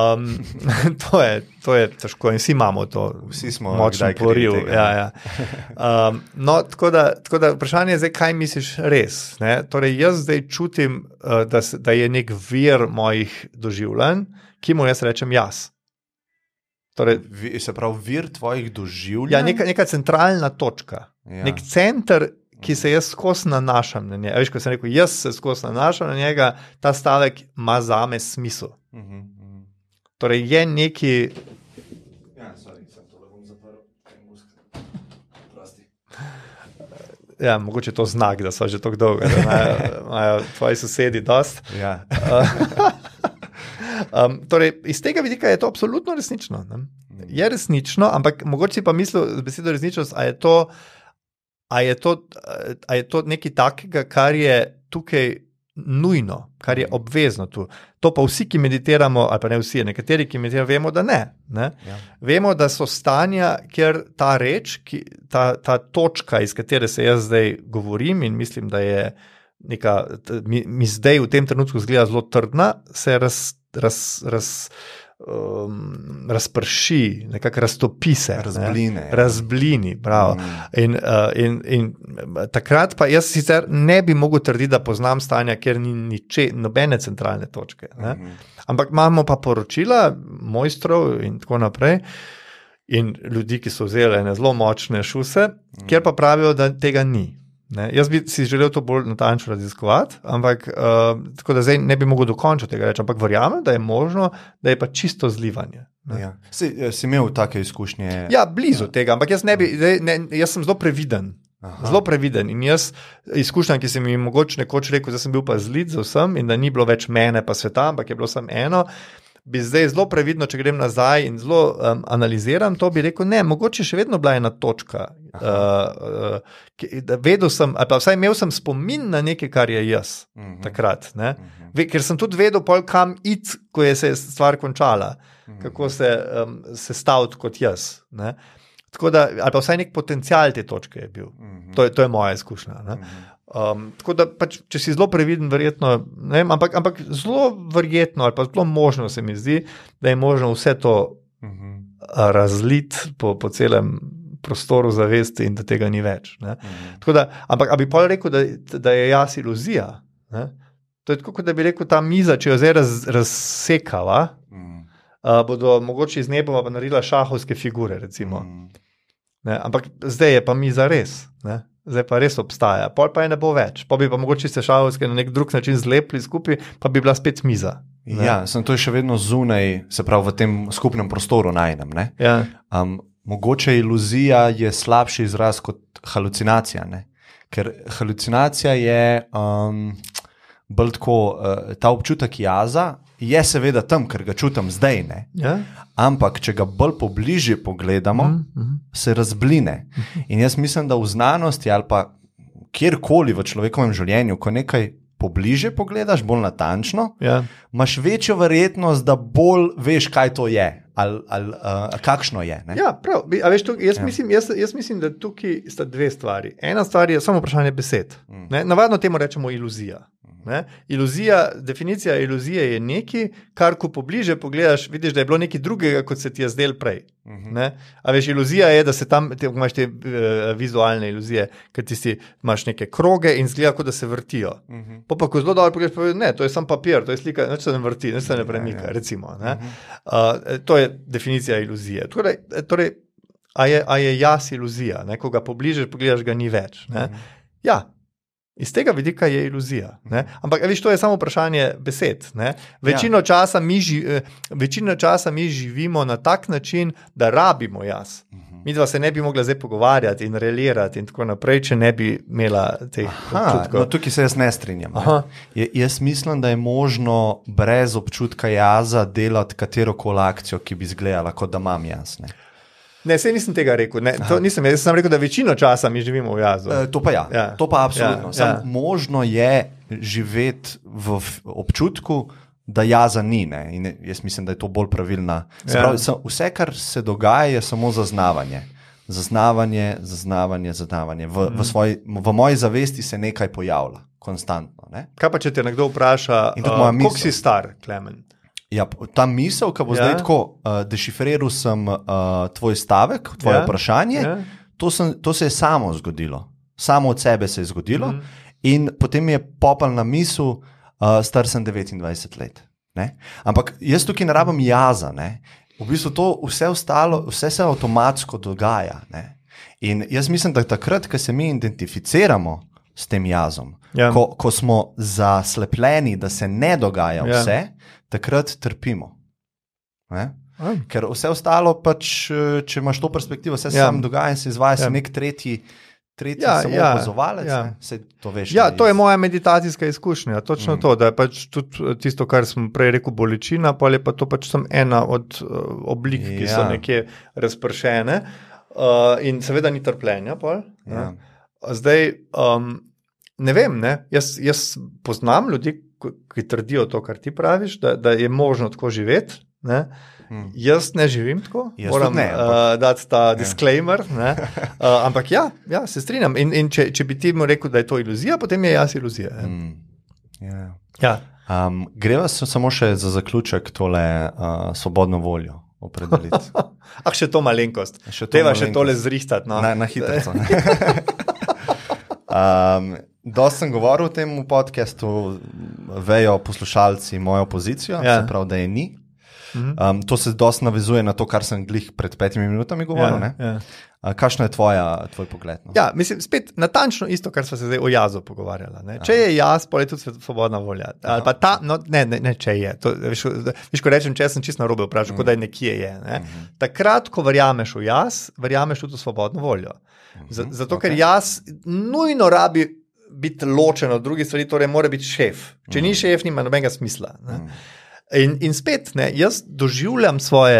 [SPEAKER 1] To je težko in vsi imamo to.
[SPEAKER 2] Vsi smo
[SPEAKER 1] močno poriv. Ja. No, tako da vprašanje je zdaj, kaj misliš res? Ne? Torej, jaz zdaj čutim, da je nek vir mojih doživljanj, ki mu jaz rečem jaz.
[SPEAKER 2] Torej, se pravi, vir tvojih doživljanj?
[SPEAKER 1] Ja, neka centralna točka. Ja. Nek center, ki se jaz skozi nanašam na njega. Veš, ko sem rekel, jaz se skozi nanašam na njega, ta stavek ima zame smisel. Torej, je neki... Ja, sorry, sem tole bom zaprl. Prosti. Ja, mogoče je to znak, da so že tako dolgo, da imajo tvoji sosedi dost. Ja. Torej, iz tega vidika je to absolutno resnično. Ne? Je resnično, ampak mogoče si pa mislil z besedo resničnost, a je to nekaj takega, kar je tukaj nujno, kar je obvezno tu. To pa vsi, ki meditiramo, ali pa ne vsi, nekateri, ki meditiramo, vemo, da ne. Ja. Vemo, da so stanja, kjer ta reč, ta točka, iz katere se jaz zdaj govorim in mislim, da je neka, mi zdaj v tem trenutku zgleda zelo trdna, se razprši, nekako raztopi se. Razblini, bravo. In takrat pa jaz sicer ne bi mogel trditi, da poznam stanja, kjer ni nobene centralne točke. Ampak imamo pa poročila mojstrov in tako naprej in ljudi, ki so vzeli ene zelo močne šuse, kjer pa pravijo, da tega ni. Ne? Jaz bi si želel to bolj natančno raziskovati, ampak tako da zdaj ne bi mogel dokončno tega reči, ampak verjamem, da je možno, da je pa čisto zlivanje.
[SPEAKER 2] Ja. Si imel take izkušnje?
[SPEAKER 1] Ja, blizu tega, ampak jaz sem zelo previden. Zelo previden in jaz izkušnjam, ki sem mi mogoče nekoč rekel, da sem bil pa zlit za vsem in da ni bilo več mene pa sveta, ampak je bilo samo eno, bi zdaj zelo previdno, če grem nazaj in zelo analiziram, to bi rekel, ne, mogoče še vedno bila ena točka. Vedel sem, ali pa vsaj imel sem spomin na nekaj, kar je jaz takrat. Ne? Ker sem tudi vedel, kam iti, ko je se stvar končala, kako se staviti kot jaz. Ne? Tako da, ali pa vsaj nek potencial te točke je bil. To je moja izkušnja. Ne? Tako da, če si zelo previden, verjetno, ne vem, ampak zelo verjetno ali pa zelo možno se mi zdi, da je možno vse to razliti po celem prostoru zavesti in da tega ni več. Ne? Tako da, ampak bi pol rekel, da je jaz iluzija. Ne? To je tako, kot da bi rekel, ta miza, če jo zdaj razsekava, bodo mogoče iz nebova pa naredila šahovske figure, recimo. Ne? Ampak zdaj je pa miza res, ne? Zdaj pa res obstaja, pol pa je ne bo več, pa bi pa mogoče se šahovske na nek drug način zlepili skupaj, pa bi bila spet miza. Ne?
[SPEAKER 2] Ja, to je še vedno zunaj, se pravi v tem skupnem prostoru najnem. Ne?
[SPEAKER 1] Ja.
[SPEAKER 2] Mogoče iluzija je slabši izraz kot halucinacija, ne? Ker halucinacija je bolj tako, ta občutek jaza je seveda tam, ker ga čutim zdaj, ne? Ja. Ampak, če ga bolj pobližje pogledamo, se razbline. In jaz mislim, da v znanosti ali pa kjerkoli v človekovem življenju, ko nekaj pobližje pogledaš, bolj natančno, imaš večjo verjetnost, da bolj veš, kaj to je ali kakšno je. Ne?
[SPEAKER 1] Ja, prav. A veš, jaz mislim, da tukaj sta dve stvari. Ena stvar je samo vprašanje besed. Navadno temu rečemo iluzija. Ne? Definicija iluzije je nekaj, kar ko pobliže pogledaš, vidiš, da je bilo nekaj drugega, kot se ti je zdel prej. Ne? A veš, iluzija je, da se tam imaš te vizualne iluzije, ker ti imaš neke kroge in zgleda, kot da se vrtijo. Pa ko zelo dobro pogledaš, pa ne, to je samo papir, to je slika, nič se ne vrti, nič se ne premika, recimo. Ne? To je definicija iluzije. Torej, a je jaz iluzija, ne? Ko ga pobliže pogledaš, ga ni več. Ne? Ja. Iz tega vidika je iluzija. Ne? Ampak, veš, to je samo vprašanje besed. Večino časa mi živimo na tak način, da rabimo jaz. Mi dva se ne bi mogla zdaj pogovarjati in relirati in tako naprej, če ne bi imela teh občutkov.
[SPEAKER 2] No, tukaj se jaz ne strinjam. Jaz mislim, da je možno brez občutka jaza delati katerokoli akcijo, ki bi izgledala, kot da imam jaz.
[SPEAKER 1] Ne, sej nisem tega rekel. Jaz sem rekel, da večino časa mi živimo v jazu.
[SPEAKER 2] To pa to pa absolutno. Možno je živeti v občutku, da jaza ni. In jaz mislim, da je to bolj pravilna. Vse, kar se dogaja, je samo zaznavanje. Zaznavanje. V moji zavesti se nekaj pojavlja, konstantno.
[SPEAKER 1] Kaj pa, če te nekdo vpraša, koliko si star, Klemen?
[SPEAKER 2] Ja, ta misel, ki bo zdaj tako, dešifriral sem tvoj stavek, tvoje vprašanje, to se je samo zgodilo. Samo od sebe se je zgodilo in potem je popolna misel, star sem 29 let. Ampak jaz tukaj ne rabim jaza. V bistvu to vse se avtomatsko dogaja. In jaz mislim, da takrat, ko se mi identificiramo s tem jazom, ko smo zaslepljeni, da se ne dogaja vse, takrat trpimo. Ker vse ostalo, pač, če imaš to perspektivo, vse se sam dogaja in se izvaja se nek tretji samo opazovalec. To veš.
[SPEAKER 1] To je moja meditacijska izkušnja. Točno to, da je pač tudi tisto, kar sem prej rekel, bolečina, pa je pa to pač sem ena od oblik, ki so nekje razpršene in seveda ni trpljenja. Zdaj, ne vem, jaz poznam ljudi, ki trdijo to, kar ti praviš, da je možno tako živeti. Jaz ne živim tako, moram dati ta disclaimer, ampak se strinjam. In če bi ti mu rekel, da je to iluzija, potem je jaz iluzija.
[SPEAKER 2] Greva samo še za zaključek tole svobodno voljo opredeliti.
[SPEAKER 1] Še to malenkost. Treba še tole zrihtati.
[SPEAKER 2] Na hitrico. Dosti sem govoril v tem podcastu, vejo poslušalci mojo pozicijo, se pravi, da je ni. To se dosti navezuje na to, kar sem glih pred 5 minutami govoril. Kakšno je tvoj pogled?
[SPEAKER 1] Mislim, spet natančno isto, kar smo se zdaj o jazu pogovarjali. Če je jaz, pa je tudi svobodna volja. Ali pa ne, če je. Viš, ko rečem, če sem čisto narobe vprašal, kot da je nekje je. Takrat, ko verjameš v jaz, verjameš tudi v svobodno voljo. Zato, ker jaz nujno rabi biti ločen od drugih stvari, torej mora biti šef. Če ni šef, nima nobenega smisla. In spet, jaz doživljam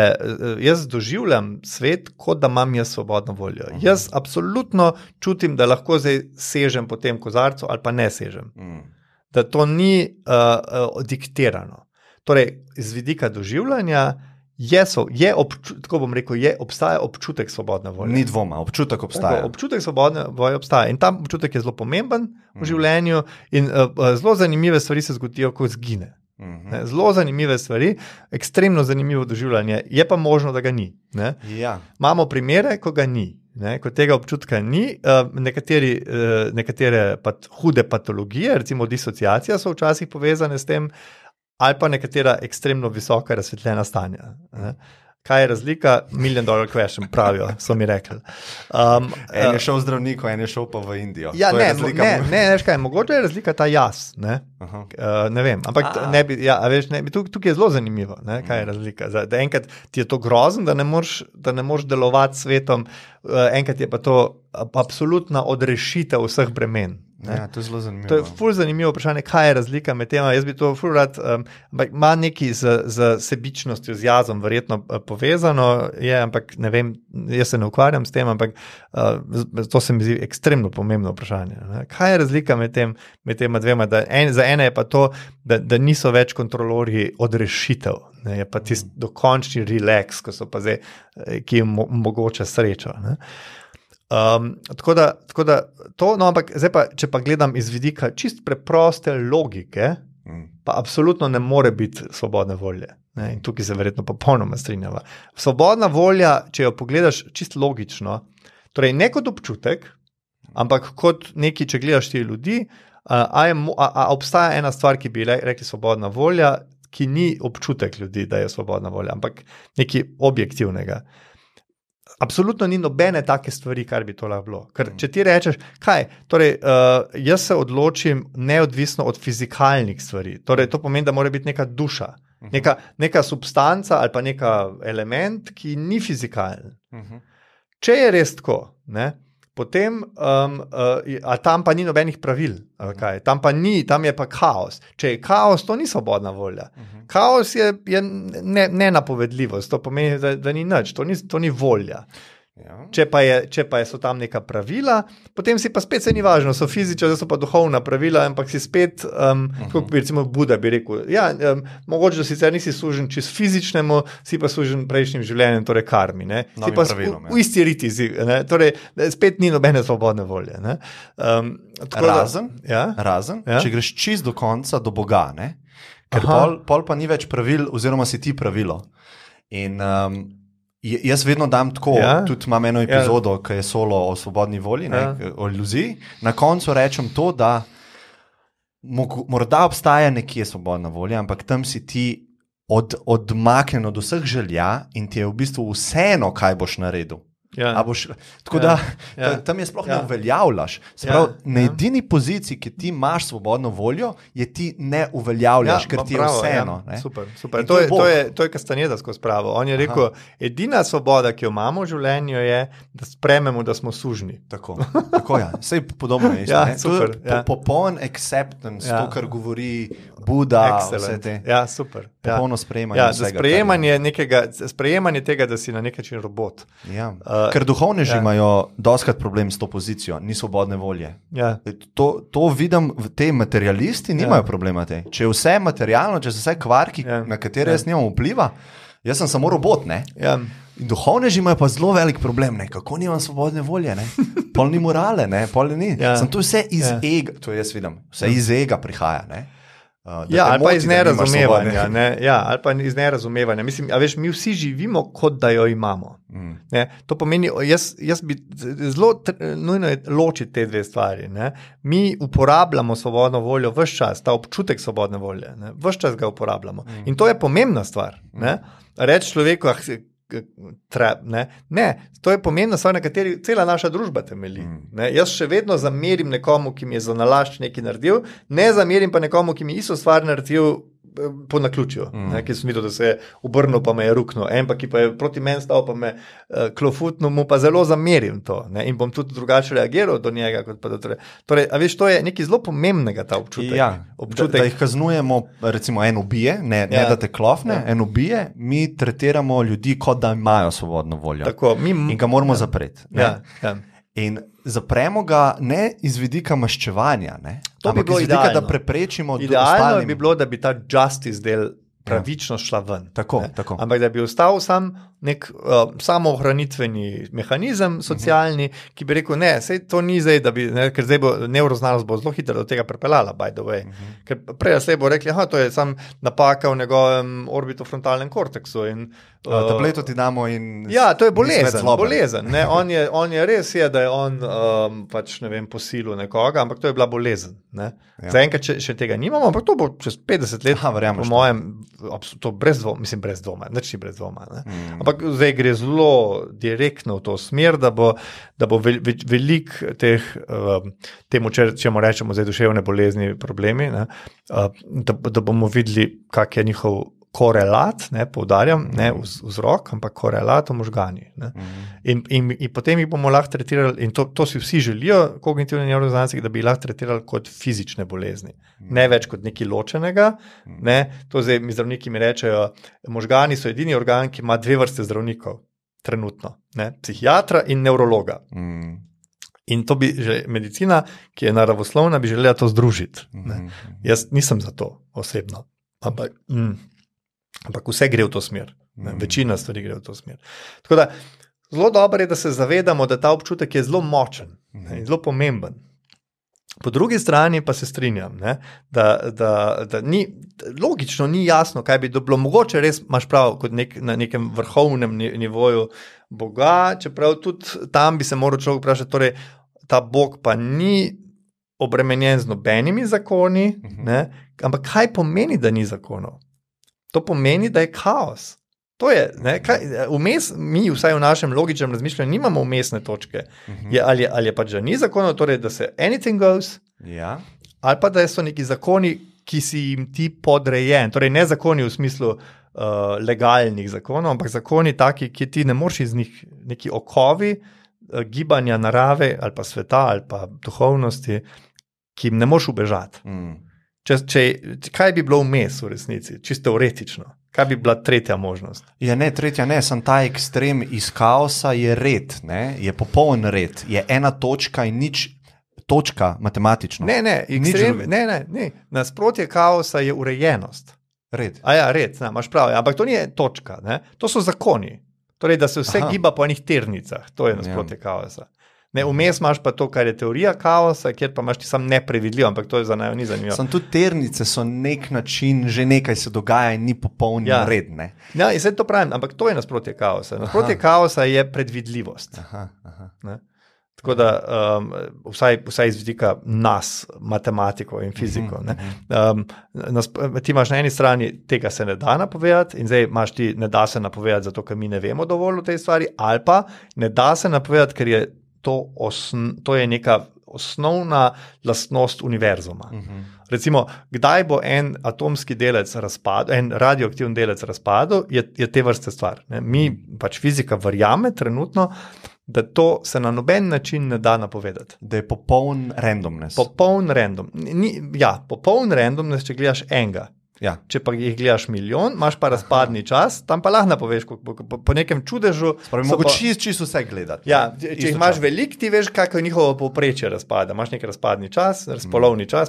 [SPEAKER 1] svet, kot da imam jaz svobodno voljo. Jaz absolutno čutim, da lahko zdaj sežem po tem kozarcu ali pa ne sežem. Da to ni diktirano. Torej, z vidika doživljanja tako bom rekel, obstaja občutek svobodne volje.
[SPEAKER 2] Ni dvoma, občutek obstaja.
[SPEAKER 1] Občutek svobodne volje obstaja in ta občutek je zelo pomemben v življenju in zelo zanimive stvari se zgodijo, ko zgine. Zelo zanimive stvari, ekstremno zanimivo doživljanje, je pa možno, da ga ni. Imamo primere, ko ga ni. Ko tega občutka ni, nekatere hude patologije, recimo disociacija so včasih povezane s tem, ali pa nekatera ekstremno visoka razsvetljena stanja. Kaj je razlika? $1 million question, pravijo, so mi rekli.
[SPEAKER 2] En je šel v zdravniku, en je šel pa v Indijo.
[SPEAKER 1] Veš kaj, mogoče je razlika ta jaz. Ne vem, ampak tukaj je zelo zanimivo, kaj je razlika. Da enkrat ti je to grozno, da ne moreš delovati s svetom, enkrat je pa to absolutna odrešitev vseh bremen.
[SPEAKER 2] To je zelo zanimivo.
[SPEAKER 1] To je ful zanimivo vprašanje, kaj je razlika med tema. Jaz bi to ful rad, ima nekaj z sebičnostjo, z jazom verjetno povezano, ampak ne vem, jaz se ne ukvarjam s tem, ampak to se mi zdi ekstremno pomembno vprašanje. Kaj je razlika med tema dvema? Za ene je pa to, da niso več kontrolorji odrešitev, je pa tisti dokončni relax, ko so pa zdaj, ki jim mogoče srečo. Tako da to, ampak zdaj pa, če pa gledam iz vidika čist preproste logike, pa absolutno ne more biti svobodne volje. In tukaj se verjetno popolnoma strinjava. Svobodna volja, če jo pogledaš čist logično, torej ne kot občutek, ampak kot neki, če gledaš ti ljudi, obstaja ena stvar, ki bi rekli svobodna volja, ki ni občutek ljudi, da je svobodna volja, ampak nekaj objektivnega. absolutno ni nobene take stvari, kar bi to lahko bilo. Ker če ti rečeš, kaj, torej, jaz se odločim neodvisno od fizikalnih stvari. Torej, to pomeni, da mora biti neka duša, neka substanca ali pa neka element, ki ni fizikalen. Če je res tako, ne, potem tam pa ni nobenih pravil, tam je pa kaos. Če je kaos, to ni svobodna volja. Kaos je nenapovedljivost, to pomeni, da ni nič, to ni volja. Ja. Če pa so tam neka pravila, potem si pa spet se ni važno, so fizične, da so pa duhovna pravila, ampak si spet, kot recimo Buda bi rekel, mogoče, da sicer nisi služen čist fizičnemu, si pa služen prejšnjim življenjem, torej karmi. Ne? Si pa v isti riti, torej spet ni nobene svobodne volje. Ne?
[SPEAKER 2] Razen, če greš čist do konca, do Boga, ne? Ker pol pa ni več pravil, oziroma si ti pravilo. In jaz vedno dam tako, tudi imam eno epizodo, ki je solo o svobodni volji, o iluziji. Na koncu rečem to, da morda obstaja nekje svobodna volja, ampak tam si ti odmaknen od vseh želja in ti je v bistvu vseeno, kaj boš naredil. Tako da tam je sploh ne uveljavljaš. Na edini poziciji, ki ti imaš svobodno voljo, je ti ne uveljavljaš, ker ti je vseeno.
[SPEAKER 1] Super. To je Castaneda skozi pravo. On je rekel, edina svoboda, ki jo imamo v življenju, je, da sprememo, da smo sužni.
[SPEAKER 2] Tako Sej podobno je. Popoln acceptance, to, kar govori Buda, vse te.
[SPEAKER 1] Super.
[SPEAKER 2] Popolno sprejemanje vsega.
[SPEAKER 1] Sprejemanje tega, da si na nek način robot.
[SPEAKER 2] Ker duhovneži imajo dostakrat problem s to pozicijo, ni svobodne volje. To vidim, te materialisti nimajo problema te. Če je vse materialno, če so vse kvarki, na katere jaz nimam vpliva, jaz sem samo robot, ne? In duhovneži imajo pa zelo velik problem, ne? Kako nimam svobodne volje, ne? Pol ni morale, ne? Pol ni. Sem to vse iz ega, to jaz vidim, vse iz ega prihaja, ne?
[SPEAKER 1] Ali pa iz nerazumevanja. Ali pa iz nerazumevanja. Mislim, mi vsi živimo, kot da jo imamo. To pomeni, jaz bi zelo nujno je ločiti te dve stvari. Ne? Mi uporabljamo svobodno voljo ves čas, ta občutek svobodne volje. Ne? Ves čas ga uporabljamo. In to je pomembna stvar. Reči človeku, ne, to je pomembna stvar, na kateri cela naša družba temelji. Jaz še vedno zamerim nekomu, ki mi je za nalašč nekaj naredil, ne zamerim pa nekomu, ki mi isto stvar naredil po naključju, ki sem videl, da se je obrnil, pa me je ruknil, pa ki pa je proti meni stal, pa me klofutnil, mu pa zelo zamerim to, ne? In bom tudi drugače reagiral do njega. Torej, a veš, to je nekaj zelo pomembnega, ta občutek.
[SPEAKER 2] Da jih kaznujemo, recimo en ubije, ne da te klofne, en ubije, mi tretiramo ljudi, kot da imajo svobodno voljo. In ga moramo zapreti. In zapremo ga ne iz vidika maščevanja, ampak iz vidika, da preprečimo
[SPEAKER 1] idealno bi bilo, da bi ta justice del pravično šla ven.
[SPEAKER 2] Tako.
[SPEAKER 1] Ampak da bi ostal sam nek samoohranitveni mehanizem socialni, ki bi rekel, ne, sej to ni zdaj, ker zdaj bo neuroznanost bo zelo hitro do tega prepeljala, by the way. Ker prej slej bo rekli, to je sam napaka v njegovem orbitofrontalnem korteksu.
[SPEAKER 2] Tableto ti damo in...
[SPEAKER 1] to je bolezen. Ne? On je res da je on pač, ne vem, posilil nekoga, ampak to je bila bolezen. Zaenkrat še tega nimamo, ampak to bo čez 50 let, po mojem, to brez dvoma, nič ni brez dvoma. Ampak zdaj gre zelo direktno v to smer, da bo velik teh, temu, čemu rečemo zdaj duševne bolezni, problemi, da bomo videli, kak je njihov korelat, poudarjam, ne vzrok, ampak korelat v možgani. In potem jih bomo lahko tretirali, in to si vsi želijo, kognitivni nevroznanstveniki, da bi lahko tretirali kot fizične bolezni. Ne več kot nekaj ločenega. To zdaj zdravniki mi rečejo, možgani so edini organ, ki ima dve vrste zdravnikov trenutno. Psihiatra in nevrologa. In to bi že medicina, ki je naravoslovna, bi želela to združiti. Jaz nisem za to osebno. Ampak vse gre v to smer. Večina stvari gre v to smer. Tako da, zelo dobro je, da se zavedamo, da ta občutek je zelo močen in zelo pomemben. Po drugi strani pa se strinjam, da logično ni jasno, kaj bi bilo. Mogoče res imaš prav kot na nekem vrhovnem nivoju Boga, čeprav tudi tam bi se moral človek vprašati, torej ta Bog pa ni obremenjen z nobenimi zakoni, ampak kaj pomeni, da ni zakonov? To pomeni, da je kaos. To je, vmes, mi vsaj v našem logičnem razmišljanju nimamo umestne točke. Ali je pač, da ni zakonov, torej, da se anything goes, ali pa da so neki zakoni, ki si jim ti podrejen. Torej, ne zakoni v smislu legalnih zakonov, ampak zakoni taki, ki ti ne moreš iz njih neki okovi gibanja narave ali pa sveta ali pa duhovnosti, ki jim ne moreš ubežati. Kaj bi bilo vmes v resnici, čisto teoretično? Kaj bi bila tretja možnost?
[SPEAKER 2] Ja, ne, tretja ne, sem ta ekstrem iz kaosa je red, ne? Je popoln red, je ena točka in nič, točka matematično.
[SPEAKER 1] Ne, nasprotje kaosa je urejenost.
[SPEAKER 2] Red.
[SPEAKER 1] Red, imaš prav, ampak to ni točka, ne? To so zakoni. Torej, da se vse giba po enih tirnicah, to je nasprotje kaosa. Vmes imaš pa to, kar je teorija kaosa, kjer pa imaš ti sam neprevidljiv, ampak to je za najo ni zanimivo.
[SPEAKER 2] Sam tudi tirnice so nek način, že nekaj se dogaja in ni popoln red, ne?
[SPEAKER 1] Ja, in zdaj to pravim, ampak to je nasprotje kaosa. Nasprotje kaosa je predvidljivost. Tako da, vsaj iz vidika nas, matematiko in fiziko. Ti imaš na eni strani, tega se ne da napovedati in zdaj imaš ti, ne da se napovedati zato, ker mi ne vemo dovolj o tej stvari, ali pa ne da se napovedati, ker je to je neka osnovna lastnost univerzuma. Recimo, kdaj bo en atomski delec razpadel, en radioaktivni delec razpadel, je te vrste stvar. Mi, pač fizika verjame trenutno, da to se na noben način ne da napovedati.
[SPEAKER 2] Da je popoln randomness.
[SPEAKER 1] Popoln randomness, če gledaš enega.
[SPEAKER 2] Ja.
[SPEAKER 1] Če pa jih gledaš milijon, imaš pa razpadni čas, tam pa lahko napoveš, po nekem čudežu.
[SPEAKER 2] Mogoče čisto vse gledati.
[SPEAKER 1] Ja, če jih imaš veliko, ti veš, kako je njihovo povprečje razpada. Imaš nek razpadni čas, razpolovni čas,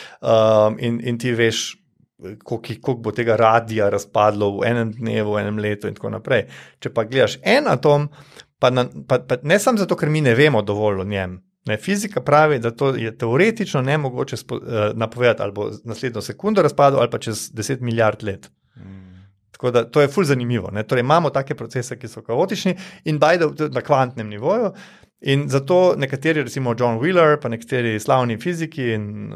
[SPEAKER 1] in ti veš, koliko bo tega radija razpadlo v enem dnevu, v enem letu in tako naprej. Če pa gledaš en atom, pa ne samo zato, ker mi ne vemo dovolj o njem. Fizika pravi, da to je teoretično nemogoče napovedati ali bo naslednjo sekundo razpadlo ali pa čez 10 milijard let. Tako da to je ful zanimivo. Torej imamo take procese, ki so kaotični in na kvantnem nivoju in zato nekateri, recimo John Wheeler, pa nekateri slavni fiziki in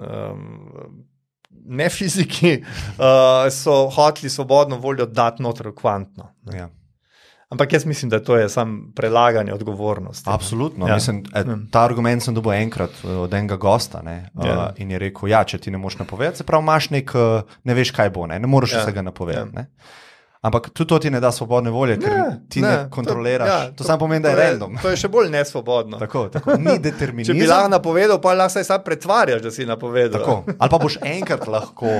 [SPEAKER 1] ne fiziki, so hoteli svobodno voljo dati noter kvantno.
[SPEAKER 2] Ja.
[SPEAKER 1] Ampak jaz mislim, da to je samo prelaganje odgovornosti.
[SPEAKER 2] Absolutno. Mislim, ta argument sem dobil enkrat od enega gosta in je rekel, če ti ne moreš napovedati, se pravi, imaš ne veš, kaj bo, ne moreš vsega napovedati. Ampak tudi to ti ne da svobodne volje, ker ti ne kontroliraš. To samo pomeni, da je random.
[SPEAKER 1] To je še bolj nesvobodno.
[SPEAKER 2] Tako, ni determinizem.
[SPEAKER 1] Če bi lahko napovedal, pa lahko se sam pretvarjaš, da si napovedal.
[SPEAKER 2] Tako. Ali pa boš enkrat lahko.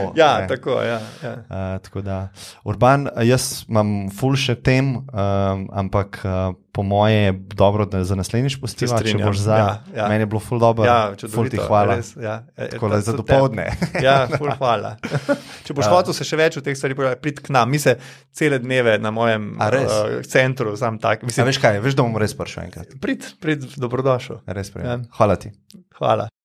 [SPEAKER 1] Tako,
[SPEAKER 2] da. Urban, jaz imam ful še tem, ampak po moje je dobro, da za naslednjič postiva, če boš za. Meni je bilo ful dobro. Ful ti hvala. Tako da za dopoldne.
[SPEAKER 1] Ful hvala. Če boš hotel se še več v teh stvari, prid k nam. Mi se cele dneve na mojem centru, sam tak.
[SPEAKER 2] Veš kaj, veš, da bom res prišel enkrat.
[SPEAKER 1] Prid, dobrodošel.
[SPEAKER 2] Res prijem. Hvala ti.
[SPEAKER 1] Hvala.